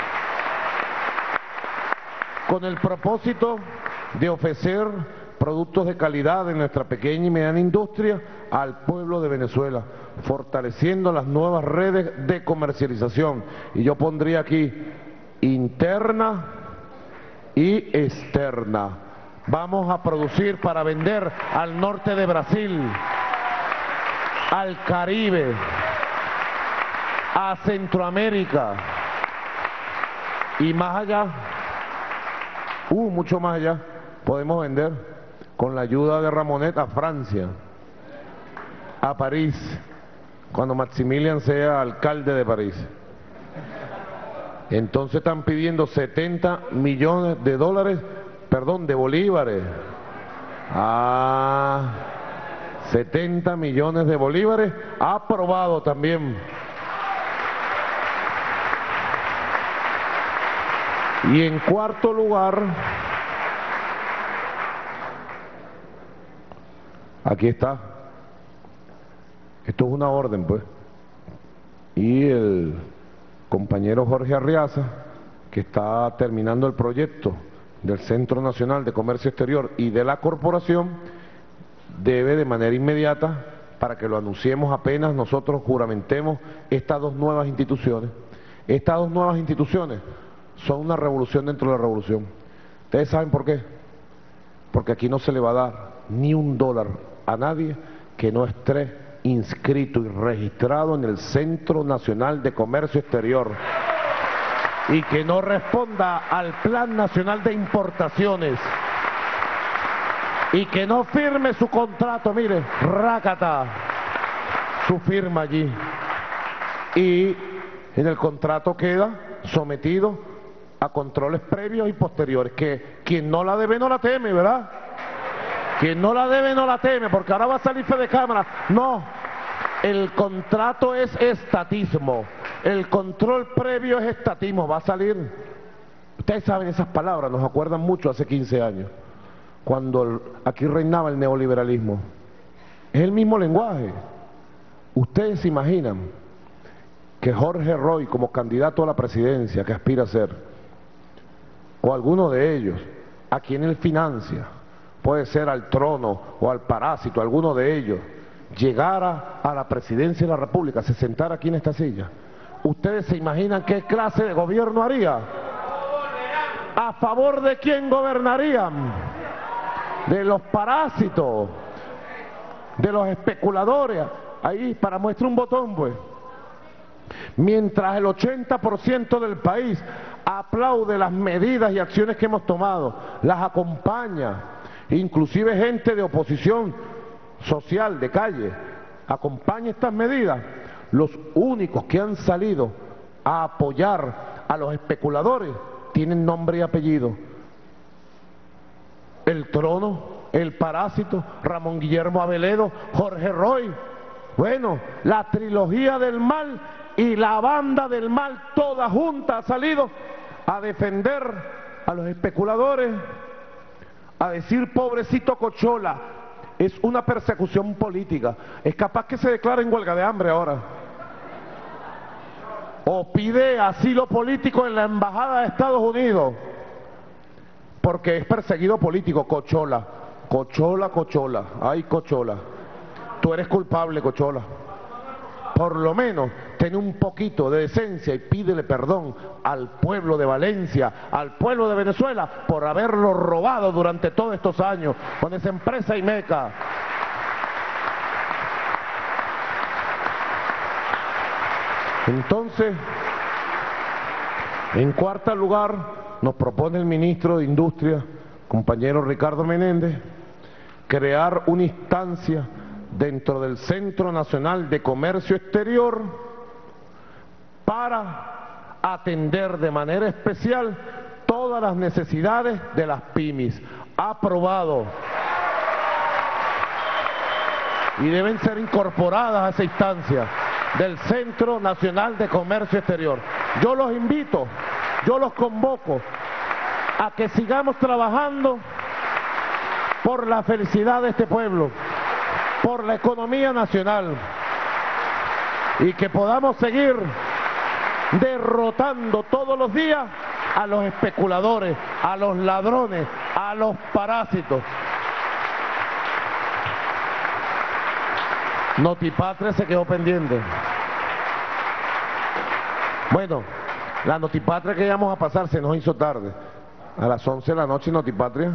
con el propósito de ofrecer productos de calidad en nuestra pequeña y mediana industria al pueblo de Venezuela, fortaleciendo las nuevas redes de comercialización. Y yo pondría aquí interna y externa. Vamos a producir para vender al norte de Brasil, al Caribe, a Centroamérica y más allá, mucho más allá, podemos vender con la ayuda de Ramonet a Francia, a París, cuando Maximilian sea alcalde de París. Entonces están pidiendo 70 millones de dólares, perdón, de bolívares. 70 millones de bolívares, aprobado también. Y en cuarto lugar, aquí está. Esto es una orden, pues. Y el compañero Jorge Arriaza, que está terminando el proyecto del Centro Nacional de Comercio Exterior y de la corporación, debe de manera inmediata, para que lo anunciemos apenas nosotros juramentemos estas dos nuevas instituciones. Estas dos nuevas instituciones son una revolución dentro de la revolución. ¿Ustedes saben por qué? Porque aquí no se le va a dar ni un dólar a nadie que no esté inscrito y registrado en el Centro Nacional de Comercio Exterior y que no responda al Plan Nacional de Importaciones y que no firme su contrato, mire, rácata, su firma allí, y en el contrato queda sometido a controles previos y posteriores, que quien no la debe no la teme, ¿verdad? Quien no la debe no la teme, porque ahora va a salir fe de cámara. No, el contrato es estatismo, el control previo es estatismo, va a salir. Ustedes saben esas palabras, nos acuerdan mucho hace 15 años, cuando aquí reinaba el neoliberalismo. Es el mismo lenguaje. Ustedes se imaginan que Jorge Roy, como candidato a la presidencia que aspira a ser, o alguno de ellos, a quien él financia, puede ser al trono o al parásito, alguno de ellos, llegara a la presidencia de la República, se sentara aquí en esta silla, ¿ustedes se imaginan qué clase de gobierno haría? ¿A favor de quién gobernarían? De los parásitos, de los especuladores. Ahí, para muestra un botón, pues. Mientras el 80% del país aplaude las medidas y acciones que hemos tomado, las acompaña, inclusive gente de oposición social, de calle, acompaña estas medidas, los únicos que han salido a apoyar a los especuladores tienen nombre y apellido. El trono, el parásito, Ramón Guillermo Aveledo, Jorge Roy. Bueno, la trilogía del mal y la banda del mal toda junta ha salido a defender a los especuladores, a decir pobrecito Cochola. Es una persecución política. Es capaz que se declare en huelga de hambre ahora, o pide asilo político en la embajada de Estados Unidos porque es perseguido político. Cochola, Cochola, Cochola, ay Cochola, tú eres culpable, Cochola. Por lo menos ten un poquito de decencia y pídele perdón al pueblo de Valencia, al pueblo de Venezuela, por haberlo robado durante todos estos años con esa empresa Imeca. Entonces, en cuarto lugar, nos propone el ministro de Industria, compañero Ricardo Menéndez, crear una instancia dentro del Centro Nacional de Comercio Exterior para atender de manera especial todas las necesidades de las pymes. Aprobado. Y deben ser incorporadas a esa instancia del Centro Nacional de Comercio Exterior. Yo los invito, yo los convoco a que sigamos trabajando por la felicidad de este pueblo, por la economía nacional, y que podamos seguir derrotando todos los días a los especuladores, a los ladrones, a los parásitos. Notipatria se quedó pendiente. Bueno, la Notipatria que íbamos a pasar se nos hizo tarde. A las 11 de la noche Notipatria.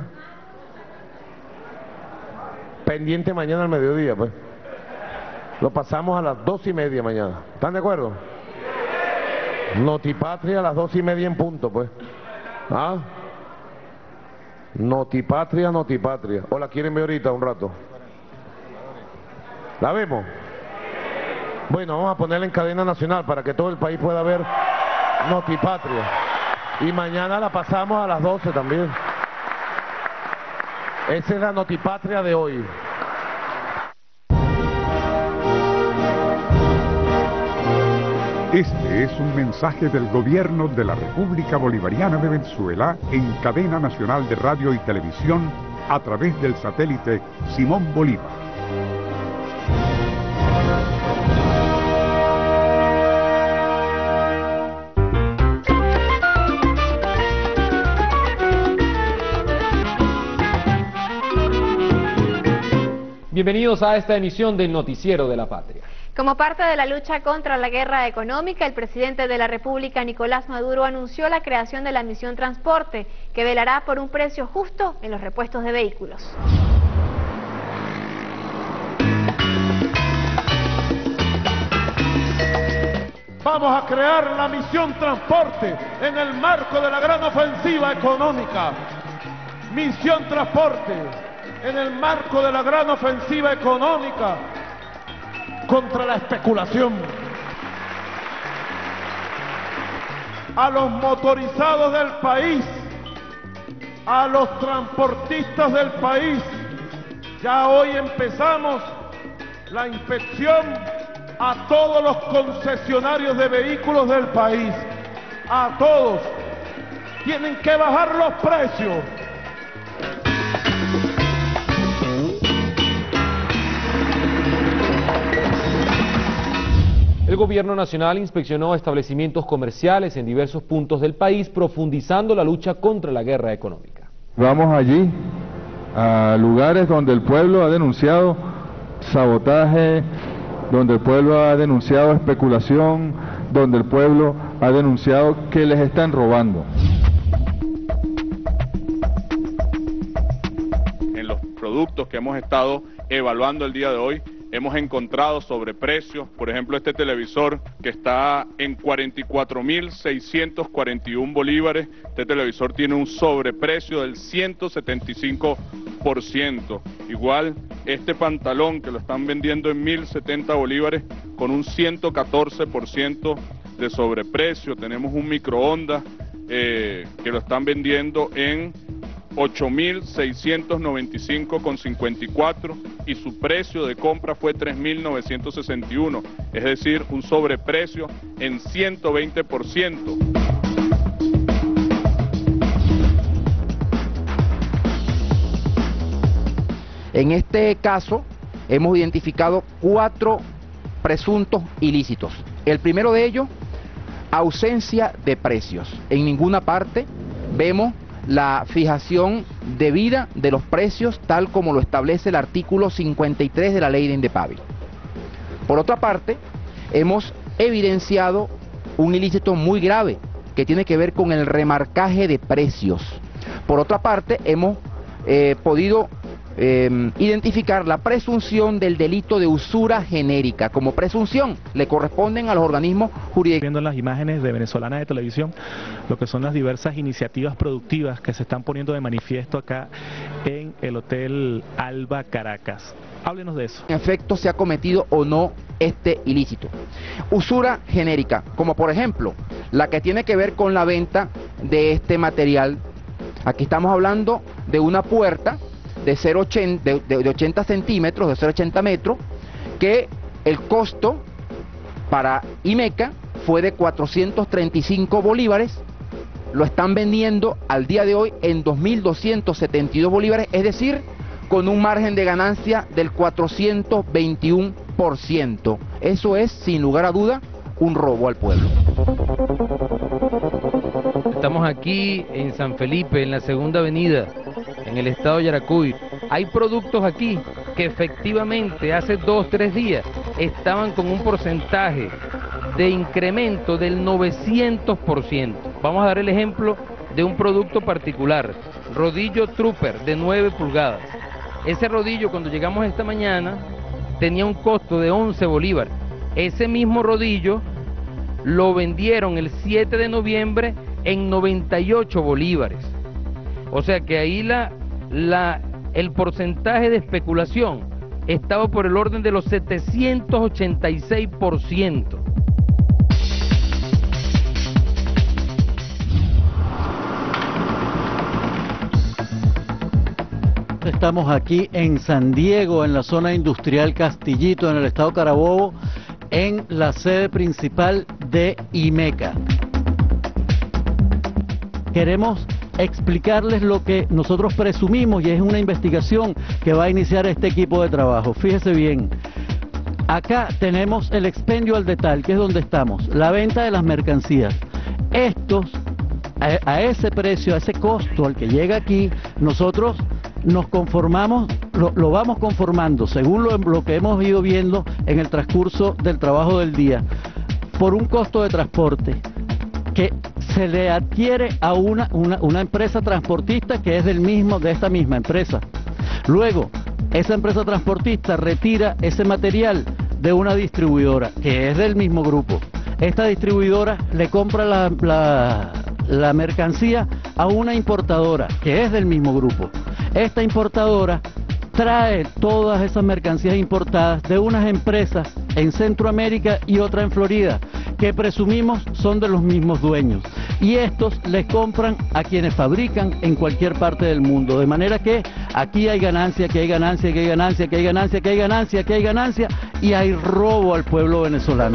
Pendiente mañana al mediodía, pues. Lo pasamos a las 2:30 mañana. ¿Están de acuerdo? Notipatria a las 2:30 en punto, pues. ¿Ah? Notipatria, Notipatria. ¿O la quieren ver ahorita un rato? ¿La vemos? Bueno, vamos a ponerla en cadena nacional para que todo el país pueda ver Notipatria. Y mañana la pasamos a las 12 también. Esa es la Notipatria de hoy. Este es un mensaje del gobierno de la República Bolivariana de Venezuela en cadena nacional de radio y televisión a través del satélite Simón Bolívar. Bienvenidos a esta emisión del Noticiero de la Patria. Como parte de la lucha contra la guerra económica, el presidente de la República, Nicolás Maduro, anunció la creación de la Misión Transporte, que velará por un precio justo en los repuestos de vehículos. Vamos a crear la Misión Transporte en el marco de la gran ofensiva económica. Misión Transporte en el marco de la gran ofensiva económica contra la especulación. A los motorizados del país, a los transportistas del país, ya hoy empezamos la inspección a todos los concesionarios de vehículos del país, a todos. Tienen que bajar los precios. El gobierno nacional inspeccionó establecimientos comerciales en diversos puntos del país, profundizando la lucha contra la guerra económica. Vamos allí a lugares donde el pueblo ha denunciado sabotaje, donde el pueblo ha denunciado especulación, donde el pueblo ha denunciado que les están robando. En los productos que hemos estado evaluando el día de hoy, hemos encontrado sobreprecios. Por ejemplo, este televisor que está en 44.641 bolívares, este televisor tiene un sobreprecio del 175%. Igual, este pantalón que lo están vendiendo en 1.070 bolívares con un 114% de sobreprecio. Tenemos un microondas que lo están vendiendo en 8.695,54 y su precio de compra fue 3.961, es decir, un sobreprecio en 120%. En este caso hemos identificado 4 presuntos ilícitos. El primero de ellos, ausencia de precios. En ninguna parte vemos la fijación debida de los precios tal como lo establece el artículo 53 de la ley de Indepavi. Por otra parte, hemos evidenciado un ilícito muy grave que tiene que ver con el remarcaje de precios. Por otra parte, hemos podido identificar la presunción del delito de usura genérica. Como presunción le corresponden a los organismos jurídicos. Viendo las imágenes de Venezolana de Televisión, lo que son las diversas iniciativas productivas que se están poniendo de manifiesto acá en el Hotel Alba Caracas. Háblenos de eso. En efecto, se ha cometido o no este ilícito. Usura genérica, como por ejemplo, la que tiene que ver con la venta de este material. Aquí estamos hablando de una puerta de 80 centímetros, de 0,80 metros, que el costo para IMECA fue de 435 bolívares, lo están vendiendo al día de hoy en 2.272 bolívares, es decir, con un margen de ganancia del 421%. Eso es, sin lugar a duda, un robo al pueblo. Estamos aquí en San Felipe, en la Segunda Avenida, en el estado de Yaracuy. Hay productos aquí que efectivamente hace 2 o 3 días estaban con un porcentaje de incremento del 900%. Vamos a dar el ejemplo de un producto particular, rodillo Trooper de 9 pulgadas. Ese rodillo, cuando llegamos esta mañana, tenía un costo de 11 bolívares. Ese mismo rodillo lo vendieron el 7 de noviembre en 98 bolívares. O sea que ahí el porcentaje de especulación estaba por el orden de los 786%. Estamos aquí en San Diego, en la zona industrial Castillito, en el estado Carabobo, en la sede principal de IMECA. Queremos explicarles lo que nosotros presumimos y es una investigación que va a iniciar este equipo de trabajo. Fíjese bien, acá tenemos el expendio al detalle, que es donde estamos, la venta de las mercancías. Estos, a ese precio, a ese costo al que llega aquí, nosotros nos conformamos, lo vamos conformando según lo que hemos ido viendo en el transcurso del trabajo del día, por un costo de transporte que se le adquiere a una empresa transportista que es de esta misma empresa. Luego, esa empresa transportista retira ese material de una distribuidora que es del mismo grupo. Esta distribuidora le compra la mercancía a una importadora que es del mismo grupo. Esta importadora trae todas esas mercancías importadas de unas empresas en Centroamérica y otra en Florida, que presumimos son de los mismos dueños. Y estos les compran a quienes fabrican en cualquier parte del mundo. De manera que aquí hay ganancia, que hay ganancia, que hay ganancia, que hay ganancia, que hay ganancia, que hay ganancia, y hay robo al pueblo venezolano.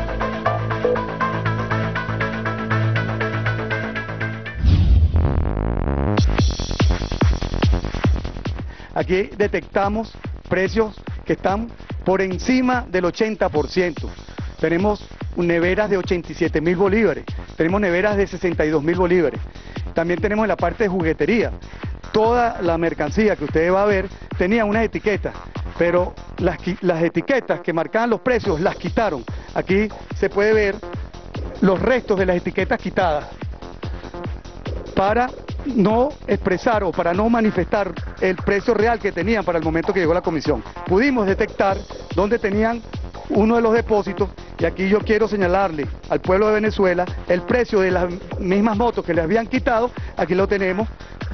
Aquí detectamos precios que están por encima del 80%. Tenemos neveras de 87.000 bolívares, tenemos neveras de 62.000 bolívares. También tenemos en la parte de juguetería. Toda la mercancía que usted va a ver tenía unas etiquetas, pero las etiquetas que marcaban los precios las quitaron. Aquí se puede ver los restos de las etiquetas quitadas para no expresar o para no manifestar el precio real que tenían para el momento que llegó la comisión. Pudimos detectar dónde tenían uno de los depósitos, y aquí yo quiero señalarle al pueblo de Venezuela el precio de las mismas motos que le habían quitado. Aquí lo tenemos,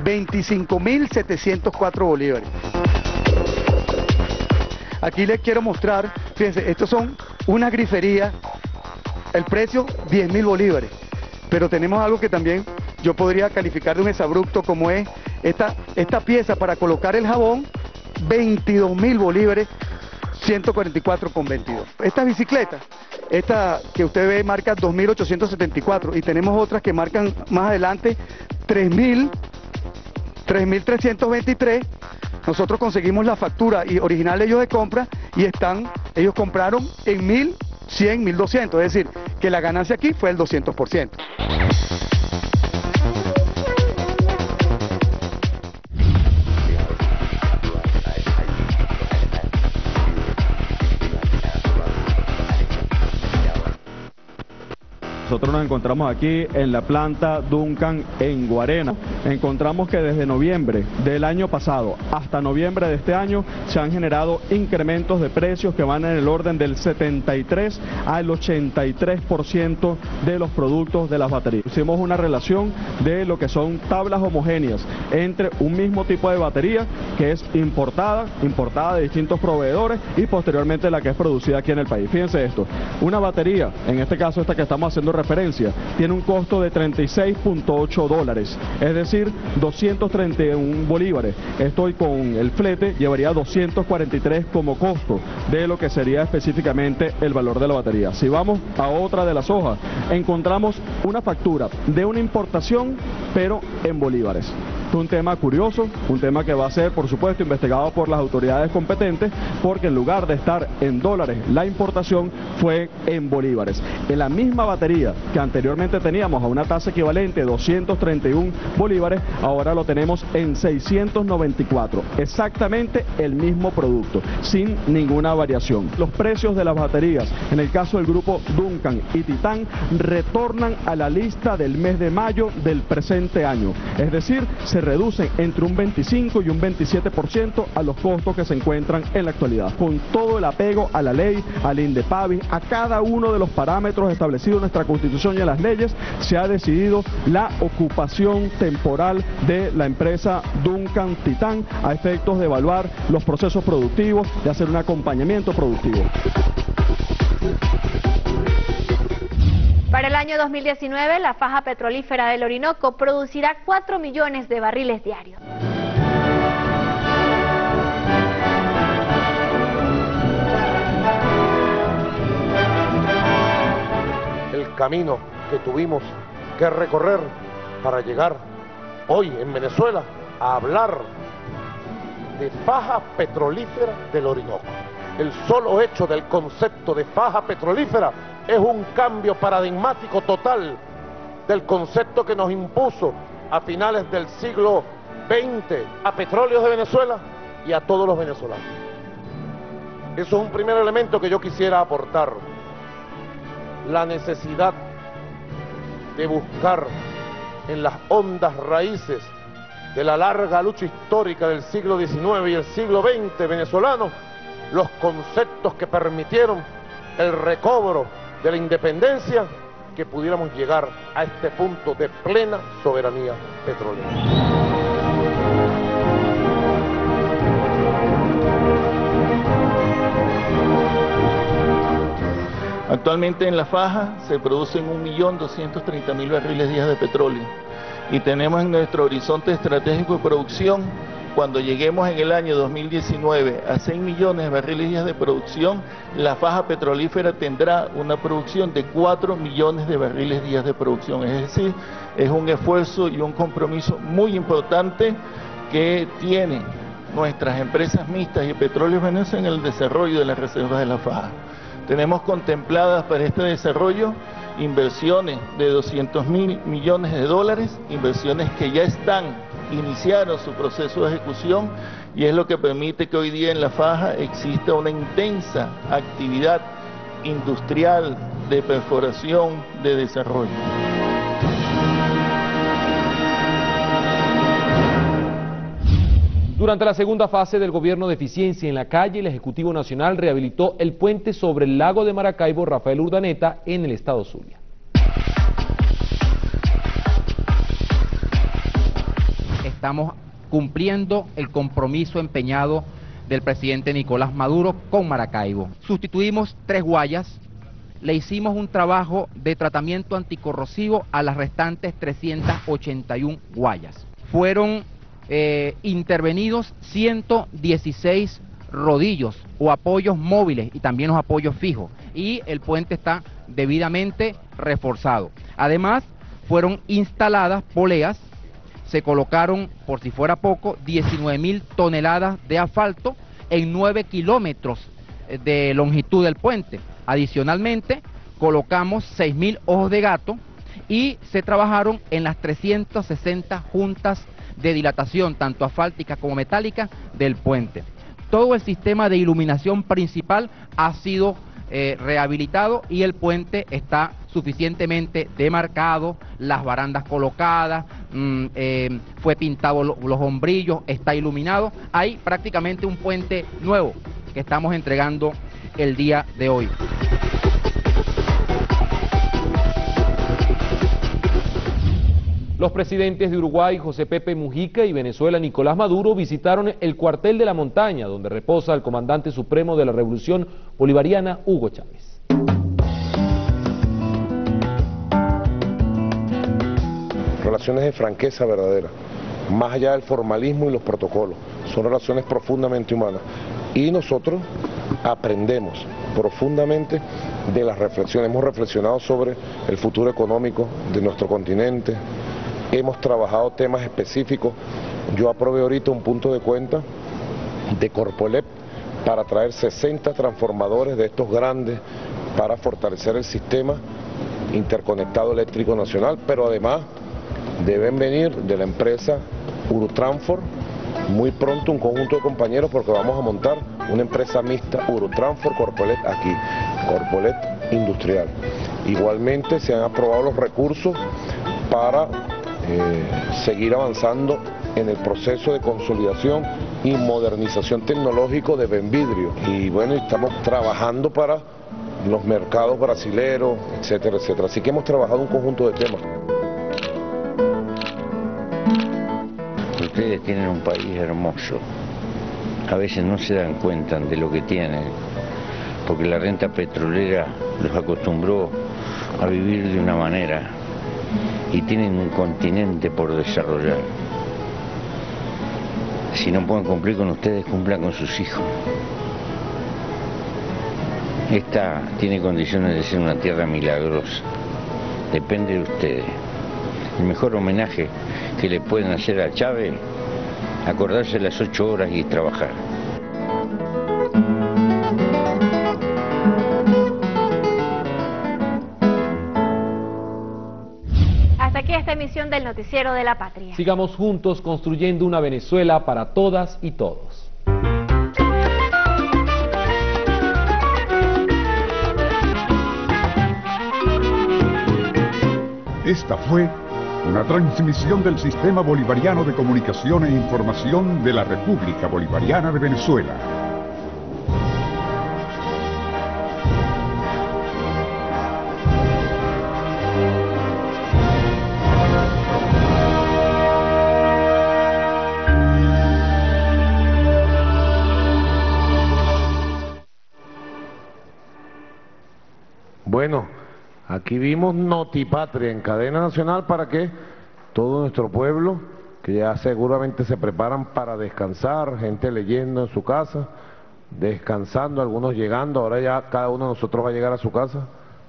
25.704 bolívares. Aquí les quiero mostrar, fíjense, estos son una grifería, el precio 10.000 bolívares, pero tenemos algo que también yo podría calificar de un exabrupto, como es esta pieza para colocar el jabón, 22.000 bolívares, 144,22. Estas bicicletas, esta que usted ve marca 2.874, y tenemos otras que marcan más adelante 3.323. Nosotros conseguimos la factura y original de ellos de compra, y ellos compraron en 1.100, 1.200, es decir, que la ganancia aquí fue el 200%. Nosotros nos encontramos aquí en la planta Duncan en Guarena. Encontramos que desde noviembre del año pasado hasta noviembre de este año se han generado incrementos de precios que van en el orden del 73 al 83% de los productos de las baterías. Hicimos una relación de lo que son tablas homogéneas entre un mismo tipo de batería que es importada de distintos proveedores, y posteriormente la que es producida aquí en el país. Fíjense esto, una batería, en este caso esta que estamos haciendo referencia, tiene un costo de $36.8, es decir, 231 bolívares. Esto con el flete llevaría 243 como costo de lo que sería específicamente el valor de la batería. Si vamos a otra de las hojas, encontramos una factura de una importación, pero en bolívares. Un tema curioso, un tema que va a ser, por supuesto, investigado por las autoridades competentes, porque en lugar de estar en dólares, la importación fue en bolívares. En la misma batería que anteriormente teníamos a una tasa equivalente de 231 bolívares, ahora lo tenemos en 694. Exactamente el mismo producto, sin ninguna variación. Los precios de las baterías, en el caso del grupo Duncan y Titan, retornan a la lista del mes de mayo del presente año. Es decir, se reducen entre un 25 y un 27% a los costos que se encuentran en la actualidad. Con todo el apego a la ley, al INDEPAVI, a cada uno de los parámetros establecidos en nuestra Constitución y en las leyes, se ha decidido la ocupación temporal de la empresa Duncan Titán a efectos de evaluar los procesos productivos y hacer un acompañamiento productivo. Para el año 2019, la faja petrolífera del Orinoco producirá 4 millones de barriles diarios. El camino que tuvimos que recorrer para llegar hoy en Venezuela a hablar de faja petrolífera del Orinoco. El solo hecho del concepto de faja petrolífera es un cambio paradigmático total del concepto que nos impuso a finales del siglo XX a Petróleos de Venezuela y a todos los venezolanos. Eso es un primer elemento que yo quisiera aportar. La necesidad de buscar en las hondas raíces de la larga lucha histórica del siglo XIX y el siglo XX venezolano los conceptos que permitieron el recobro de la independencia, que pudiéramos llegar a este punto de plena soberanía petrolera. Actualmente en la faja se producen 1.230.000 barriles diarios de petróleo y tenemos en nuestro horizonte estratégico de producción, cuando lleguemos en el año 2019 a 6 millones de barriles diarios de producción, la faja petrolífera tendrá una producción de 4 millones de barriles diarios de producción. Es decir, es un esfuerzo y un compromiso muy importante que tienen nuestras empresas mixtas y Petróleos Venezuela en el desarrollo de las reservas de la faja. Tenemos contempladas para este desarrollo inversiones de 200.000 millones de dólares, inversiones que ya iniciaron su proceso de ejecución, y es lo que permite que hoy día en la faja exista una intensa actividad industrial de perforación, de desarrollo. Durante la segunda fase del gobierno de eficiencia en la calle, el Ejecutivo Nacional rehabilitó el puente sobre el lago de Maracaibo Rafael Urdaneta en el estado Zulia. Estamos cumpliendo el compromiso empeñado del presidente Nicolás Maduro con Maracaibo. Sustituimos 3 guayas, le hicimos un trabajo de tratamiento anticorrosivo a las restantes 381 guayas. Fueron intervenidos 116 rodillos o apoyos móviles y también los apoyos fijos, y el puente está debidamente reforzado. Además, fueron instaladas poleas, se colocaron, por si fuera poco, 19.000 toneladas de asfalto en 9 kilómetros de longitud del puente. Adicionalmente, colocamos 6.000 ojos de gato y se trabajaron en las 360 juntas de dilatación, tanto asfáltica como metálica, del puente. Todo el sistema de iluminación principal ha sido rehabilitado y el puente está suficientemente demarcado, las barandas colocadas, fue pintado los hombrillos, está iluminado. Hay prácticamente un puente nuevo que estamos entregando el día de hoy. Los presidentes de Uruguay, José Pepe Mujica, y Venezuela, Nicolás Maduro, visitaron el cuartel de la montaña, donde reposa el comandante supremo de la Revolución Bolivariana, Hugo Chávez. Relaciones de franqueza verdadera, más allá del formalismo y los protocolos, son relaciones profundamente humanas. Y nosotros aprendemos profundamente de las reflexiones. Hemos reflexionado sobre el futuro económico de nuestro continente, hemos trabajado temas específicos. Yo aprobé ahorita un punto de cuenta de Corpoelec para traer 60 transformadores de estos grandes para fortalecer el sistema interconectado eléctrico nacional, pero además deben venir de la empresa Urutransport muy pronto un conjunto de compañeros, porque vamos a montar una empresa mixta Urutransport Corpoelec aquí, Corpoelec Industrial. Igualmente se han aprobado los recursos para seguir avanzando en el proceso de consolidación y modernización tecnológico de Benvidrio. Y bueno, estamos trabajando para los mercados brasileros, etcétera, etcétera. Así que hemos trabajado un conjunto de temas. Ustedes tienen un país hermoso. A veces no se dan cuenta de lo que tienen, porque la renta petrolera los acostumbró a vivir de una manera y tienen un continente por desarrollar. Si no pueden cumplir con ustedes, cumplan con sus hijos. Esta tiene condiciones de ser una tierra milagrosa. Depende de ustedes. El mejor homenaje que le pueden hacer a Chávez, acordarse las 8 horas y trabajar. Hasta aquí esta emisión del Noticiero de la Patria. Sigamos juntos construyendo una Venezuela para todas y todos. Esta fue una transmisión del Sistema Bolivariano de Comunicación e Información de la República Bolivariana de Venezuela. Bueno, aquí vimos Notipatria en cadena nacional para que todo nuestro pueblo, que ya seguramente se preparan para descansar, gente leyendo en su casa, descansando, algunos llegando, ahora ya cada uno de nosotros va a llegar a su casa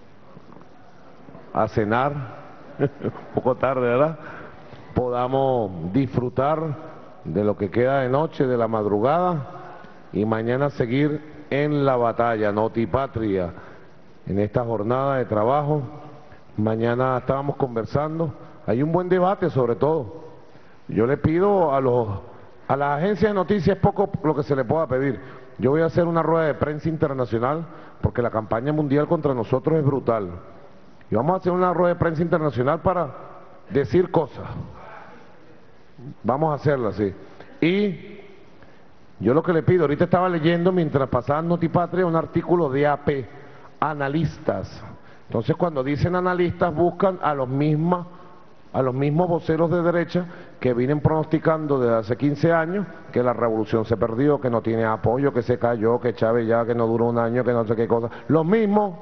a cenar, un poco tarde, ¿verdad? Podamos disfrutar de lo que queda de noche, de la madrugada, y mañana seguir en la batalla, Notipatria, en esta jornada de trabajo. Mañana estábamos conversando, hay un buen debate sobre todo. Yo le pido a las agencias de noticias, poco lo que se le pueda pedir. Yo voy a hacer una rueda de prensa internacional porque la campaña mundial contra nosotros es brutal. Y vamos a hacer una rueda de prensa internacional para decir cosas. Vamos a hacerla así. Y yo lo que le pido, ahorita estaba leyendo mientras pasaba Notipatria un artículo de AP, analistas. Entonces cuando dicen analistas buscan a los mismos voceros de derecha que vienen pronosticando desde hace 15 años que la revolución se perdió, que no tiene apoyo, que se cayó, que Chávez ya, que no duró un año, que no sé qué cosa. Los mismos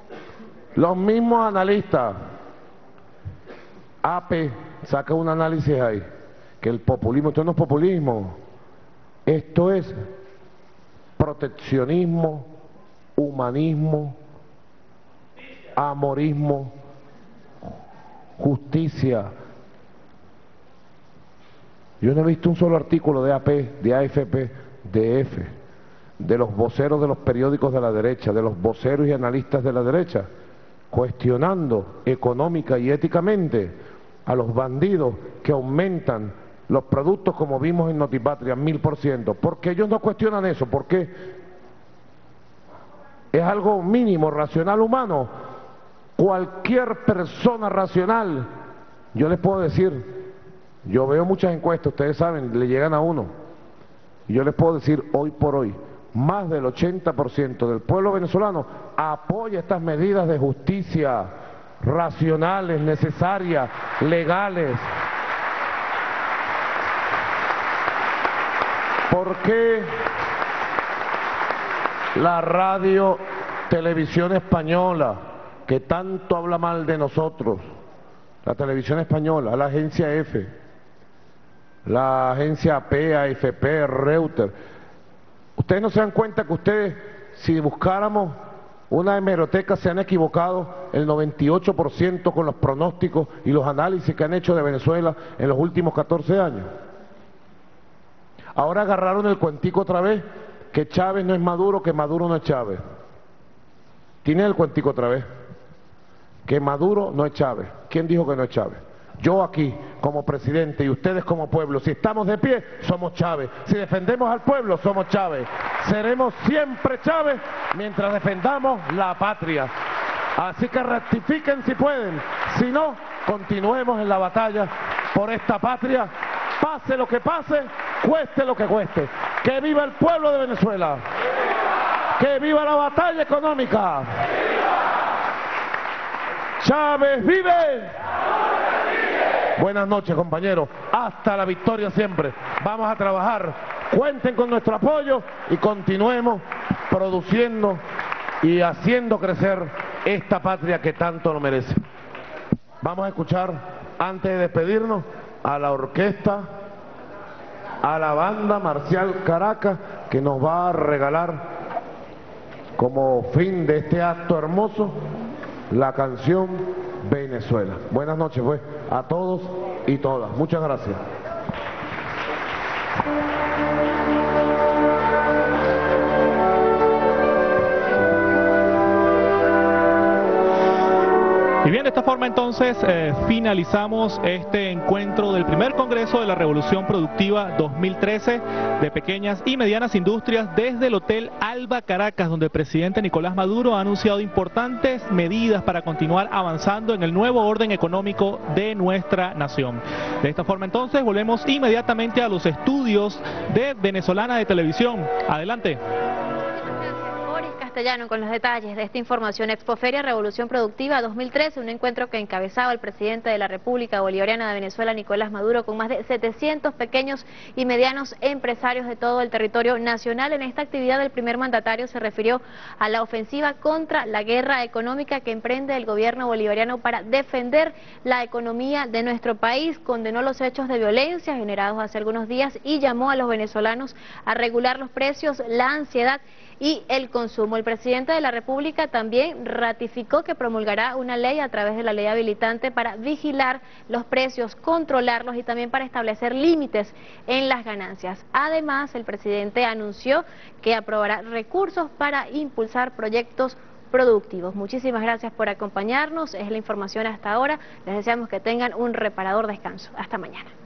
analistas. AP saca un análisis ahí, que el populismo, esto no es populismo, esto es proteccionismo, humanismo, amorismo, justicia. Yo no he visto un solo artículo de AP, de AFP, de EFE, de los voceros de los periódicos de la derecha, de los voceros y analistas de la derecha, cuestionando económica y éticamente a los bandidos que aumentan los productos como vimos en Notipatria, 1000%. Porque ellos no cuestionan eso, porque es algo mínimo, racional, humano. Cualquier persona racional, yo les puedo decir, yo veo muchas encuestas, ustedes saben, le llegan a uno, y yo les puedo decir hoy por hoy, más del 80% del pueblo venezolano apoya estas medidas de justicia racionales, necesarias, legales. ¿Por qué la radio, televisión española, que tanto habla mal de nosotros, la televisión española, la agencia EFE, la agencia AP, AFP, Reuters, ustedes no se dan cuenta que ustedes, si buscáramos una hemeroteca, se han equivocado el 98% con los pronósticos y los análisis que han hecho de Venezuela en los últimos 14 años? Ahora agarraron el cuentico otra vez, que Chávez no es Maduro, que Maduro no es Chávez. Tienen el cuentico otra vez, que Maduro no es Chávez. ¿Quién dijo que no es Chávez? Yo aquí, como presidente, y ustedes como pueblo, si estamos de pie, somos Chávez. Si defendemos al pueblo, somos Chávez. Seremos siempre Chávez mientras defendamos la patria. Así que rectifiquen si pueden. Si no, continuemos en la batalla por esta patria. pase lo que pase, cueste lo que cueste. ¡Que viva el pueblo de Venezuela! ¡Que viva la batalla económica! ¡Chávez vive! Buenas noches, compañeros. Hasta la victoria siempre. Vamos a trabajar. Cuenten con nuestro apoyo y continuemos produciendo y haciendo crecer esta patria que tanto lo merece. Vamos a escuchar, antes de despedirnos, a la orquesta, a la banda Marcial Caracas, que nos va a regalar como fin de este acto hermoso la canción Venezuela. Buenas noches, pues, a todos y todas. Muchas gracias. Y bien, de esta forma entonces finalizamos este encuentro del primer Congreso de la Revolución Productiva 2013 de pequeñas y medianas industrias desde el Hotel Alba Caracas, donde el presidente Nicolás Maduro ha anunciado importantes medidas para continuar avanzando en el nuevo orden económico de nuestra nación. De esta forma entonces volvemos inmediatamente a los estudios de Venezolana de Televisión. Adelante. Castellano con los detalles de esta información. Expoferia Revolución Productiva 2013, un encuentro que encabezaba el presidente de la República Bolivariana de Venezuela, Nicolás Maduro, con más de 700 pequeños y medianos empresarios de todo el territorio nacional. En esta actividad el primer mandatario se refirió a la ofensiva contra la guerra económica que emprende el gobierno bolivariano para defender la economía de nuestro país. Condenó los hechos de violencia generados hace algunos días y llamó a los venezolanos a regular los precios, la ansiedad y el consumo. El presidente de la República también ratificó que promulgará una ley a través de la ley habilitante para vigilar los precios, controlarlos y también para establecer límites en las ganancias. Además, el presidente anunció que aprobará recursos para impulsar proyectos productivos. Muchísimas gracias por acompañarnos. Es la información hasta ahora. Les deseamos que tengan un reparador descanso. Hasta mañana.